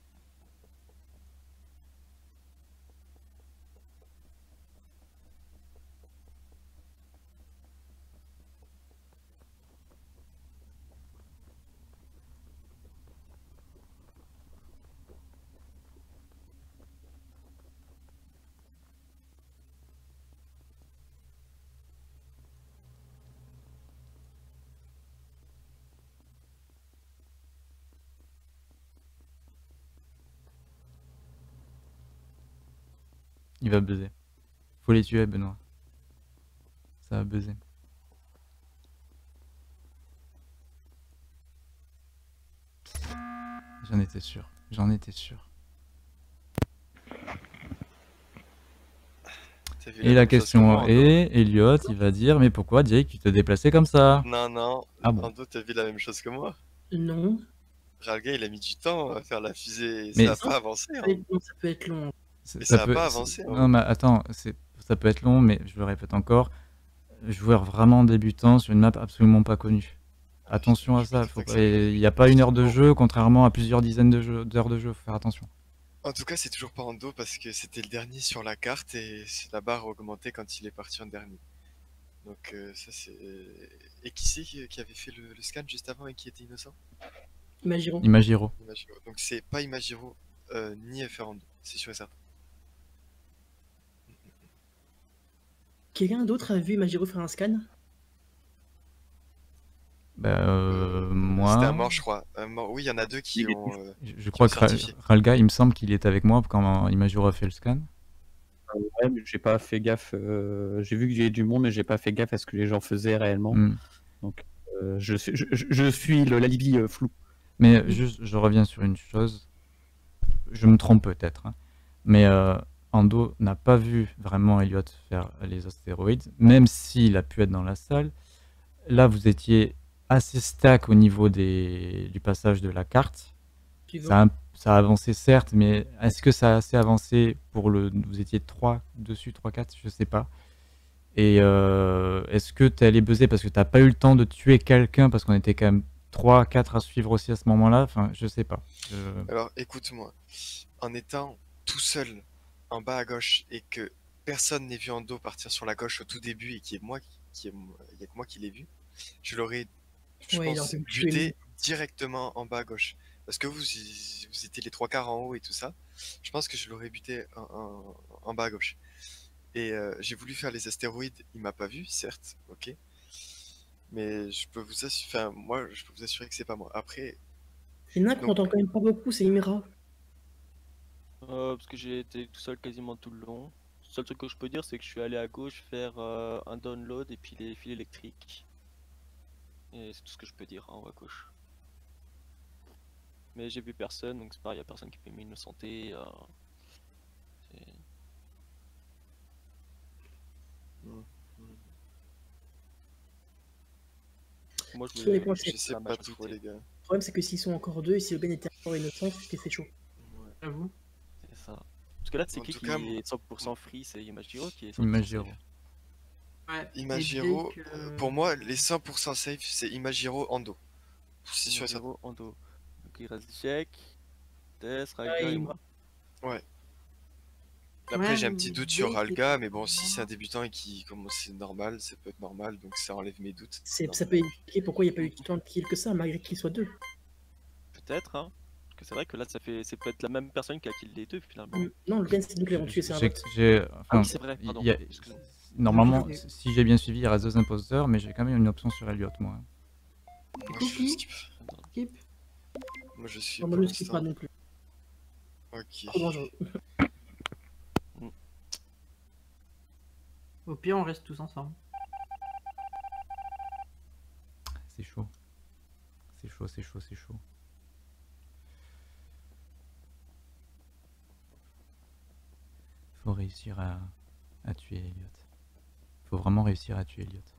Il va buzzer. Faut les tuer, Benoît. Ça va buzzer. J'en étais sûr. J'en étais sûr. Et la question est, Elliot, il va dire, mais pourquoi Jake, tu te déplaçais comme ça? Non. Ah bon. Ando, t'as vu la même chose que moi? Non. Ralga, il a mis du temps à faire la fusée. Mais ça a pas avancé. Hein. Ça peut être long. Mais ça a pas avancé. Non, mais attends, ça peut être long, mais je le répète encore. Joueur vraiment débutant sur une map absolument pas connue. Attention à ça. Il n'y a pas 1 heure de jeu, contrairement à plusieurs dizaines d'heures de jeu. Faut faire attention. En tout cas, c'est toujours pas Ando parce que c'était le dernier sur la carte et la barre a augmenté quand il est parti en dernier. Donc ça c'est... Et qui c'est qui avait fait le scan juste avant et qui était innocent? Imagiro. Donc c'est pas Imagiro ni Ferrando, c'est sûr et certain. Quelqu'un d'autre a vu Imagiro faire un scan? C'était Moi, un mort, je crois. Oui, il y en a deux qui ont. je crois que certifié. Ralga, il me semble qu'il était avec moi quand Imagiro a fait le scan. Ouais, mais j'ai pas fait gaffe. J'ai vu que j'ai du monde, mais j'ai pas fait gaffe à ce que les gens faisaient réellement. Donc, je suis l'alibi flou. Mais juste, je reviens sur une chose. Je me trompe peut-être, hein. Mais Ando n'a pas vu vraiment Elliot faire les astéroïdes, même s'il a pu être dans la salle. Là, vous étiez assez stack au niveau du passage de la carte. Ça a avancé certes, mais est-ce que ça a assez avancé pour le... Vous étiez 3 dessus, 3, 4, je sais pas. Et est-ce que tu es allé buzzer parce que t'as pas eu le temps de tuer quelqu'un parce qu'on était quand même 3, 4 à suivre aussi à ce moment-là? Enfin, je sais pas. Alors, écoute-moi. En étant tout seul en bas à gauche et que personne n'ait vu Ando partir sur la gauche au tout début et qu'il y ait que moi qui l'ai vu, je l'aurais, je pense, buté directement en bas à gauche. Parce que vous étiez les 3/4 en haut et tout ça, je pense que je l'aurais buté en bas à gauche. Et j'ai voulu faire les astéroïdes, il m'a pas vu, certes, ok. Mais je peux vous assurer, enfin, moi, je peux vous assurer que c'est pas moi. Après. Il y en a qu'on entend quand même pas beaucoup, c'est Imira. Parce que j'ai été tout seul quasiment tout le long. Le seul truc que je peux dire, c'est que je suis allé à gauche faire un download et puis les fils électriques. Et c'est tout ce que je peux dire en haut à gauche. Mais j'ai vu personne, donc c'est pareil, y a personne qui peut m'innocenter. Moi je sais pas trop les gars. Le problème c'est que s'ils sont encore deux et si le Ben était encore innocent, c'est chaud. J'avoue. C'est ça. Parce que là c'est qui est 100% free, c'est Imagiro qui est 100% Imagiro. safe. Ouais, Imagiro, pour moi les 100% safe c'est Imagiro Ando. C'est sûr et certain. Ando. Donc il reste Jack, Tess, Ralga et moi. Ouais. Après j'ai un petit doute sur Ralga, mais bon si c'est un débutant et qui commence c'est normal, ça peut être normal, donc ça enlève mes doutes. Ça peut expliquer pourquoi il n'y a pas eu tant de kills que ça, malgré qu'il soit deux. Peut-être, hein. Parce que c'est vrai que là ça peut être la même personne qui a kill les deux finalement. Non, le Ben c'est nous qui l'avons tué, c'est un bot. Ah oui, c'est vrai, pardon. Normalement, si j'ai bien suivi, il reste 2 imposteurs, mais j'ai quand même une option sur Elliot, moi. Moi je skip. Moi je suis. Moi je skip pas non plus. Ok. Trop dangereux. Au pire, on reste tous ensemble. C'est chaud. C'est chaud, c'est chaud, c'est chaud. Faut réussir à tuer Elliot. Faut vraiment réussir à tuer Elliot.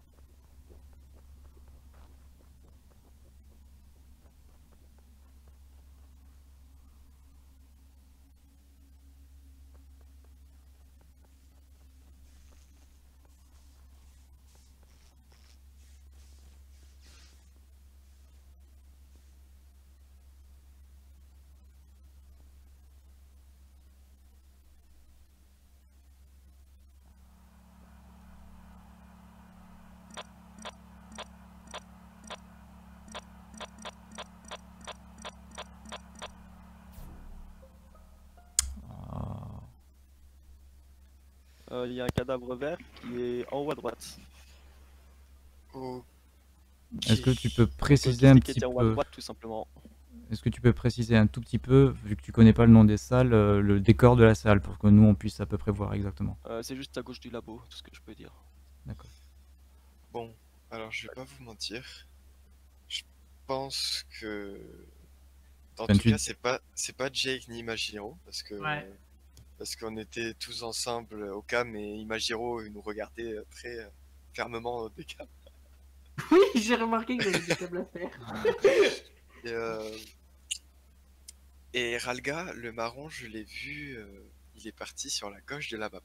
Il y a un cadavre vert qui est en haut à droite. Est-ce que tu peux préciser un petit peu en haut à droite, tout simplement. Est-ce que tu peux préciser un tout petit peu, vu que tu connais pas le nom des salles, le décor de la salle, pour que nous on puisse à peu près voir exactement? C'est juste à gauche du labo, tout ce que je peux dire. D'accord. Bon, alors je vais pas vous mentir. Je pense que... En tout cas, c'est pas Jake ni Imagiro, parce que... Ouais. Parce qu'on était tous ensemble au cam et Imagiro nous regardait très fermement des cams. Oui, j'ai remarqué que j'avais des câbles à faire. Et Ralga, le marron, je l'ai vu, il est parti sur la gauche de la map.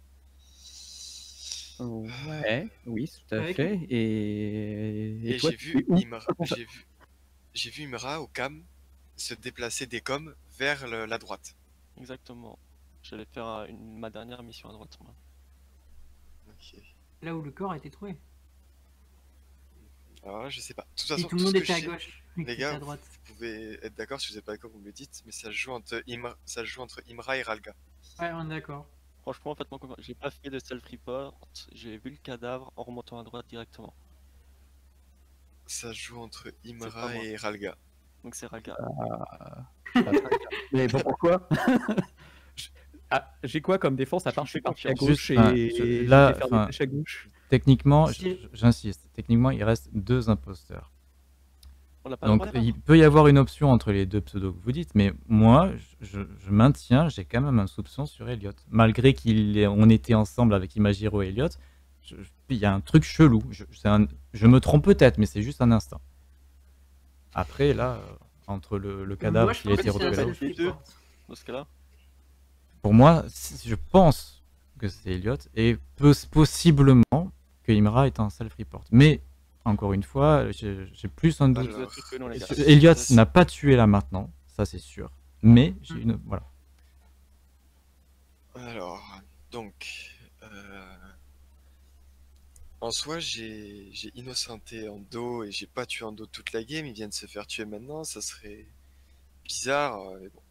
Ouais, oui, tout à fait. Et toi, j'ai vu Imra au cam se déplacer des coms vers la droite. Exactement. J'allais faire ma dernière mission à droite, moi. Ok. Là où le corps a été trouvé. Alors là, je sais pas. De toute façon, tout le monde était à gauche. Les gars, vous pouvez être d'accord si vous n'êtes pas d'accord, vous me le dites, mais ça se joue entre Imra et Ralga. Ouais, on est d'accord. Franchement, en fait, moi, j'ai pas fait de self-report, j'ai vu le cadavre en remontant à droite directement. Ça joue entre Imra et Ralga. Donc c'est Ralga. Mais bon, pourquoi? J'ai quoi comme défense à part je suis parti à gauche Juste, et là, faire des tâches à gauche? Techniquement, Si- j'insiste, techniquement, il reste 2 imposteurs. On l'a pas Donc, demandé, il peut y avoir une option entre les 2 pseudos que vous dites, mais moi, je maintiens, j'ai quand même un soupçon sur Elliot. Malgré qu'on était ensemble avec Imagiro et Elliot, il y a un truc chelou. Je me trompe peut-être, mais c'est juste un instant. Après, là, entre le cadavre Moi, je qui a pense été que c'est un retrouvé là, self-report. dans ce cas-là. pour moi, je pense que c'est Elliot, et possiblement que Imra est un self-report. Mais, encore une fois, j'ai plus un doute. Je vous assure que non, les gars. Elliot n'a pas tué là maintenant, ça c'est sûr. Mais j'ai une. Voilà. Alors, donc, en soi, j'ai innocenté Ando et j'ai pas tué Ando toute la game. Il vient de se faire tuer maintenant, ça serait bizarre, mais bon.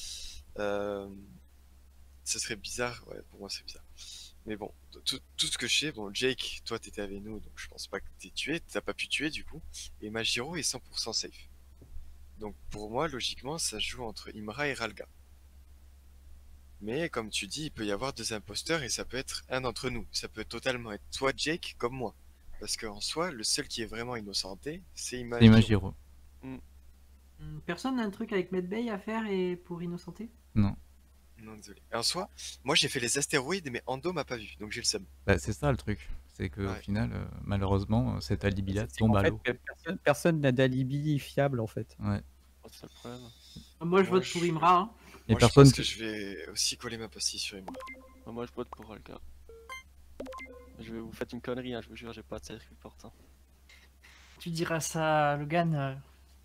Ce serait bizarre, ouais, pour moi c'est bizarre. Mais bon, tout ce que je sais, bon, Jake, toi t'étais avec nous, donc je pense pas que t'es tué, t'as pas pu tuer du coup. Et Majiro est 100% safe. Donc pour moi, logiquement, ça se joue entre Imra et Ralga. Mais comme tu dis, il peut y avoir 2 imposteurs et ça peut être un d'entre nous. Ça peut totalement être toi, Jake, comme moi. Parce qu'en soi, le seul qui est vraiment innocenté, c'est C'est Imagiro. Imagiro. Personne n'a un truc avec Medbay à faire et pour innocenter? Non. Non, désolé. Et en soi, moi j'ai fait les astéroïdes, mais Ando m'a pas vu, donc j'ai le seum. Bah, c'est ça le truc. C'est qu'au Ouais. final, malheureusement, cet alibi-là C'est tombe qu'en à fait, l'eau. personne n'a d'alibi fiable en fait. Ouais. C'est ça le problème. Moi, je Moi, vote pour Imra. Hein. Et Moi, personne. je pense que je vais aussi coller ma pastille sur Imra. Moi je vote pour Ralga. Je vais vous faire une connerie, hein, je vous jure, j'ai pas de self-report. Hein. Tu diras ça à Logan.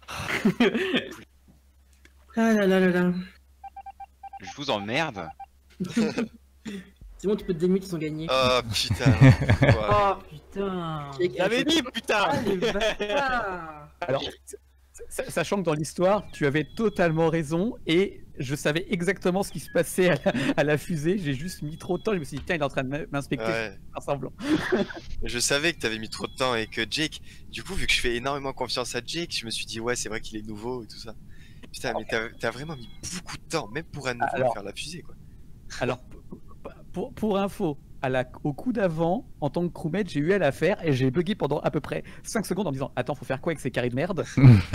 Ah là là là là. Je vous emmerde. C'est bon, tu peux te démuter, ils ont gagné. Oh putain. Oh putain. J'avais dit, putain. Ah, les bâtards. Alors, sachant que dans l'histoire, tu avais totalement raison et je savais exactement ce qui se passait à la fusée. J'ai juste mis trop de temps. Je me suis dit, tiens, il est en train de m'inspecter. Ouais. Faire semblant. Je savais que t'avais mis trop de temps et que Jake, du coup, vu que je fais énormément confiance à Jake, je me suis dit, ouais, c'est vrai qu'il est nouveau et tout ça. Putain, mais t'as vraiment mis beaucoup de temps, même pour un nouveau, à faire la fusée, quoi. Alors, pour info, au coup d'avant, en tant que crewmate, j'ai eu à la faire et j'ai bugué pendant à peu près 5 secondes en me disant, attends, faut faire quoi avec ces carrés de merde?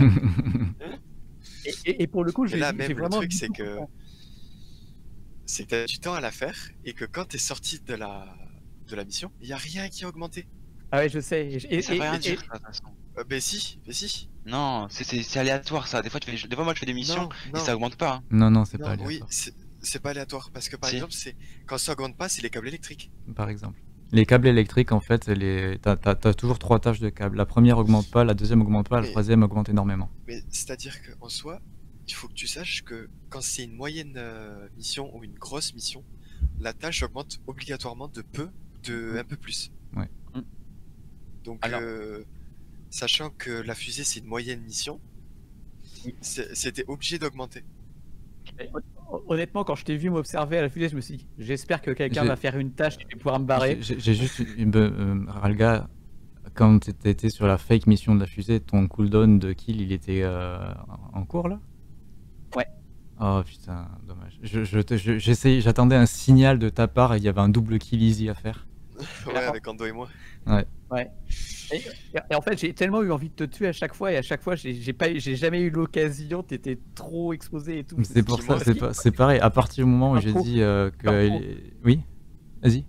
et pour le coup, Mais j'ai là, même le vraiment truc, dit c'est tout que comprendre. t'as du temps à la faire et que quand t'es sorti de la mission, il y a rien qui a augmenté. Ah ouais, je sais. Ça veut rien dire, ça, de toute façon. Ben si. Non, c'est aléatoire ça. Des fois, moi je fais des missions Non, et ça augmente pas. Hein. Non, c'est pas non, oui, aléatoire. c'est pas aléatoire parce que par Si. exemple, quand ça augmente pas, c'est les câbles électriques. Par exemple. Les câbles électriques, en fait, t'as toujours 3 tâches de câbles. La première augmente pas, la deuxième augmente pas, la Mais- troisième augmente énormément. Mais c'est-à-dire qu'en soi, il faut que tu saches que quand c'est une moyenne mission ou une grosse mission, la tâche augmente obligatoirement de un peu plus. Ouais. Donc, Alors- sachant que la fusée c'est une moyenne mission, c'était obligé d'augmenter. Honnêtement, quand je t'ai vu m'observer à la fusée, je me suis dit, j'espère que quelqu'un J'ai- va faire une tâche et je vais pouvoir me barrer. J'ai juste Ralga, quand t'étais sur la fake mission de la fusée, ton cooldown de kill, il était en cours là? Ouais. Oh putain, dommage. J'attendais un signal de ta part et il y avait un double kill easy à faire. Ouais, avec Ando et moi. Ouais. Et en fait, j'ai tellement eu envie de te tuer à chaque fois et à chaque fois, j'ai jamais eu l'occasion. T'étais trop exposé et tout. C'est pour ça, Dis-moi. c'est pareil. À partir du moment où j'ai Info. dit que. Info. Oui? Vas-y.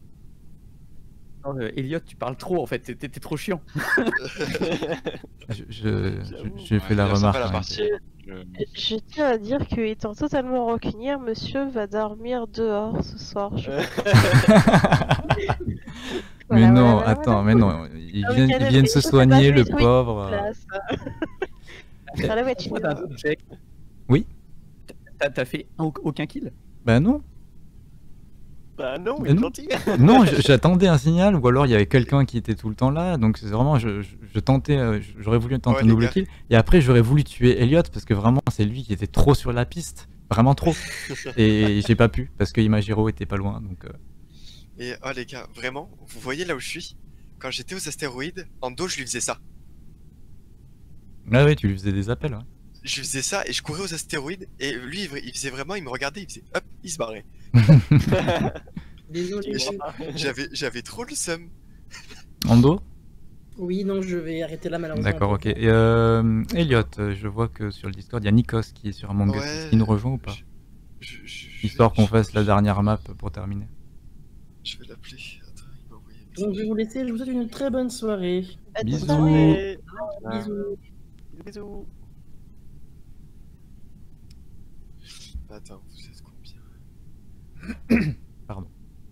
Non, Elliot, tu parles trop en fait. T'es trop chiant. J'ai fait la Ouais, sympa, remarque. la hein. partie. Je tiens à dire que, étant totalement rancunière, monsieur va dormir dehors ce soir. Mais Voilà, non, voilà, attends, voilà. mais non. Il Ah oui, vient, quel il vient de est se le soigner, le oui, oui, pauvre. place. Voilà, ouais, tu Pourquoi t'as un autre check? Oui. T'as fait aucun kill? Bah non. Bah non, Mais il est non. gentil. Non, j'attendais un signal, ou alors il y avait quelqu'un qui était tout le temps là, donc c'est vraiment, je tentais, j'aurais voulu tenter Ouais, un les double gars. kill, et après j'aurais voulu tuer Elliot, parce que vraiment c'est lui qui était trop sur la piste, vraiment trop, et j'ai pas pu, parce que Imagiro était pas loin, donc... Et oh les gars, vraiment, vous voyez là où je suis? Quand j'étais aux astéroïdes, Ando je lui faisais ça. Ah oui, tu lui faisais des appels, ouais. Je faisais ça et je courais aux astéroïdes et lui il faisait vraiment, il me regardait, il faisait hop, il se barrait. Désolé. J'avais trop le seum. Ando? Oui, non, je vais arrêter là malheureusement. D'accord, ok. Et Elliot, je vois que sur le Discord, il y a Nikos qui est sur Among Us. Est-ce qu'il nous rejoint ou pas? Histoire qu'on fasse la dernière map pour terminer. Je vais l'appeler. Attends, il m'a envoyé un Donc je vais vous laisser, je vous souhaite une très bonne soirée. Bisous. Bisous. Bisous. Attends, vous êtes combien? Pardon.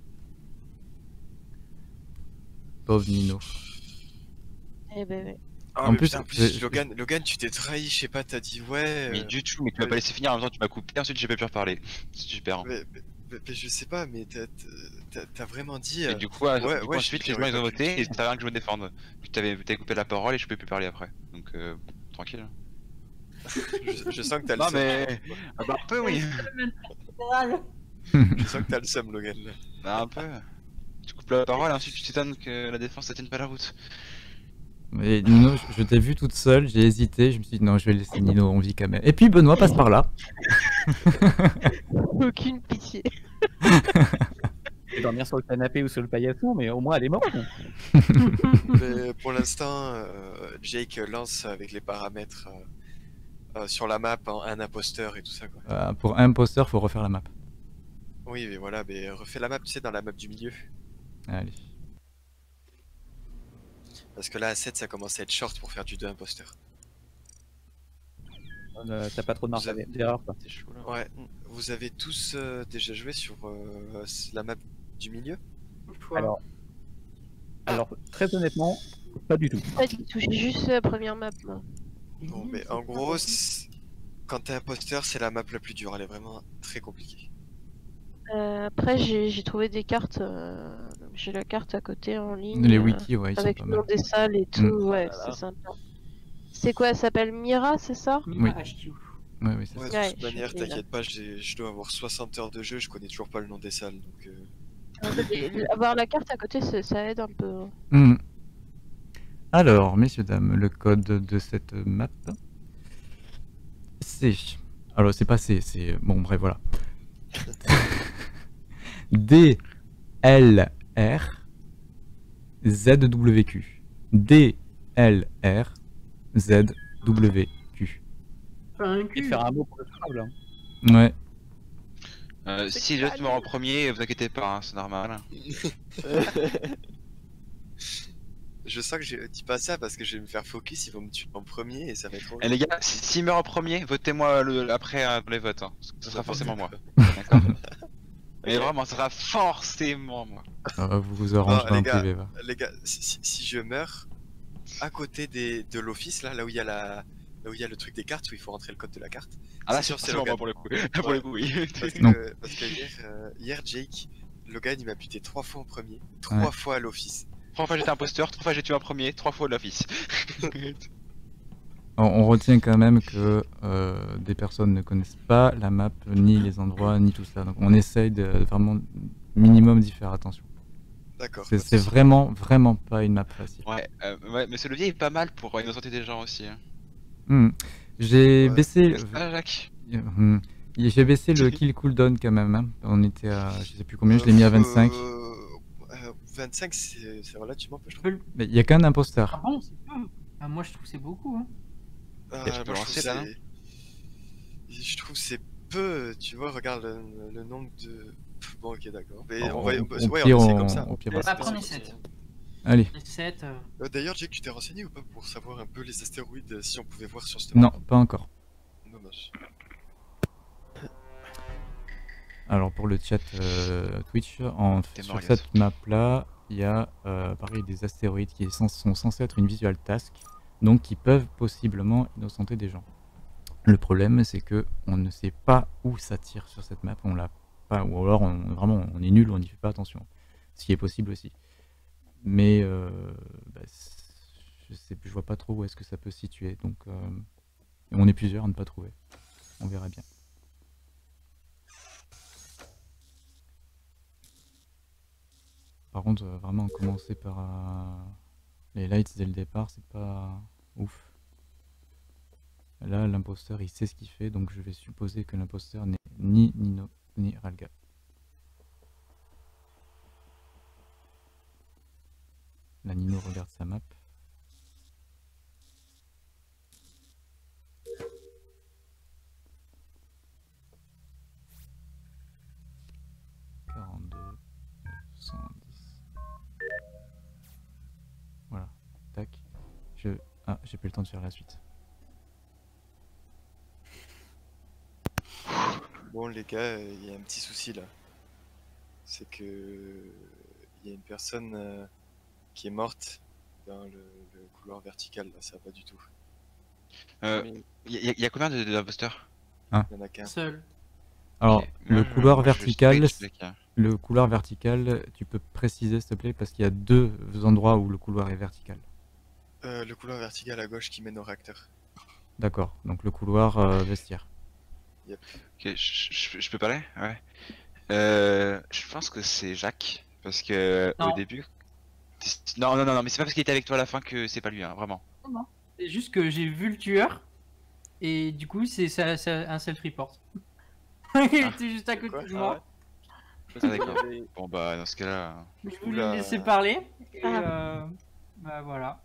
Pauvre Nino. Eh ben ouais. Ah, En mais plus, putain, Logan, tu t'es trahi, je sais pas, t'as dit ouais. Mais du tout, mais tu m'as pas laissé finir, en même temps tu m'as coupé, ensuite j'ai pas pu reparler. C'est super. Hein. Mais je sais pas, mais t'as vraiment dit. Et du coup, ensuite les gens ils ont voté et ça rien que je me défende. Puis t'avais coupé la parole et je pouvais plus parler après. Donc tranquille. Je sens que t'as le non seum. mais. Ah bah un peu oui. Je sens que t'as le seum, Logan. Là. Bah un peu. Tu coupes la parole et ensuite tu t'étonnes que la défense ça tienne pas la route. Mais Nino, je t'ai vu toute seule, j'ai hésité, je me suis dit non, je vais laisser Nino en vie quand même. Et puis Benoît passe par là. Aucune pitié. Je vais dormir sur le canapé ou sur le paillasson, mais au moins elle est morte. Mais pour l'instant, Jake lance avec les paramètres sur la map un imposteur et tout ça quoi. Pour un imposteur, faut refaire la map. Oui, mais voilà, mais refais la map, tu sais, dans la map du milieu. Allez. Parce que là, à 7, ça commence à être short pour faire du 2 imposteur. T'as pas trop de marge d'erreur quoi. C'est chaud là. Ouais, vous avez tous déjà joué sur la map du milieu? Alors, très honnêtement, pas du tout. Pas du tout, j'ai juste la première map moi. Bon, mais en gros, quand t'es imposteur, c'est la map la plus dure, elle est vraiment très compliquée. Après j'ai trouvé des cartes, j'ai la carte à côté en ligne. Les wikis, ouais, ils sont avec pas le nom mal. des salles et tout, ouais, c'est sympa. C'est quoi, elle s'appelle Mira, c'est ça? Oui. HQ. Ouais, oui, c'est Ouais, ça. de toute manière, t'inquiète pas, je dois avoir 60 heures de jeu, je connais toujours pas le nom des salles, donc... Avoir la carte à côté, ça aide un peu. Mhm. Alors, messieurs, dames, le code de cette map, c'est... Alors, c'est pas C, c'est... Bon, bref, voilà. D, L, R, ZWQ. D, L, R, ZWQ. Et faire un mot pour le Scrabble. Hein. Ouais. Si je te meurs en premier, vous inquiétez pas, hein, c'est normal. Je sens que je dis pas ça parce que je vais me faire focus, ils vont me tuer en premier et ça va être trop... Et les gars, s'il meurt en premier, votez-moi après dans les votes. Hein. Ce sera forcément moi. D'accord. Mais vraiment, ce sera forcément moi. Vous vous arrangerez en privé, va. Les gars, si je meurs à côté de l'office, là où il y a là où il y a le truc des cartes, où il faut rentrer le code de la carte. Ah là, c'est sûr, c'est moi pour le coup. Pour le coup, oui. Parce que hier, Jake, Logan, il m'a buté 3 fois en premier, 3 Ouais. fois à l'office. 3 fois j'étais imposteur, 3 fois j'ai tué en premier, 3 fois de l'office. On retient quand même que des personnes ne connaissent pas la map, ni les endroits, ni tout ça. Donc on essaye de vraiment minimum d'y faire attention. D'accord. C'est vraiment pas une map facile. Ouais, mais ce levier est pas mal pour innocenter des gens aussi. Hein. J'ai baissé... Ah, Jacques. J'ai baissé le kill cooldown quand même. Hein. On était à... Je sais plus combien, je l'ai mis à 25. 25, c'est relativement peu, je trouve. Mais il y a qu'un imposteur. Ah bon, c'est peu. Ah, moi je trouve que c'est beaucoup. Hein. Je peux lancer là, non? Je trouve c'est peu, tu vois, regarde le nombre de... Bon, ok, d'accord. Mais Au on va pire, essayer comme ça. au pire, Bah, prenez 7. Allez. 7. D'ailleurs, Jake, tu t'es renseigné ou pas pour savoir un peu les astéroïdes, si on pouvait voir sur cette Non, map? pas encore. Dommage. Alors pour le chat Twitch, sur cette map là, il y a pareil des astéroïdes qui sont censés être une visual task, donc qui peuvent possiblement innocenter des gens. Le problème c'est que on ne sait pas où ça tire sur cette map, on l'a pas, ou alors on est nul, on n'y fait pas attention, ce qui est possible aussi. Mais je vois pas trop où est-ce que ça peut se situer, donc on est plusieurs à ne pas trouver, on verra bien. Par contre, vraiment commencer par les lights dès le départ, c'est pas ouf. Là, l'imposteur, il sait ce qu'il fait, donc je vais supposer que l'imposteur n'est ni Nino, ni Ralga. Là, Nino regarde sa map. Voilà, tac. Ah, j'ai pas eu le temps de faire la suite. Bon les gars, il y a un petit souci là. C'est que il y a une personne qui est morte dans le couloir vertical, là, ça va pas du tout. Il y a combien d'imposteurs? Un. Il y en a qu'un. Seul. Alors, Ok. le Moi, couloir je vertical, suspecte qu'il y a- le couloir vertical, tu peux préciser s'il te plaît, parce qu'il y a deux endroits où le couloir est vertical. Le couloir vertical à gauche qui mène au réacteur. D'accord, donc le couloir vestiaire. Yep. Ok, je peux parler? Ouais. Je pense que c'est Jacques, parce que Non. au début... Non, mais c'est pas parce qu'il était avec toi à la fin que c'est pas lui, hein, vraiment. Non. C'est juste que j'ai vu le tueur. Et du coup, c'est un self-report. Il était juste à côté Quoi de moi. Ah d'accord. Bon bah dans ce cas-là... Je voulais Oula. le laisser parler. Et Ah. bah voilà.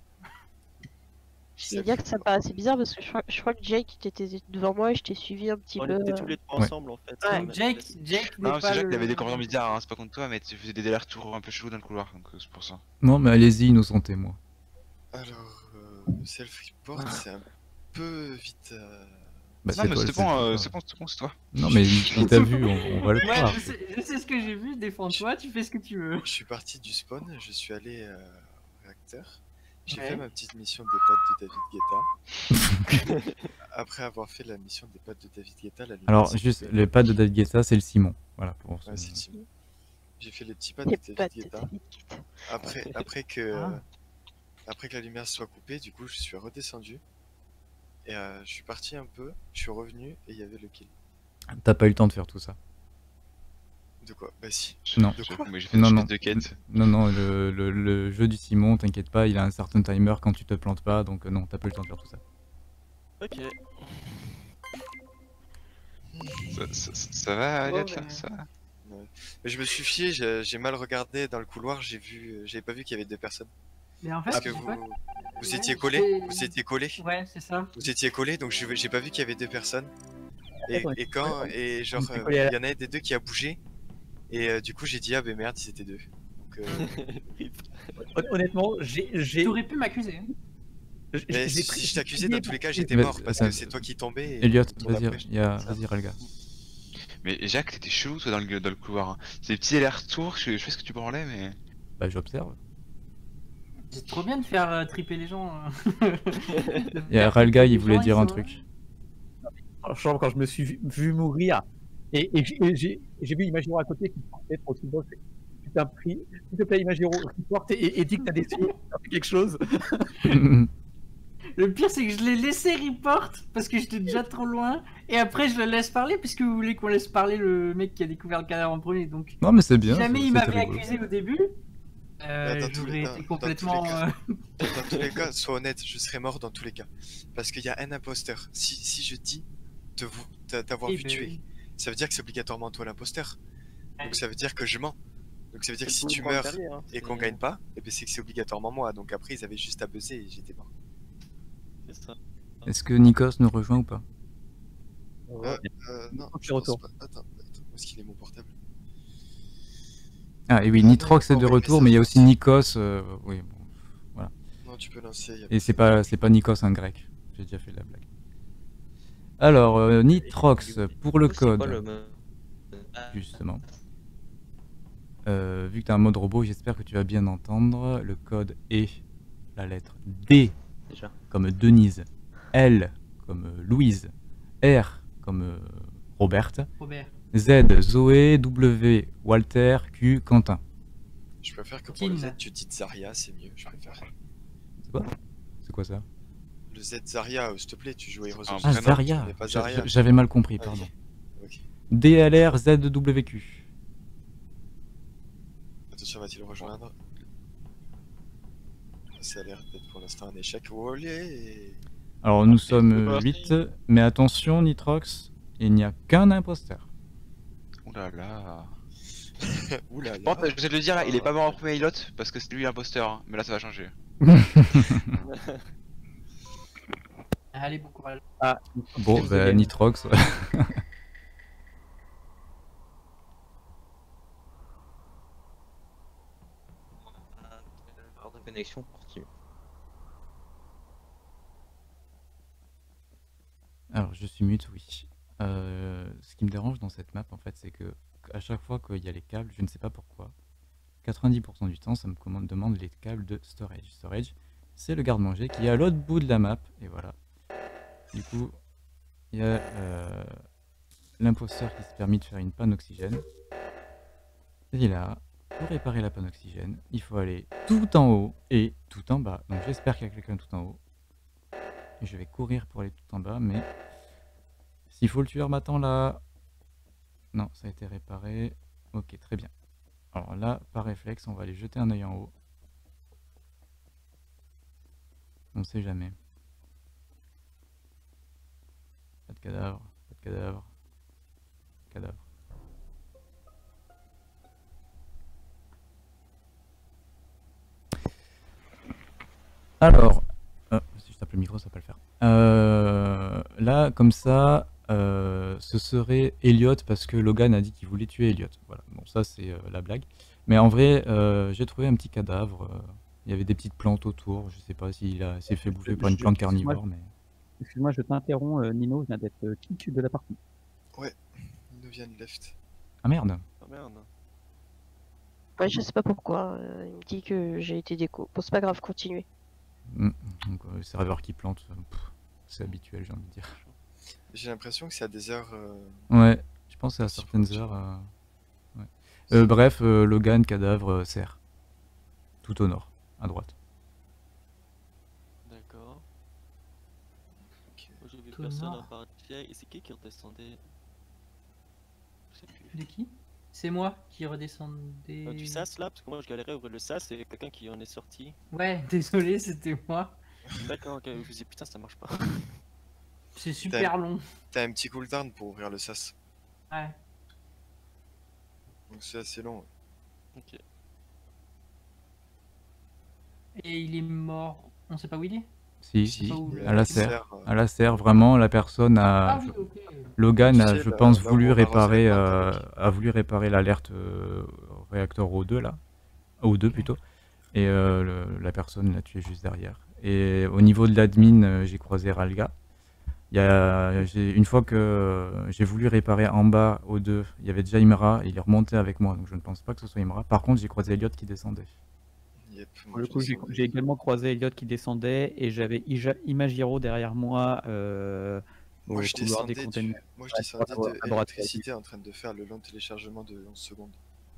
Je vais dire que ça me paraissait bizarre parce que je crois que Jake était devant moi et je t'ai suivi un petit On peu. était tous les trois Ouais. ensemble en fait. Ouais. On Donc a- Jake n'est Non, pas c'est Jacques, le... il avait des comportements bizarres, hein, c'est pas contre toi, mais tu faisais des allers-retours un peu chelous dans le couloir, donc c'est pour ça. Non, mais allez-y, innocentez moi. Alors, self-report, c'est un peu vite. Bah, Non mais toi, c'est bon, c'est toi. Non, mais il t'a vu, on va le Ouais, croire. je sais ce que j'ai vu, défends-toi, tu fais ce que tu veux. Je suis parti du spawn, je suis allé au réacteur. J'ai Ouais. fait ma petite mission des pattes de David Guetta. Après avoir fait la mission des pattes de David Guetta, la lumière Alors, s'est juste, coupée. les pattes de David Guetta, c'est le Simon. Voilà, pour Ouais, c'est Simon. J'ai fait les petits pas Les de pattes David de Guetta. David Guetta. Après que, Ah. après que la lumière soit coupée, du coup, je suis redescendu. Et je suis parti un peu, je suis revenu et il y avait le kill. T'as pas eu le temps de faire tout ça. De quoi? Bah si. Non. De quoi? Moi j'ai fait Non, une non. espèce de quête. Non, le jeu du Simon, t'inquiète pas, il a un certain timer quand tu te plantes pas, donc non, t'as pas eu le temps de faire tout ça. Ok. Ça va, Elliot, là? mais- Ça va? Ouais. Mais je me suis fié, j'ai mal regardé dans le couloir, j'avais pas vu qu'il y avait deux personnes. Mais en fait, Parce que je sais pas- vous Ouais, étiez c'est- collés, vous étiez collés, Ouais, c'est ça. vous étiez collés, donc j'ai pas vu qu'il y avait deux personnes. Et genre, était collés à la- il y en a un des deux qui a bougé, et du coup j'ai dit ah ben merde, ils étaient deux. Donc, Honnêtement, j'ai. T'aurais pu m'accuser. hein. mais j'ai si je t'accusais, dans tous les cas j'étais Mais- mort parce attends. que c'est toi qui tombais. Et Elliot, le tour vas-y, d'après, vas-y, Ralga. Mais Jacques, t'étais chelou toi dans le couloir. Hein. C'est des petits allers-retours, je fais ce que tu branlais, mais... Bah, j'observe. C'est trop bien de faire triper les gens. Et Ralga, il voulait dire un truc. Franchement, quand je me suis vu mourir et j'ai vu Imagiro à côté qui portait trop de boss. Putain, prie, s'il te plaît, Imagiro, porte et dis que t'as des sous, quelque chose. Le pire, c'est que je l'ai laissé report parce que j'étais déjà trop loin. Et après, je le laisse parler puisque vous voulez qu'on laisse parler le mec qui a découvert le cadavre en premier. Donc, Non, mais c'est bien. si jamais c'est- il c'était m'avait rigolo. accusé au début, Dans tous les- j'aurais dans- été dans complètement. tous les cas. Dans tous les cas, sois honnête, je serais mort dans tous les cas. Parce qu'il y a un imposteur. Si je dis t'avoir Oui, vu mais tuer, oui. ça veut dire que c'est obligatoirement toi l'imposteur. Donc ça veut dire que je mens. Donc ça veut dire que C'est si le tu point meurs carré, hein. et qu'on gagne pas, et ben c'est que c'est obligatoirement moi. Donc après ils avaient juste à buzzer et j'étais mort. C'est ça. Est-ce que Nikos nous rejoint ou pas? Non, Ok, je pense retour. pas. Attends, où est-ce qu'il est mon portable? Ah, et oui, Nitrox est de ouais, retour, mais mais il y a ça- aussi Nikos. Oui, bon. Non, tu peux lancer. y a Et c'est pas- pas Nikos un grec. J'ai déjà fait la blague. Alors, Nitrox, pour le C'est quoi code, le mode justement. Vu que tu as un mode robot, j'espère que tu vas bien entendre. Le code est la lettre D déjà? comme Denise, L comme Louise, R comme Robert, Robert. Z Zoé, W Walter, Q Quentin. Je préfère que pour le Tin. Z tu dis Zarya, c'est mieux. Je préfère. C'est quoi ça? Le Z Zarya, s'il te plaît, tu joues Heroes of Ah, Draenor, Zarya. mais pas Zarya. J'avais mal compris, Ah, pardon. ok. DLR ZWQ. Attention, va-t-il rejoindre? Ça a l'air d'être pour l'instant un échec. Olé! Alors nous sommes 8, mais attention Nitrox, il n'y a qu'un imposteur. Ouh là là. Ouh là Bon, là. je vais te le dire, il est pas mort en premier Elliot parce que c'est lui l'imposteur, hein. Mais là ça va changer. Allez, bon courage. Ah, Bon, bah, Nitrox. Erreur de connexion continue. Alors je suis mute, oui. Ce qui me dérange dans cette map en fait, c'est que à chaque fois qu'il y a les câbles, je ne sais pas pourquoi, 90% du temps ça me demande les câbles de storage. Storage, c'est le garde-manger qui est à l'autre bout de la map, et voilà. Du coup, il y a l'imposteur qui s'est permis de faire une panne oxygène. Et là, pour réparer la panne oxygène, il faut aller tout en haut et tout en bas. Donc j'espère qu'il y a quelqu'un tout en haut. Et je vais courir pour aller tout en bas, mais s'il faut le tueur m'attend là. Non, ça a été réparé. Ok, très bien. Alors là, par réflexe, on va aller jeter un œil en haut. On sait jamais. Pas de cadavre, pas de cadavre. Cadavre. Alors, si je tape le micro, ça va pas le faire. Là, comme ça, ce serait Elliot parce que Logan a dit qu'il voulait tuer Elliot. Voilà, bon, ça c'est la blague. Mais en vrai, j'ai trouvé un petit cadavre. Il y avait des petites plantes autour. Je sais pas s'il s'est fait bouffer par une plante carnivore, mais. Excuse-moi, je t'interromps, Nino vient d'être kick de la partie. Ouais, Nino vient de left. Ah merde. Ah merde. Ouais, je sais pas pourquoi. Il me dit que j'ai été déco. Bon, c'est pas grave, continuez. Donc, serveur qui plante, c'est habituel, j'ai envie de dire. J'ai l'impression que c'est à des heures. Ouais, je pense à certaines heures. Ouais. Bref, Logan, cadavre, serre. Tout au nord, à droite. D'accord. Ok. Moi j'ai vu Tout personne nord. à part Jay. Et c'est qui redescendait? Je sais plus. De qui? C'est moi qui redescendais. Du sas là? Parce que moi je galérais à ouvrir le sas et quelqu'un qui en est sorti. Ouais, désolé, c'était moi. D'accord, ok. Je me dis putain, ça marche pas. C'est super long. T'as un petit cooldown pour ouvrir le sas. Ouais. Donc c'est assez long. Ok. Et il est mort. On sait pas où il est? Si, pas où, à la il serre. À la serre, vraiment, la personne a. Ah oui, ok. Logan a, Tu sais, je là- pense, là où voulu on arrose réparer, les plantes avec. a voulu réparer l'alerte réacteur O2 là, O2 plutôt, et la personne l'a tué juste derrière. Et au niveau de l'admin, j'ai croisé Ralga. Une fois que j'ai voulu réparer en bas O2, il y avait déjà Imra, il est remonté avec moi, donc je ne pense pas que ce soit Imra. Par contre, j'ai croisé Elliot qui descendait. Yep, Pour le coup, j'ai également croisé Elliot qui descendait et j'avais Imagiro derrière moi au Moi je couloir des descendais, containers. moi, je descendais de à droite. électricité en train de faire le long téléchargement de 11 secondes.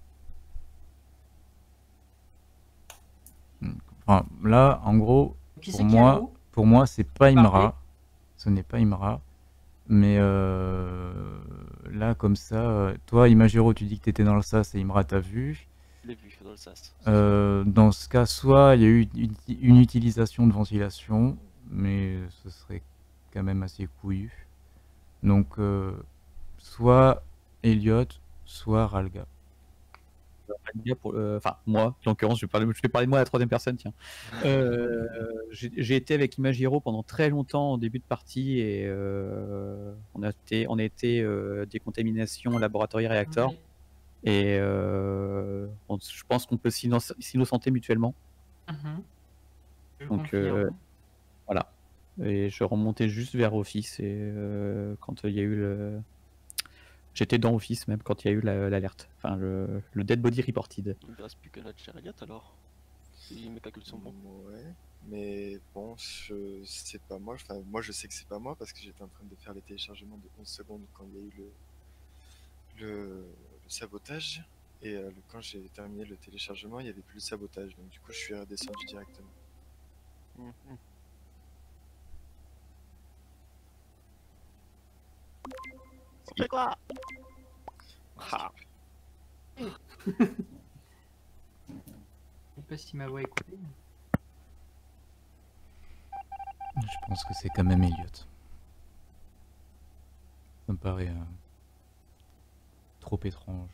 Enfin, là, en gros, Qui pour c'est qui est là-haut? moi, c'est pas Parfait. Imra. Ce n'est pas Imra. Mais là, comme ça, toi, Imagiro, tu dis que tu étais dans le sas et Imra t'a vu. Je l'ai vu dans le sas. Dans ce cas, soit il y a eu une utilisation de ventilation, mais ce serait quand même assez couillu. Donc, soit Elliot, soit Ralga. Enfin, moi, en l'occurrence, je vais parler de moi à la troisième personne, tiens. J'ai été avec Imagiro pendant très longtemps en début de partie et on a été décontamination laboratoire réacteur. Ouais. Et je pense qu'on peut s'innocenter mutuellement. Mhm. Je Donc confirme. voilà. Et je remontais juste vers Office et quand il y a eu le. J'étais dans Office même quand il y a eu l'alerte. Enfin, le Dead Body Reported. Il ne reste plus que notre cher Elliot alors. Si mes calculs sont bons. Ouais, mais bon, c'est pas moi. Enfin, moi je sais que c'est pas moi parce que j'étais en train de faire les téléchargements de 11 secondes quand il y a eu le sabotage. Et quand j'ai terminé le téléchargement, il n'y avait plus le sabotage. Donc du coup, je suis redescendu directement. On fait quoi? Ah. Je sais pas si ma voix est coupée. Je pense que c'est quand même Elliot. Ça me paraît trop étrange.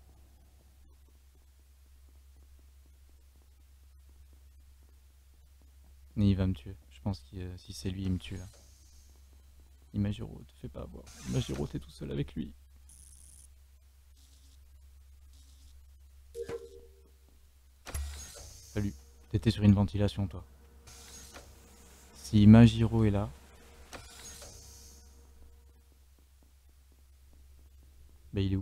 Mais il va me tuer. Je pense que si c'est lui, il me tue là. Imagiro, te fais pas avoir. Imagiro, t'es tout seul avec lui. Salut. T'étais sur une ventilation, toi. Si Imagiro est là... Bah il est où?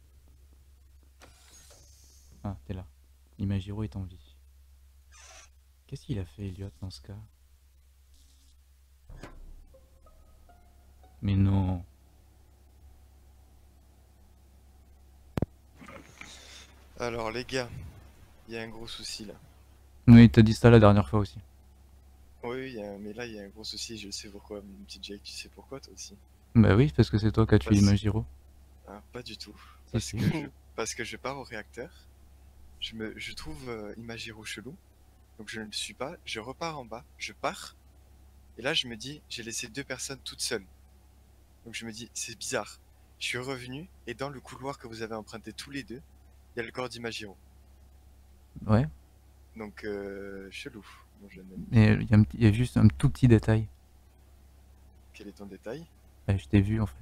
Ah, t'es là. Imagiro est en vie. Qu'est-ce qu'il a fait, Elliot, dans ce cas? Mais non. Alors les gars, il y a un gros souci là. Oui, t'as dit ça la dernière fois aussi. Oui, mais là il y a un gros souci, je sais pourquoi, mon petit Jake, tu sais pourquoi toi aussi? Bah oui, parce que c'est toi qui as tué Imagiro. Ah, pas du tout. Si, Parce que je pars au réacteur, je trouve Imagiro chelou, donc je ne le suis pas, je repars en bas, je pars, et là je me dis, j'ai laissé 2 personnes toutes seules. Donc je me dis, c'est bizarre. Je suis revenu, et dans le couloir que vous avez emprunté tous les deux, il y a le corps d'Imagiro. Ouais. Donc, chelou, mon jeune ami. Mais il y a juste un tout petit détail. Quel est ton détail? Bah, je t'ai vu en fait.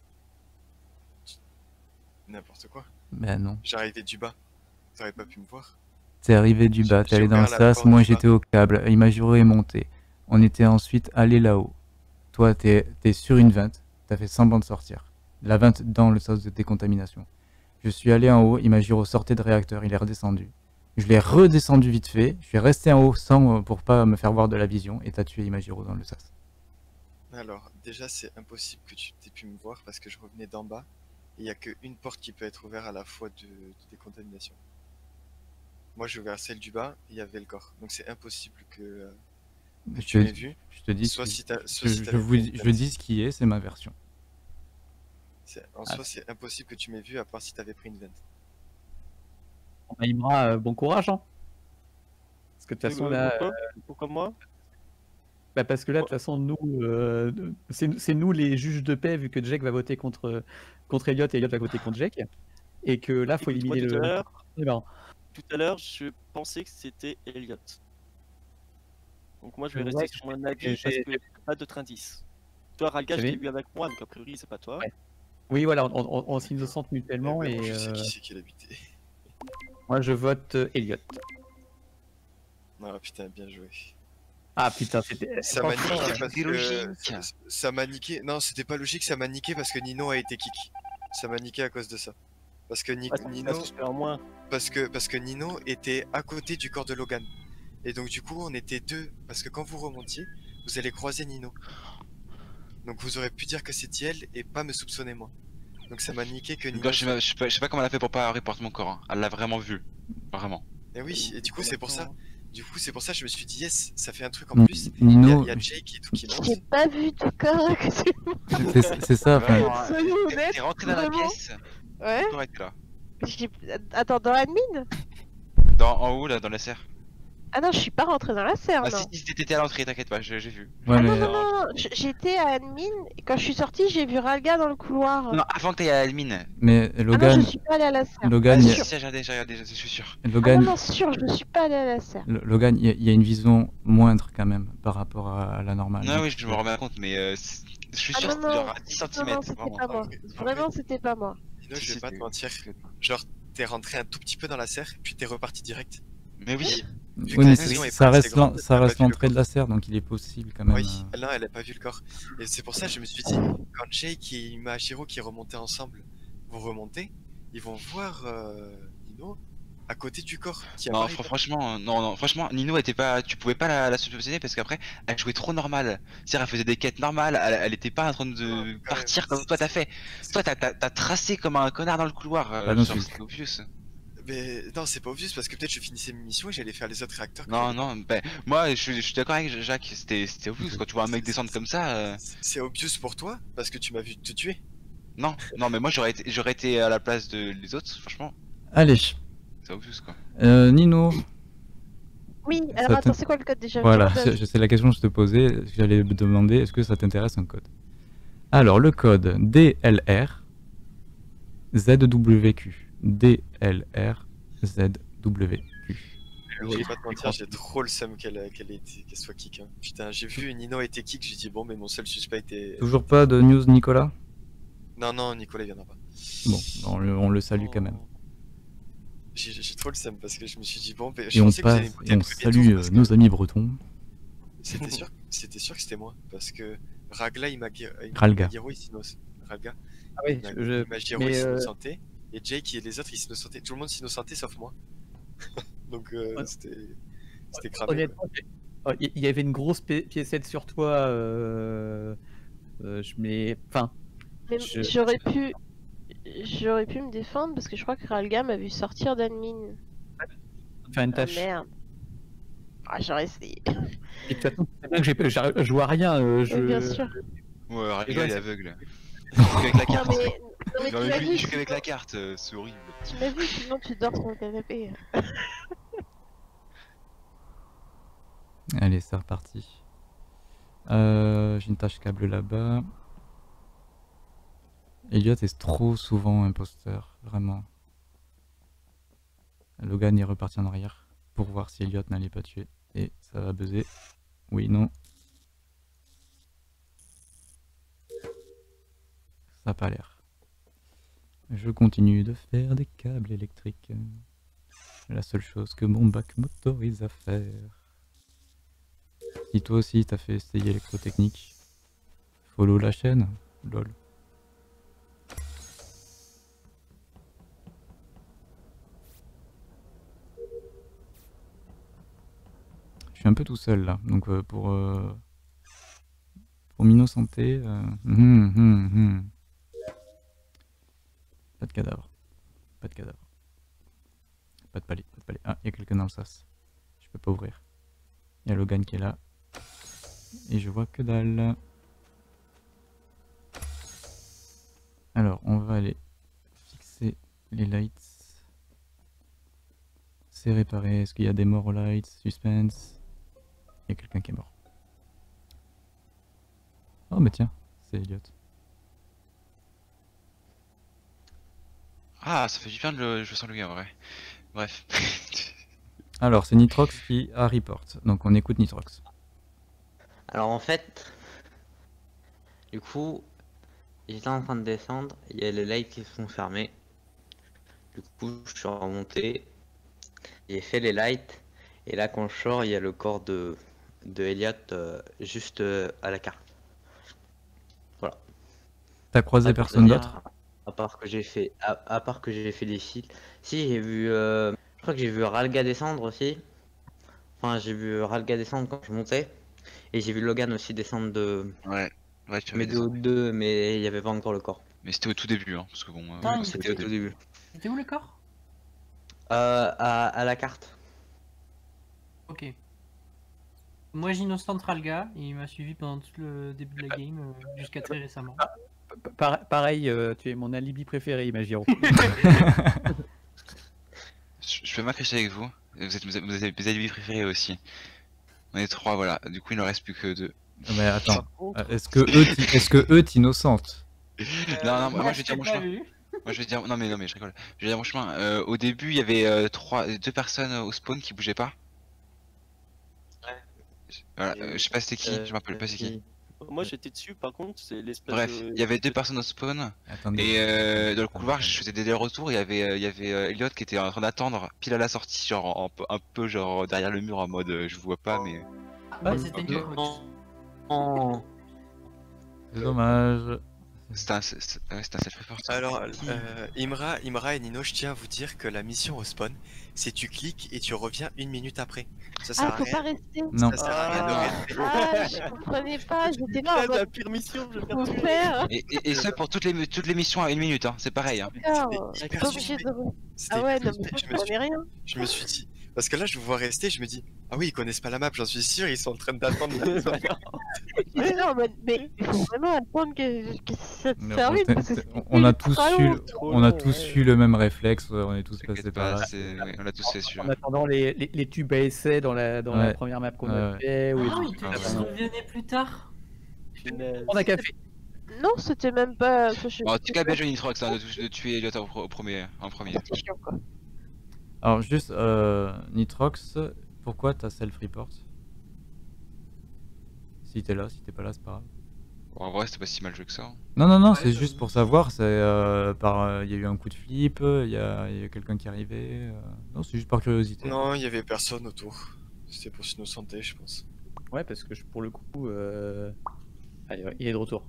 N'importe quoi. Bah non. J'arrivais du bas. T'aurais pas pu me voir. T'es arrivé du bas, t'es allé dans le sas, moi j'étais au câble, Imagiro est monté. On était ensuite allé là-haut. Toi t'es sur une vente, t'as fait semblant de sortir. La vente dans le sas de décontamination. Je suis allé en haut, Imagiro sortait de réacteur, il est redescendu. Je l'ai redescendu vite fait, je suis resté en haut sans, pour pas me faire voir de la vision, et t'as tué Imagiro dans le sas. Alors, déjà c'est impossible que tu t'aies pu me voir parce que je revenais d'en bas. Il n'y a qu'une porte qui peut être ouverte à la fois de décontamination. Moi j'ai ouvert celle du bas, il y avait le corps. Donc c'est impossible que tu m'aies vu. Je te dis, je dis ce qui est, c'est ma version. En soi c'est impossible que tu m'aies vu à part si t'avais pris une vente. Imra, bon courage hein. Parce que de toute façon là... Pourquoi moi? Bah parce que là de toute façon nous, c'est nous les juges de paix vu que Jack va voter contre Elliot et Elliot va voter contre Jack. Et que là faut éliminer le... Tout à l'heure je pensais que c'était Elliot. Donc moi je vais rester sur mon avis parce que pas d'autre indice. Toi Ralga je t'ai vu avec moi donc a priori c'est pas toi. Ouais. Oui voilà, on s'innocente mutuellement et... et... Je sais qui c'est qui l'habitait. Moi je vote Elliot. Ah putain bien joué. Ah putain c'était... Ça m'a niqué parce que... Ça m'a niqué... Non c'était pas logique, ça m'a niqué parce que Nino a été kick. Ça m'a niqué à cause de ça. Parce que Nino... Parce que Nino était à côté du corps de Logan. Et donc du coup on était deux. Parce que quand vous remontiez, vous allez croiser Nino. Donc vous aurez pu dire que c'était elle et pas me soupçonner moi. Donc ça m'a niqué que Nino... Je sais pas comment elle a fait pour pas reporter mon corps. Hein. Elle l'a vraiment vu. Vraiment. Et oui, et du coup c'est pour ça. Du coup, c'est pour ça que je me suis dit, yes, ça fait un truc en plus. Nino... Il y a Jake et tout qui monte. J'ai pas vu de corps, c'est ça, enfin... Soyons honnêtes. T'es rentré dans la pièce. Ouais. Là. Attends, dans l'admin? En haut, là, dans la serre. Ah non, je suis pas rentré dans la serre, non. Si, t'étais à l'entrée, t'inquiète pas, j'ai vu. Ouais, mais... Non, j'étais à admin, et quand je suis sorti, j'ai vu Ralga dans le couloir. Non, avant que t'ailles à admin. Mais Logan... Ah non, je suis pas allé à la serre. Logan... j'ai regardé, je suis sûr. Logan... Ah non, sûr, je suis pas allé à la serre. Logan, il y a une vision moindre quand même, par rapport à la normale. Non, oui, je me rends bien compte, mais... je suis sûr que c'était genre à 10 cm. Non, c'était pas moi. Vraiment, c'était pas moi. Nino, je vais pas te mentir. Genre, t'es rentré un tout petit peu dans la serre, puis t'es reparti direct. Mais oui. Oui, mais ça reste l'entrée de la serre, donc il est possible quand même. Oui, là, elle a pas vu le corps. Et c'est pour ça que je me suis dit, quand Jake et Imahiro qui remontaient ensemble vont remonter, ils vont voir Nino à côté du corps. Non, franchement, Nino était pas. Tu pouvais pas la soupçonner parce qu'après, elle jouait trop normal. C'est-à-dire, elle faisait des quêtes normales, elle était pas en train de partir comme toi t'as fait. Toi, t'as tracé comme un connard dans le couloir. C'était obvious. Mais non, c'est pas obvious parce que peut-être je finissais mes missions et j'allais faire les autres réacteurs. Non, ben moi je suis d'accord avec Jacques, c'était obvious quand tu vois un mec descendre comme ça. C'est obvious pour toi parce que tu m'as vu te tuer. Non, mais moi j'aurais été à la place de les autres, franchement. Allez. C'est obvious quoi. Nino. Oui, Ça alors attends, te- c'est quoi le code déjà? Voilà, Je te le donne. c'est la question que je te posais. J'allais me demander, est-ce que ça t'intéresse un code? Alors, le code DLR ZWQ. DLR ZWQ. Je vais pas te mentir, j'ai trop le seum qu'elle soit kick. Hein. Putain, j'ai vu Nino était kick, j'ai dit bon, mais mon seul suspect était. Toujours pas de news, Nicolas? Non, Nicolas il viendra pas. Bon, on le salue quand même. J'ai trop le seum parce que je me suis dit bon, mais Et je on pensais que vous allez passe me et on salue nos amis bretons. C'était sûr que c'était moi parce que Ragla Ralga. Imagiro Ralga. Ah oui, Imagiro il s'innocentait et Jake et les autres ils s'innocentaient. Tout le monde s'innocentait sauf moi. Donc c'était cramé. Honnêtement, il y avait une grosse piécette sur toi. Enfin. Mais j'aurais pu me défendre parce que je crois que Ralga m'a vu sortir d'admin. Faire une tâche. Merde. Ah, j'aurais essayé. Et de toute façon, c'est bien que je vois rien. Bien sûr. Ouais, Ralga il est aveugle. Avec la carte. Non, mais je suis qu'avec la carte, c'est horrible. Tu m'as vu, sinon tu dors sur le canapé. Allez, c'est reparti. J'ai une tâche câble là-bas. Elliot est trop souvent imposteur, vraiment. Logan est reparti en arrière pour voir si Elliot n'allait pas tuer. Et ça va buzzer. Oui, non. Ça n'a pas l'air. Je continue de faire des câbles électriques. C'est la seule chose que mon bac m'autorise à faire. Si toi aussi t'as fait essayer électrotechnique, follow la chaîne, lol. Je suis un peu tout seul là, donc pour m'innocenter, pas de cadavre, pas de cadavre, pas de palais, pas de palais. Ah, il y a quelqu'un dans le sas, je peux pas ouvrir. Il y a Logan qui est là, et je vois que dalle. Alors, on va aller fixer les lights. C'est réparé, est-ce qu'il y a des morts aux lights? Suspense. Il y a quelqu'un qui est mort. Oh mais tiens, c'est Elliot. Ah, ça fait du bien de le jouer sans lui en vrai. Bref. Alors, c'est Nitrox qui a report. Donc on écoute Nitrox. Alors en fait, du coup, j'étais en train de descendre, il y a les lights qui se sont fermés. Du coup, je suis remonté, j'ai fait les lights, et là quand je sors, il y a le corps de Elliot juste à la carte. Voilà. T'as croisé personne d'autre? À part que j'ai fait, à part que j'ai fait des fils. Si, j'ai vu, je crois que j'ai vu Ralga descendre aussi. Enfin, j'ai vu Ralga descendre quand je montais. Et j'ai vu Logan aussi descendre de... Ouais, tu mais de haut 2, mais il n'y avait pas encore le corps. Mais c'était au tout début, hein, parce que bon... c'était au tout début. C'était où le corps? À la carte. Ok. Moi j'innocente Ralga, il m'a suivi pendant tout le début de la game, jusqu'à très récemment. Pareil, tu es mon alibi préféré, Imagiro. Je peux m'accrocher avec vous. Vous êtes mes alibis préférés aussi. On est 3, voilà. Du coup, il ne reste plus que 2. Mais attends, est-ce que eux t'innocentent? Non, moi je vais dire mon chemin. Moi je vais dire, non mais je rigole. Je vais dire mon chemin. Au début, il y avait 2 personnes au spawn qui bougeaient pas. Voilà, je sais pas c'était qui, je me rappelle pas c'est qui. Moi j'étais dessus, par contre, c'est l'espèce Bref, de... il y avait 2 personnes au spawn. Attendez. Et dans le couloir, je faisais des retours. Il y avait Elliot qui était en train d'attendre pile à la sortie, genre un peu genre derrière le mur en mode je vois pas, mais. Ah, c'était une Oh. C'est dommage. C'était un self-report. Alors, Imra et Nino, je tiens à vous dire que la mission au spawn, c'est tu cliques et tu reviens 1 minute après. Ça sert Ah, à faut rien. pas rester. Non. Ça sert à rien de rester. Ah, je comprenais pas, j'étais là en la mode... pire mission, je vais Faut faire faire. Et ça pour toutes les missions à 1 minute, hein, c'est pareil. Hein. D'accord, C'était t'es hyper pas obligé suspect. de... C'était Ah ouais, hyper non mais suspect. je comprenais rien. Je me suis dit, parce que là je vous vois rester, je me dis, ah oui ils connaissent pas la map, j'en suis sûr, ils sont en train d'attendre. J'étais là en mode, mais il faut vraiment attendre que ça Non, termine. parce que on a c'est tous ultra eu, long. on a tous eu le même réflexe, on est tous passés T'inquiète par pas, là. ouais, on l'a tous fait En celui-là. attendant les tubes à essai dans la Ouais. première map qu'on Ouais, a ouais. fait. Ou les Ah, trucs il te comme dit ça. revenez plus tard. On a café. Non, c'était même pas. Enfin, Bon, en tout cas, bien joué Nitrox hein, de tuer Elliot en premier. C'était chiant quoi. Alors juste, Nitrox, pourquoi t'as self-report? Si t'es là, si t'es pas là, c'est pas grave. Bon, en vrai, c'était pas si mal joué que ça. Non, Ouais, c'est juste pour savoir, c'est il y a eu un coup de flip, il y a quelqu'un qui est arrivé. Non, c'est juste par curiosité. Non, il y avait personne autour. C'était pour s'innocenter, je pense. Ouais, parce que pour le coup, allez, ouais, il est de retour.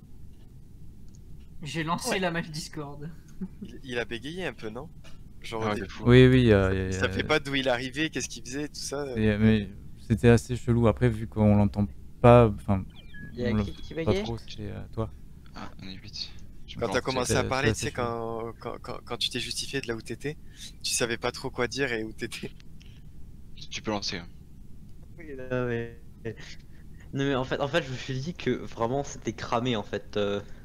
J'ai lancé la match Discord. Il a bégayé un peu, non? Genre, Ouais, au de début. fou. Oui, Il savait pas d'où il arrivait, qu'est-ce qu'il faisait, tout ça. mais c'était assez chelou. Après, vu qu'on l'entend pas, enfin, Il y a on qui pas bégayait trop, c'est toi. Ah, on est 8. Quand t'as commencé à c'est parler, tu assez sais, quand tu t'es justifié de là où t'étais, tu savais pas trop quoi dire et où t'étais. Tu peux lancer. Oui, là, ouais. Non mais en fait je me suis dit que vraiment c'était cramé en fait.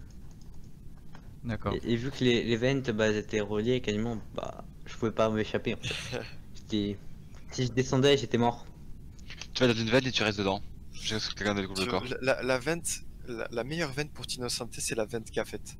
D'accord. Et vu que les ventes bah, elles étaient reliées quasiment, bah je pouvais pas m'échapper en fait. Si je descendais j'étais mort. Tu vas dans une veine et tu restes dedans. Je laisse quelqu'un découvre le corps. La vente, la meilleure vente pour t'innocenter, c'est la vente qu'a faite.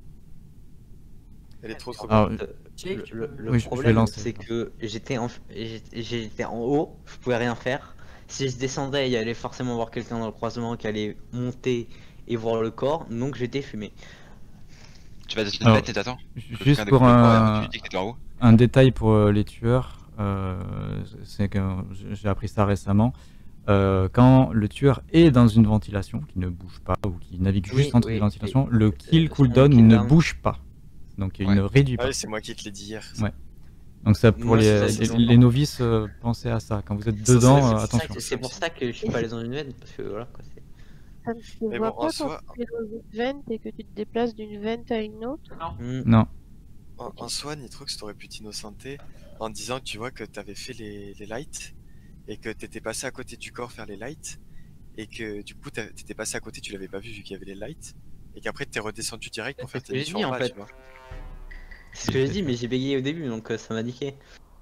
Elle est trop Alors, bonne. Le oui, je vais problème lancer. c'est que j'étais en haut, je pouvais rien faire. Si je descendais, il y allait forcément avoir quelqu'un dans le croisement qui allait monter et voir le corps, donc j'étais fumé. Tu vas dans une Alors, veine et t'attends. juste pour un détail pour les tueurs, c'est que j'ai appris ça récemment. Quand le tueur est dans une ventilation, qui ne bouge pas ou qui navigue juste entre les ventilations, le kill cooldown ne bouge pas. Donc il ne réduit pas. Ouais, c'est moi qui te l'ai dit hier. Ouais. Donc ça pour Moi, les novices, pensez à ça. Quand vous êtes dedans, attention. C'est pour ça que je suis pas allé dans une veine, parce que voilà quoi. Ça ne se Mais voit bon, en pas soi- quand tu es dans une vente et que tu te déplaces d'une vente à une autre. Non. En soi, Nitrox, t'aurais pu t'innocenter en disant que tu vois que t'avais fait les lights et que t'étais passé à côté du corps faire les lights et que du coup t'étais passé à côté, tu l'avais pas vu qu'il y avait les lights et qu'après t'es redescendu direct pour faire tes missions en bas, tu vois. C'est ce que j'ai dit, mais j'ai bégayé au début donc ça m'a niqué.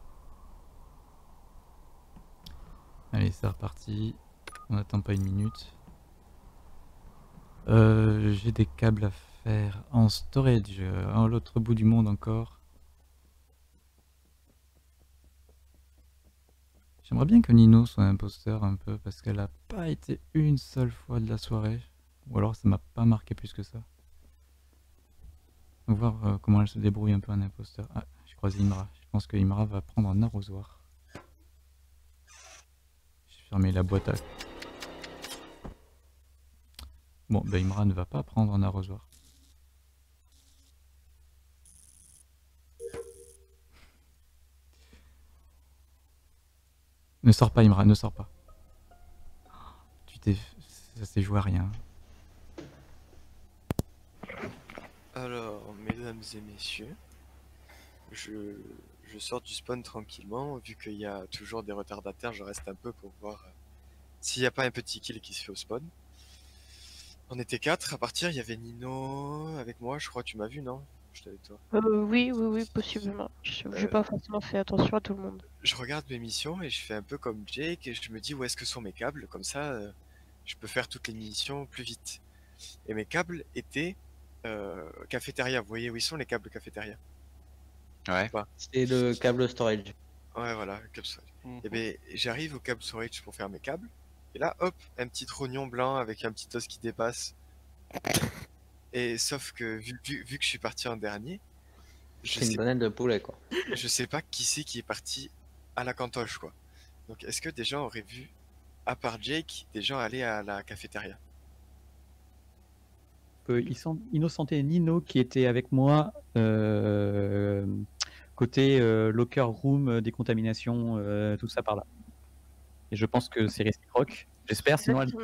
Allez, c'est reparti. On n'attend pas une minute. J'ai des câbles à faire en storage, à l'autre bout du monde encore. J'aimerais bien que Nino soit imposteur un peu, parce qu'elle a pas été une seule fois de la soirée. Ou alors ça m'a pas marqué plus que ça. On va voir comment elle se débrouille un peu en imposteur. Ah, j'ai croisé Imra. Je pense que Imra va prendre un arrosoir. J'ai fermé la boîte à... Bon, bah Imra ne va pas prendre un arrosoir. Ne sors pas Imra, ne sors pas. Ça s'est joué à rien. Alors, mesdames et messieurs, je sors du spawn tranquillement, vu qu'il y a toujours des retardataires, je reste un peu pour voir s'il n'y a pas un petit kill qui se fait au spawn. On était 4 à partir, il y avait Nino avec moi, je crois, tu m'as vu, non? J'étais avec toi. Oui, possiblement. J'ai pas forcément fait attention à tout le monde. Je regarde mes missions et je fais un peu comme Jake et je me dis où est-ce que sont mes câbles, comme ça je peux faire toutes les missions plus vite. Et mes câbles étaient cafétéria, vous voyez où ils sont les câbles cafétéria? Ouais. C'est le câble storage. Ouais, voilà, le câble storage. Et ben j'arrive au câble storage pour faire mes câbles, et là hop, un petit trognon blanc avec un petit os qui dépasse. Et sauf que vu que je suis parti en dernier, C'est une banane de poulet quoi. je sais pas qui c'est qui est parti à la cantoche quoi. Donc est-ce que des gens auraient vu, à part Jake, des gens aller à la cafétéria? Innocenter Nino qui était avec moi côté locker room, décontamination, tout ça par là. Et je pense que c'est réciproque. J'espère, sinon elle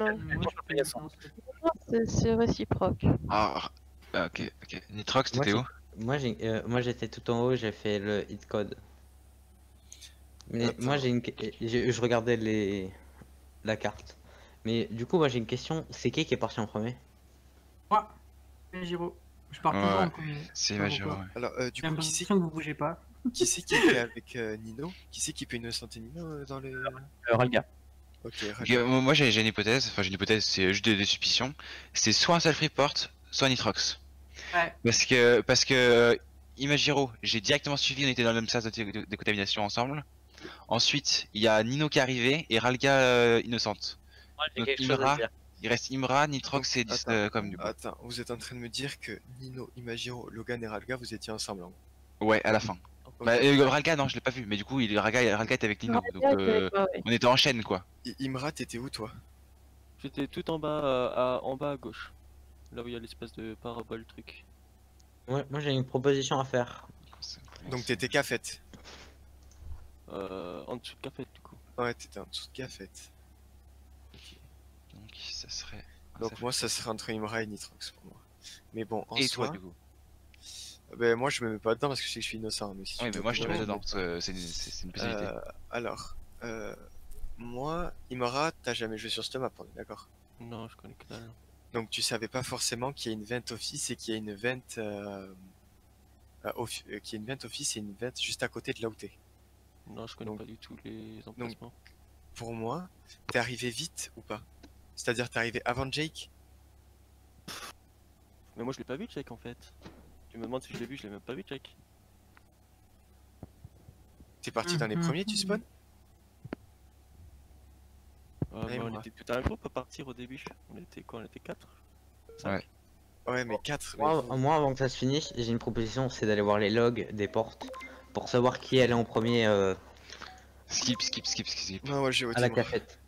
C'est réciproque. Ah, ok. Nitrox, t'étais où? Moi j'étais tout en haut, j'ai fait le hit code. Mais moi je regardais la carte. Mais du coup, moi j'ai une question. C'est qui est parti en premier? Moi, Giro. Je pars toujours en premier. C'est Je sais pas Majiro, pourquoi. ouais. Alors, du J'ai coup, qui c'est l'impression que vous bougez pas. qui peut avec Nino? Qui c'est qui peut innocenter Nino dans les. Ralga. Ok, Ok, Ralga. moi j'ai une hypothèse, enfin j'ai une hypothèse, c'est juste des suspicions. C'est soit un self-report, soit Nitrox. Ouais. Parce que Imagiro, j'ai directement suivi, on était dans le même sas de décontamination ensemble. Ensuite, il y a Nino qui est arrivé et Ralga innocente. Moi j'ai Donc quelque chose à Imra, dire. il reste Imra, Nitrox et comme du coup. Attends, vous êtes en train de me dire que Nino, Imagiro, Logan et Ralga, vous étiez ensemble, hein? Ouais, à la fin. Ok. Bah, Ralga, non, je l'ai pas vu, mais du coup, Ralga était avec Nino, donc on était en chaîne quoi. Imra, t'étais où toi? J'étais tout en bas, en bas à gauche. Là où il y a l'espèce de parabole truc. Ouais, moi j'ai une proposition à faire. Donc t'étais cafette. En dessous de café du coup. Ouais, t'étais en dessous de cafette. Donc ça serait. Donc moi, ça serait entre Imra et Nitrox pour moi. Mais bon, en Et soi, toi du coup? ben moi je me mets pas dedans parce que je sais que je suis innocent. Mais si tu Oui, mais veux moi je te pas, mets me dedans, mets pas. c'est une possibilité. Alors, moi, Imra, t'as jamais joué sur cette map, on est d'accord? Non, je connais que dalle. Donc tu savais pas forcément qu'il y a une vente office et qu'il y a une vente qu'il y a une vente office et une vente juste à côté de là où t'es. Non, je connais Donc- pas du tout les emplacements. Pour moi, t'es arrivé vite ou pas? C'est-à-dire t'es arrivé avant Jake? Mais moi je l'ai pas vu Jake en fait. Tu me demandes si je l'ai vu, je l'ai même pas vu Jake. T'es parti dans les premiers, tu spawn? Allez, On moi. était tout un groupe à partir au début. On était quoi? On était 4? Ouais. Ouais, mais 4. Moi, avant que ça se finisse, j'ai une proposition, c'est d'aller voir les logs des portes pour savoir qui allait en premier Skip. Non, ouais, j'ai voté à la moi. cafette.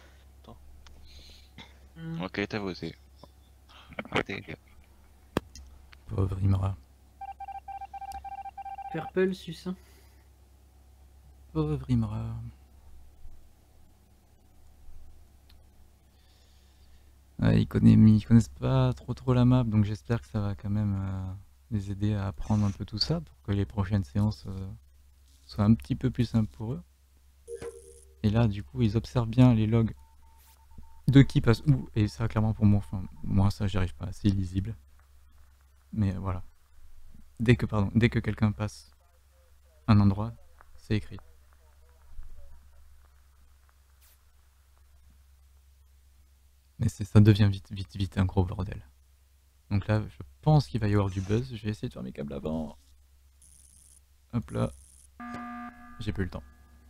Ok, t'as voté. Arrêtez, les gars. Pauvre Imra. Purple, suce. Pauvre Imra. Ouais, ils connaissent pas trop la map, donc j'espère que ça va quand même les aider à apprendre un peu tout ça pour que les prochaines séances soient un petit peu plus simples pour eux. Et là, du coup, ils observent bien les logs de qui passe où, et ça, clairement, pour moi, enfin, moi, ça, j'y arrive pas, c'est illisible. Mais voilà. Dès que quelqu'un passe un endroit, c'est écrit. Mais ça devient vite un gros bordel. Donc là, je pense qu'il va y avoir du buzz. Je vais essayer de faire mes câbles avant. Hop là. J'ai plus le temps.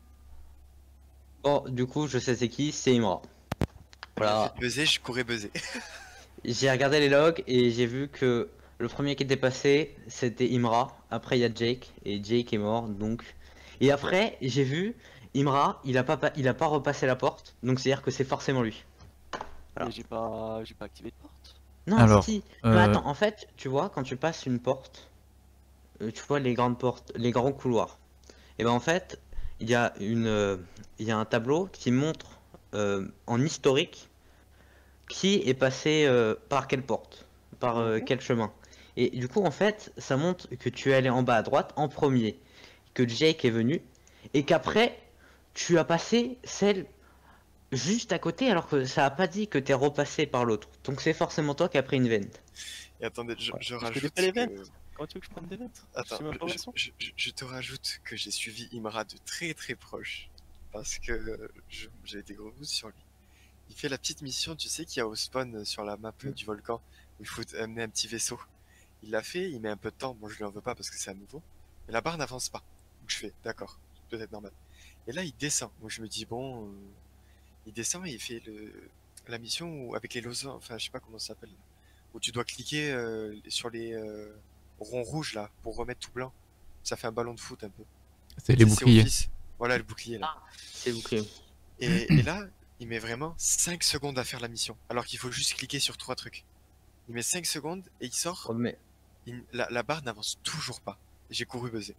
Bon, du coup, je sais c'est qui, c'est Imra. Voilà. Buzzer, je courais buzzer. J'ai regardé les logs et j'ai vu que le premier qui était passé, c'était Imra. Après, il y a Jake et Jake est mort, donc. Et après, j'ai vu Imra, il a pas repassé la porte, donc c'est à dire que c'est forcément lui. Voilà. Mais j'ai pas activé de porte. Non, Alors, si. Mais attends, en fait, tu vois, quand tu passes une porte, tu vois les grandes portes, les grands couloirs. Et ben en fait, il y a un tableau qui montre en historique qui est passé par quelle porte, par quel chemin. Et du coup, en fait, ça montre que tu es allé en bas à droite en premier, que Jake est venu, et qu'après, tu as passé celle juste à côté, alors que ça a pas dit que t'es repassé par l'autre. Donc c'est forcément toi qui as pris une vente. Et attendez, je Je rajoute connais pas les que... ventes. Comment tu veux que je prenne des ventes? Attends, C'est ma information. je te rajoute que j'ai suivi Imra de très proche. Parce que j'ai des gros goûts sur lui. Il fait la petite mission, tu sais, qu'il y a au spawn sur la map du volcan, où il faut amener un petit vaisseau. Il l'a fait, il met un peu de temps, bon je lui en veux pas parce que c'est à nouveau. Mais la barre n'avance pas. Donc je fais, d'accord, c'est peut-être normal. Et là il descend, donc je me dis bon... il descend et il fait la mission où, avec les losanges, enfin je sais pas comment ça s'appelle, où tu dois cliquer sur les ronds rouges là, pour remettre tout blanc. Ça fait un ballon de foot un peu. C'est les boucliers. Office. Voilà le bouclier là. C'est bouclé. Et là, il met vraiment 5 secondes à faire la mission, alors qu'il faut juste cliquer sur 3 trucs. Il met 5 secondes et il sort, Ouais, mais la barre n'avance toujours pas. J'ai couru buzzer.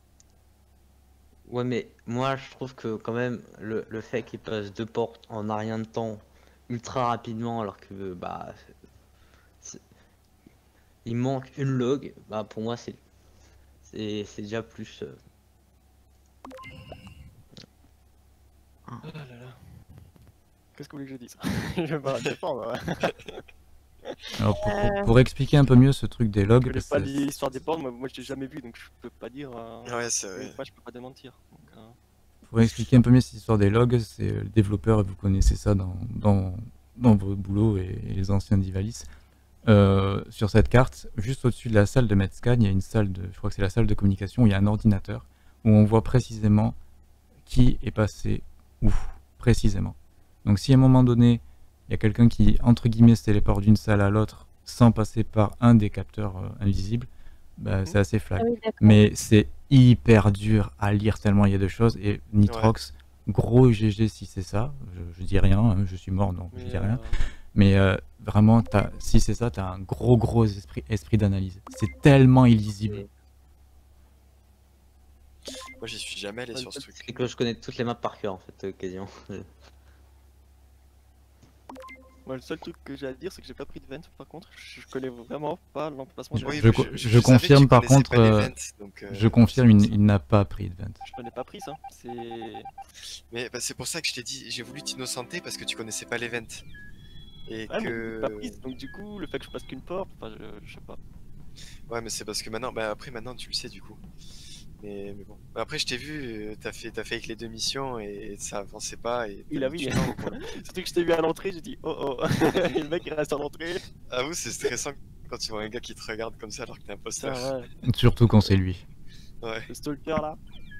Ouais, mais moi je trouve que quand même le fait qu'il passe deux portes en un rien de temps ultra rapidement alors que bah il manque une log, bah pour moi c'est déjà plus. Oh là là. Qu'est-ce que vous voulez que je dise? Je vais pas défendre. Alors pour expliquer un peu mieux ce truc des logs, Je connais parce pas que l'histoire des portes, moi je l'ai jamais vu donc je peux pas dire. Ouais, c'est vrai. Moi je peux pas démentir. Donc, pour expliquer un peu mieux cette histoire des logs, c'est le développeur, vous connaissez ça dans votre boulot et les anciens d'Ivalice. Sur cette carte, juste au-dessus de la salle de Medscan, il y a une salle je crois que c'est la salle de communication, où il y a un ordinateur où on voit précisément qui est passé où, précisément. Donc si à un moment donné, il y a quelqu'un qui, entre guillemets, se téléporte d'une salle à l'autre sans passer par un des capteurs invisibles, bah, c'est assez flag. Ah oui, d'accord. Mais c'est hyper dur à lire tellement il y a de choses. Et Nitrox, gros GG si c'est ça. Je dis rien, hein, je suis mort donc je dis rien. Mais vraiment, si c'est ça, t'as un gros esprit d'analyse. C'est tellement illisible. Moi j'y suis jamais allé sur ce truc. C'est que je connais toutes les maps par cœur en fait, quasiment. Moi, le seul truc que j'ai à dire, c'est que j'ai pas pris de vent. Par contre, je connais vraiment pas l'emplacement du Je confirme par contre, je confirme, il n'a pas pris de vent. Je n'ai pas pris ça. Mais bah, c'est pour ça que je t'ai dit, j'ai voulu t'innocenter parce que tu connaissais pas l'event. Et ouais, que. Mais pas prise, donc du coup, le fait que je passe qu'une porte, enfin, je sais pas. Ouais, mais c'est parce que maintenant, bah après maintenant tu le sais du coup. Mais bon. Après je t'ai vu, t'as fait avec les 2 missions et ça avançait pas. Et il a vu. Surtout que je t'ai vu à l'entrée, j'ai dit oh oh. Et le mec il reste à l'entrée. Avoue, c'est stressant quand tu vois un gars qui te regarde comme ça alors que t'es imposteur. Ouais. Surtout quand c'est lui. Ouais. Le stalker là.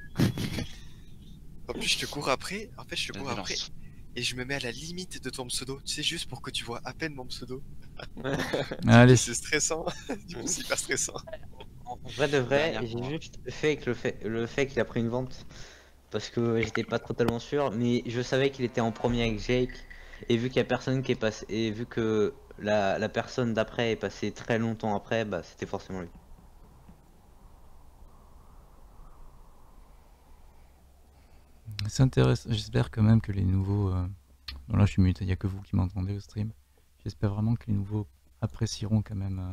En plus je te cours après, et je me mets à la limite de ton pseudo, tu sais, juste pour que tu vois à peine mon pseudo. Allez. C'est stressant, du coup c'est hyper stressant. En vrai de vrai, j'ai juste le fait qu'il a pris une vente parce que j'étais pas totalement sûr, mais je savais qu'il était en premier avec Jake et vu qu'il y a personne qui est passé et vu que la personne d'après est passée très longtemps après, bah c'était forcément lui. C'est intéressant, j'espère quand même que les nouveaux... Bon là je suis muté, il n'y a que vous qui m'entendez au stream. J'espère vraiment que les nouveaux apprécieront quand même...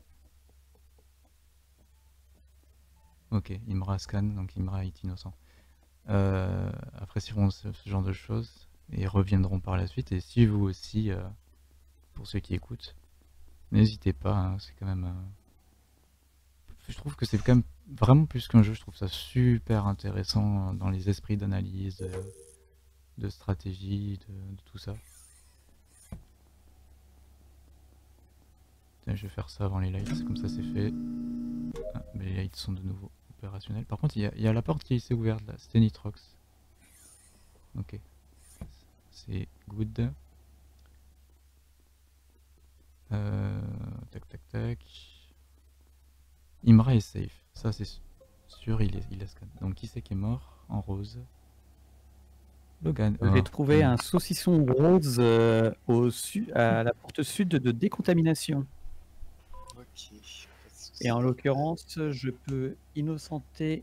Ok, Imra scan, donc Imra est innocent. Apprécieront ce genre de choses et reviendront par la suite. Et si vous aussi, pour ceux qui écoutent, n'hésitez pas, hein, c'est quand même... je trouve que c'est quand même vraiment plus qu'un jeu, je trouve ça super intéressant dans les esprits d'analyse, de stratégie, de tout ça. Tiens, je vais faire ça avant les lights, comme ça c'est fait. Ah, mais les lights sont de nouveau opérationnels. Par contre, il y a la porte qui s'est ouverte là, c'était Nitrox. Ok. C'est good. Tac. Imra est safe, ça c'est sûr, il a scan. Donc qui c'est qui est mort en rose? Logan. J'ai trouvé un saucisson rose à la porte sud de décontamination. Ok. Et en l'occurrence, je peux innocenter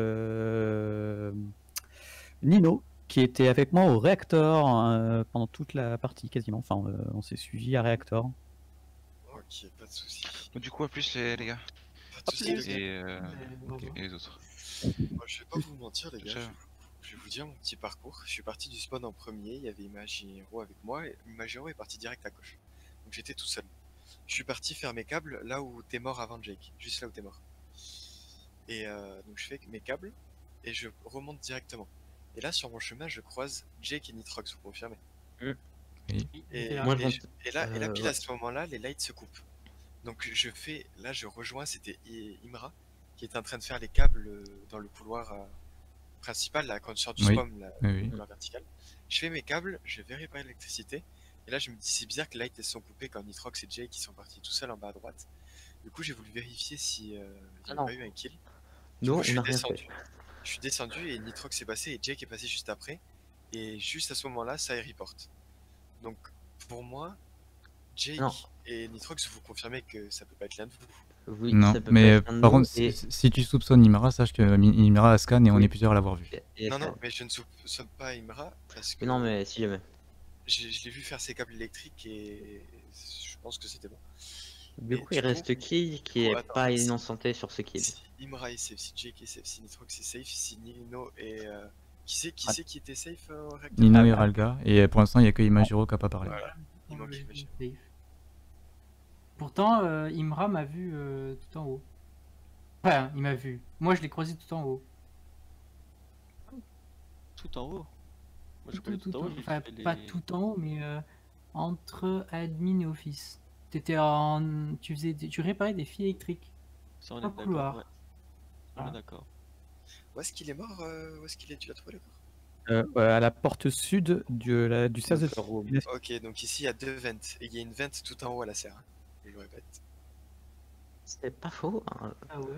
Nino, qui était avec moi au réacteur pendant toute la partie quasiment. Enfin, on s'est suivi à réacteur. Ok, pas de soucis. Du coup, à plus les gars. Pas de soucis, et les autres. Moi, je vais pas vous mentir les gars, je vais vous dire mon petit parcours. Je suis parti du spawn en premier, il y avait Imagiro avec moi, et Imagiro est parti direct à gauche. Donc j'étais tout seul. Je suis parti faire mes câbles là où t'es mort avant Jake, juste là où t'es mort. Et donc je fais mes câbles et je remonte directement. Et là sur mon chemin je croise Jake et Nitrox, vous confirmez? Et là pile à ce moment-là les lights se coupent. Donc je rejoins, c'était Imra qui était en train de faire les câbles dans le couloir principal là, quand tu sors du spawn, la verticale. Je fais mes câbles, je vais réparer l'électricité. Et là je me dis c'est bizarre que les lights sont coupés quand Nitrox et Jake qui sont partis tout seuls en bas à droite. Du coup j'ai voulu vérifier si il n'y avait pas eu un kill. Non, je suis descendu et Nitrox est passé et Jake est passé juste après. Et juste à ce moment-là ça report. Donc pour moi, Jake et Nitrox, vous confirmez que ça peut pas être l'un de vous? Oui, non, ça peut mais pas être par contre, si tu soupçonnes Imra, sache que Imra a scan et on est plusieurs à l'avoir vu. Non, mais je ne soupçonne pas Imra parce que... Non, mais si jamais. Je l'ai vu faire ses câbles électriques et je pense que c'était bon. Du coup, il reste qui est pas innocenté sur ce kill? Si Imra est safe, si Jake est safe, si Nitrox est safe, si Nino et Qui c'est qui était safe au réacteur? Nino et Ralga. Et pour l'instant, il n'y a que Imagiro qui n'a pas parlé. Voilà, il manque Imagiro. Pourtant, Imra m'a vu tout en haut. Enfin, il m'a vu. Moi, je l'ai croisé tout en haut. Tout en haut. Moi, je connais Tout en en haut. haut. j'ai Enfin, fait pas les- tout en haut, mais entre admin et office. T'étais en... Tu réparais des fils électriques. Ça, on est Dans le d'accord. couloir. Ouais. On Ah. est d'accord. Où est-ce qu'il est mort? Où est-ce qu'il est? Tu l'as trouvé le corps? À la porte sud du sas de Ok, donc ici il y a 2 vents. Et il y a une vente tout en haut à la serre. Je le répète. C'est pas faux. Hein. Ah ouais.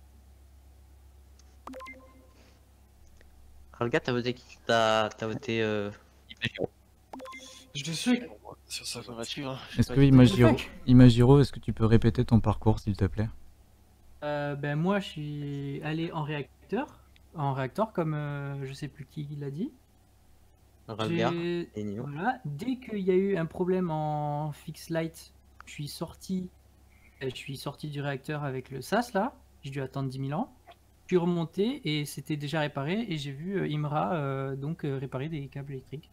Ralga, t'as voté qui? T'as voté. Je le suis sur ça. Ça me rassure. Hein. Est-ce que Imagiro, est-ce que tu peux répéter ton parcours, s'il te plaît? Ben moi, je suis allé en réacteur, comme je sais plus qui l'a dit. Ralga et Nino. Voilà, dès qu'il y a eu un problème en fix light, je suis sorti du réacteur avec le SAS là. J'ai dû attendre 10 000 ans. Je suis remonté et c'était déjà réparé et j'ai vu Imra réparer des câbles électriques.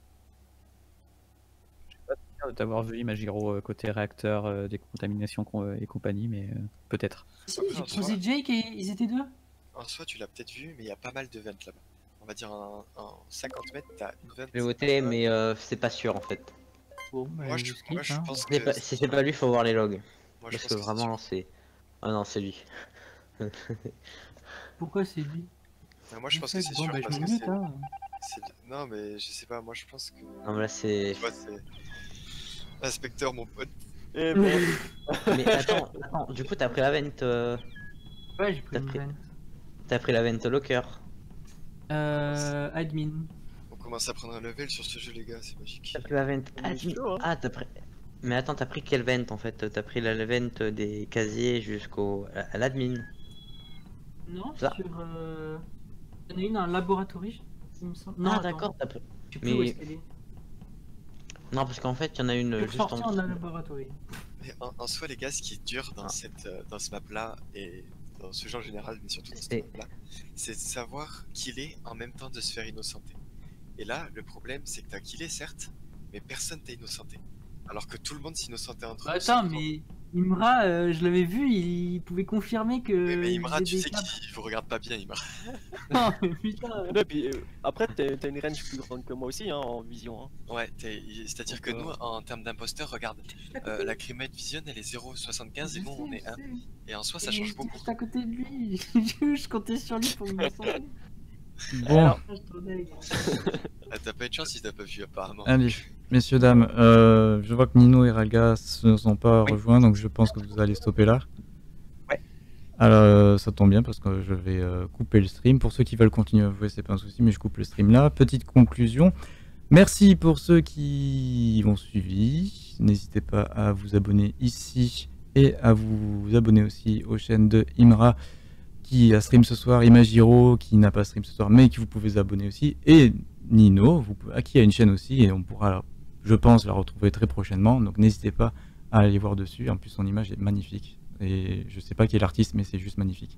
d'avoir vu Imagiro côté réacteur, décontamination et compagnie, mais peut-être. J'ai posé Jake et ils étaient deux. En soi, tu l'as peut-être vu, mais il y a pas mal de ventes là-bas. On va dire en 50 mètres, t'as une vente. Je l'ai voté, mais c'est pas sûr en fait. Bon, Moi, je hein. pense Si que. c'est pas lui, faut voir les logs. Moi, je Parce pense que vraiment, c'est. Ah non, c'est lui. Pourquoi c'est lui? Moi, je pense que c'est Bon, sûr bah, parce je que me mute, c'est. hein. Non, mais je sais pas, moi je pense que. Non, mais là, c'est. Tu vois, c'est. Inspecteur, mon pote. Eh ben, Mais attends, du coup, t'as pris la vente. Ouais, j'ai pris T'as une pris- vente. T'as pris la vente locker. Admin. On commence à prendre un level sur ce jeu, les gars, c'est magique. T'as pris la vente. Ah, t'as pris. Mais attends, t'as pris quelle vente en fait? T'as pris la vente des casiers jusqu'au. À l'admin. Non, Ça. sur. Il y en a une en laboratoire, il me semble. Non, Ah, attends, d'accord, t'as pris. je sais plus où Mais- est-ce qu'elle est. Non, parce qu'en fait, il y en a une Je juste sortir en en dessous. laboratoire. Mais en soi, les gars, ce qui est dur dans, dans ce map-là, et dans ce jeu en général, mais surtout dans ce C'est- map-là, c'est de savoir killer en même temps de se faire innocenter. Et là, le problème, c'est que t'as killé, certes, mais personne t'a innocenté. Alors que tout le monde s'innocentait entre Bah, eux. attends, mais Imra, je l'avais vu, il pouvait confirmer que. Mais Imra, il tu faisait sais des câbles. qu'il vous regarde pas bien, Imra. Non, mais putain. ouais, puis, après, t'as une range plus grande que moi aussi hein, en vision. Hein. Ouais, c'est-à-dire que nous, en termes d'imposteurs, regarde, la Crimate Vision, elle est 0,75 et nous, on est 1. Et en soi, ça change beaucoup. Juste à côté de lui, je comptais sur lui pour me sauver. Bon, Alors, je te dég. Ah, t'as pas eu de chance si t'as pas vu, apparemment. allez, messieurs, dames, je vois que Nino et Ralga ne sont pas rejoints, donc je pense que vous allez stopper là. Ouais. Alors, ça tombe bien parce que je vais couper le stream. Pour ceux qui veulent continuer à jouer, c'est pas un souci, mais je coupe le stream là. Petite conclusion. Merci pour ceux qui ont suivi. N'hésitez pas à vous abonner ici et à vous abonner aussi aux chaînes de Imra qui a stream ce soir, Imagiro qui n'a pas stream ce soir mais qui vous pouvez vous abonner aussi, et Nino qui a une chaîne aussi et on pourra, je pense, la retrouver très prochainement, donc n'hésitez pas à aller voir dessus. En plus son image est magnifique et je sais pas qui est l'artiste mais c'est juste magnifique.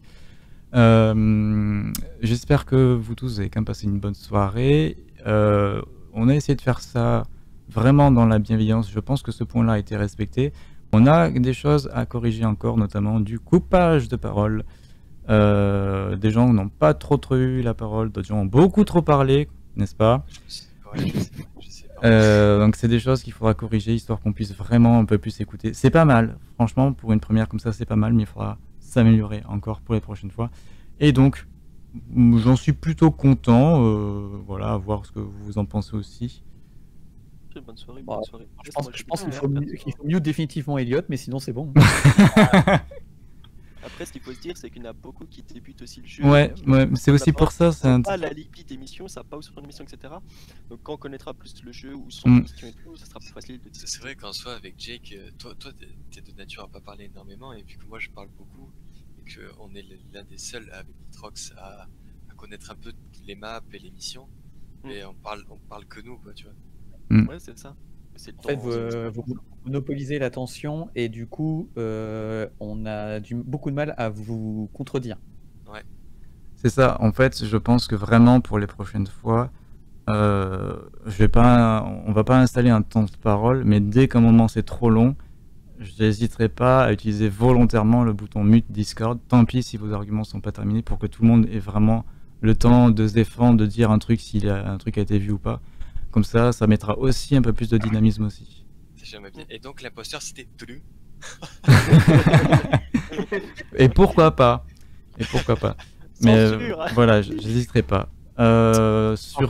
J'espère que vous tous avez quand même passé une bonne soirée. On a essayé de faire ça vraiment dans la bienveillance, je pense que ce point là a été respecté. On a des choses à corriger encore, notamment du coupage de parole. Des gens n'ont pas trop eu la parole, d'autres gens ont beaucoup trop parlé, n'est-ce pas? Ouais, je sais pas. Donc c'est des choses qu'il faudra corriger, histoire qu'on puisse vraiment un peu plus écouter. C'est pas mal, franchement, pour une première comme ça, c'est pas mal, mais il faudra s'améliorer encore pour les prochaines fois. Et donc, j'en suis plutôt content, voilà, à voir ce que vous en pensez aussi. Bonne soirée, Bon, bonne soirée. Je pense qu'il faut mieux définitivement Elliot, mais sinon c'est bon. Après, ce qu'il faut se dire, c'est qu'il y en a beaucoup qui débutent aussi le jeu. Ouais, qui ouais, c'est aussi pour ça, c'est un... pas la limite d'émission, ça pas où sur une émission, etc. Donc quand on connaîtra plus le jeu ou son question et tout, ça sera plus facile de C'est vrai qu'en soi, avec Jake, toi t'es de nature à pas parler énormément, et vu que moi je parle beaucoup, et qu'on est l'un des seuls avec Nitrox à connaître un peu les maps et les missions, et on parle que nous, quoi, tu vois. Ouais, c'est ça. C'est le En fait, temps, vous monopolisez l'attention et du coup, on a beaucoup de mal à vous contredire. Ouais. C'est ça, en fait, je pense que vraiment pour les prochaines fois, on va pas installer un temps de parole, mais dès qu'un moment c'est trop long, j'hésiterai pas à utiliser volontairement le bouton mute Discord. Tant pis si vos arguments sont pas terminés, pour que tout le monde ait vraiment le temps de se défendre, de dire un truc s'il a un truc a été vu ou pas. Comme ça mettra aussi un peu plus de dynamisme aussi. J'aime bien. Et donc l'imposteur c'était Tulu. Et pourquoi pas? Mais voilà, j'hésiterai pas. Sur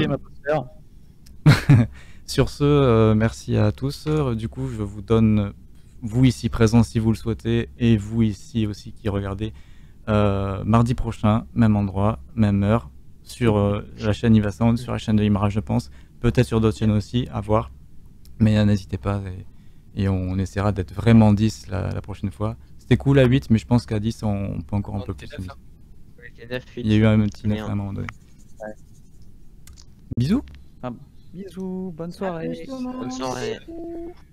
ce, merci à tous. Du coup, je vous donne, vous ici présents si vous le souhaitez, et vous ici aussi qui regardez, mardi prochain, même endroit, même heure, sur la chaîne Ivasound, sur la chaîne de Imra, je pense, peut-être sur d'autres chaînes aussi, à voir. Mais n'hésitez pas, et on essaiera d'être vraiment 10 la prochaine fois. C'était cool à 8, mais je pense qu'à 10, on peut encore un peu plus. Il y a eu un petit 9 à un moment donné. Ouais. Bisous. Bisous, bonne soirée. Bonne soirée.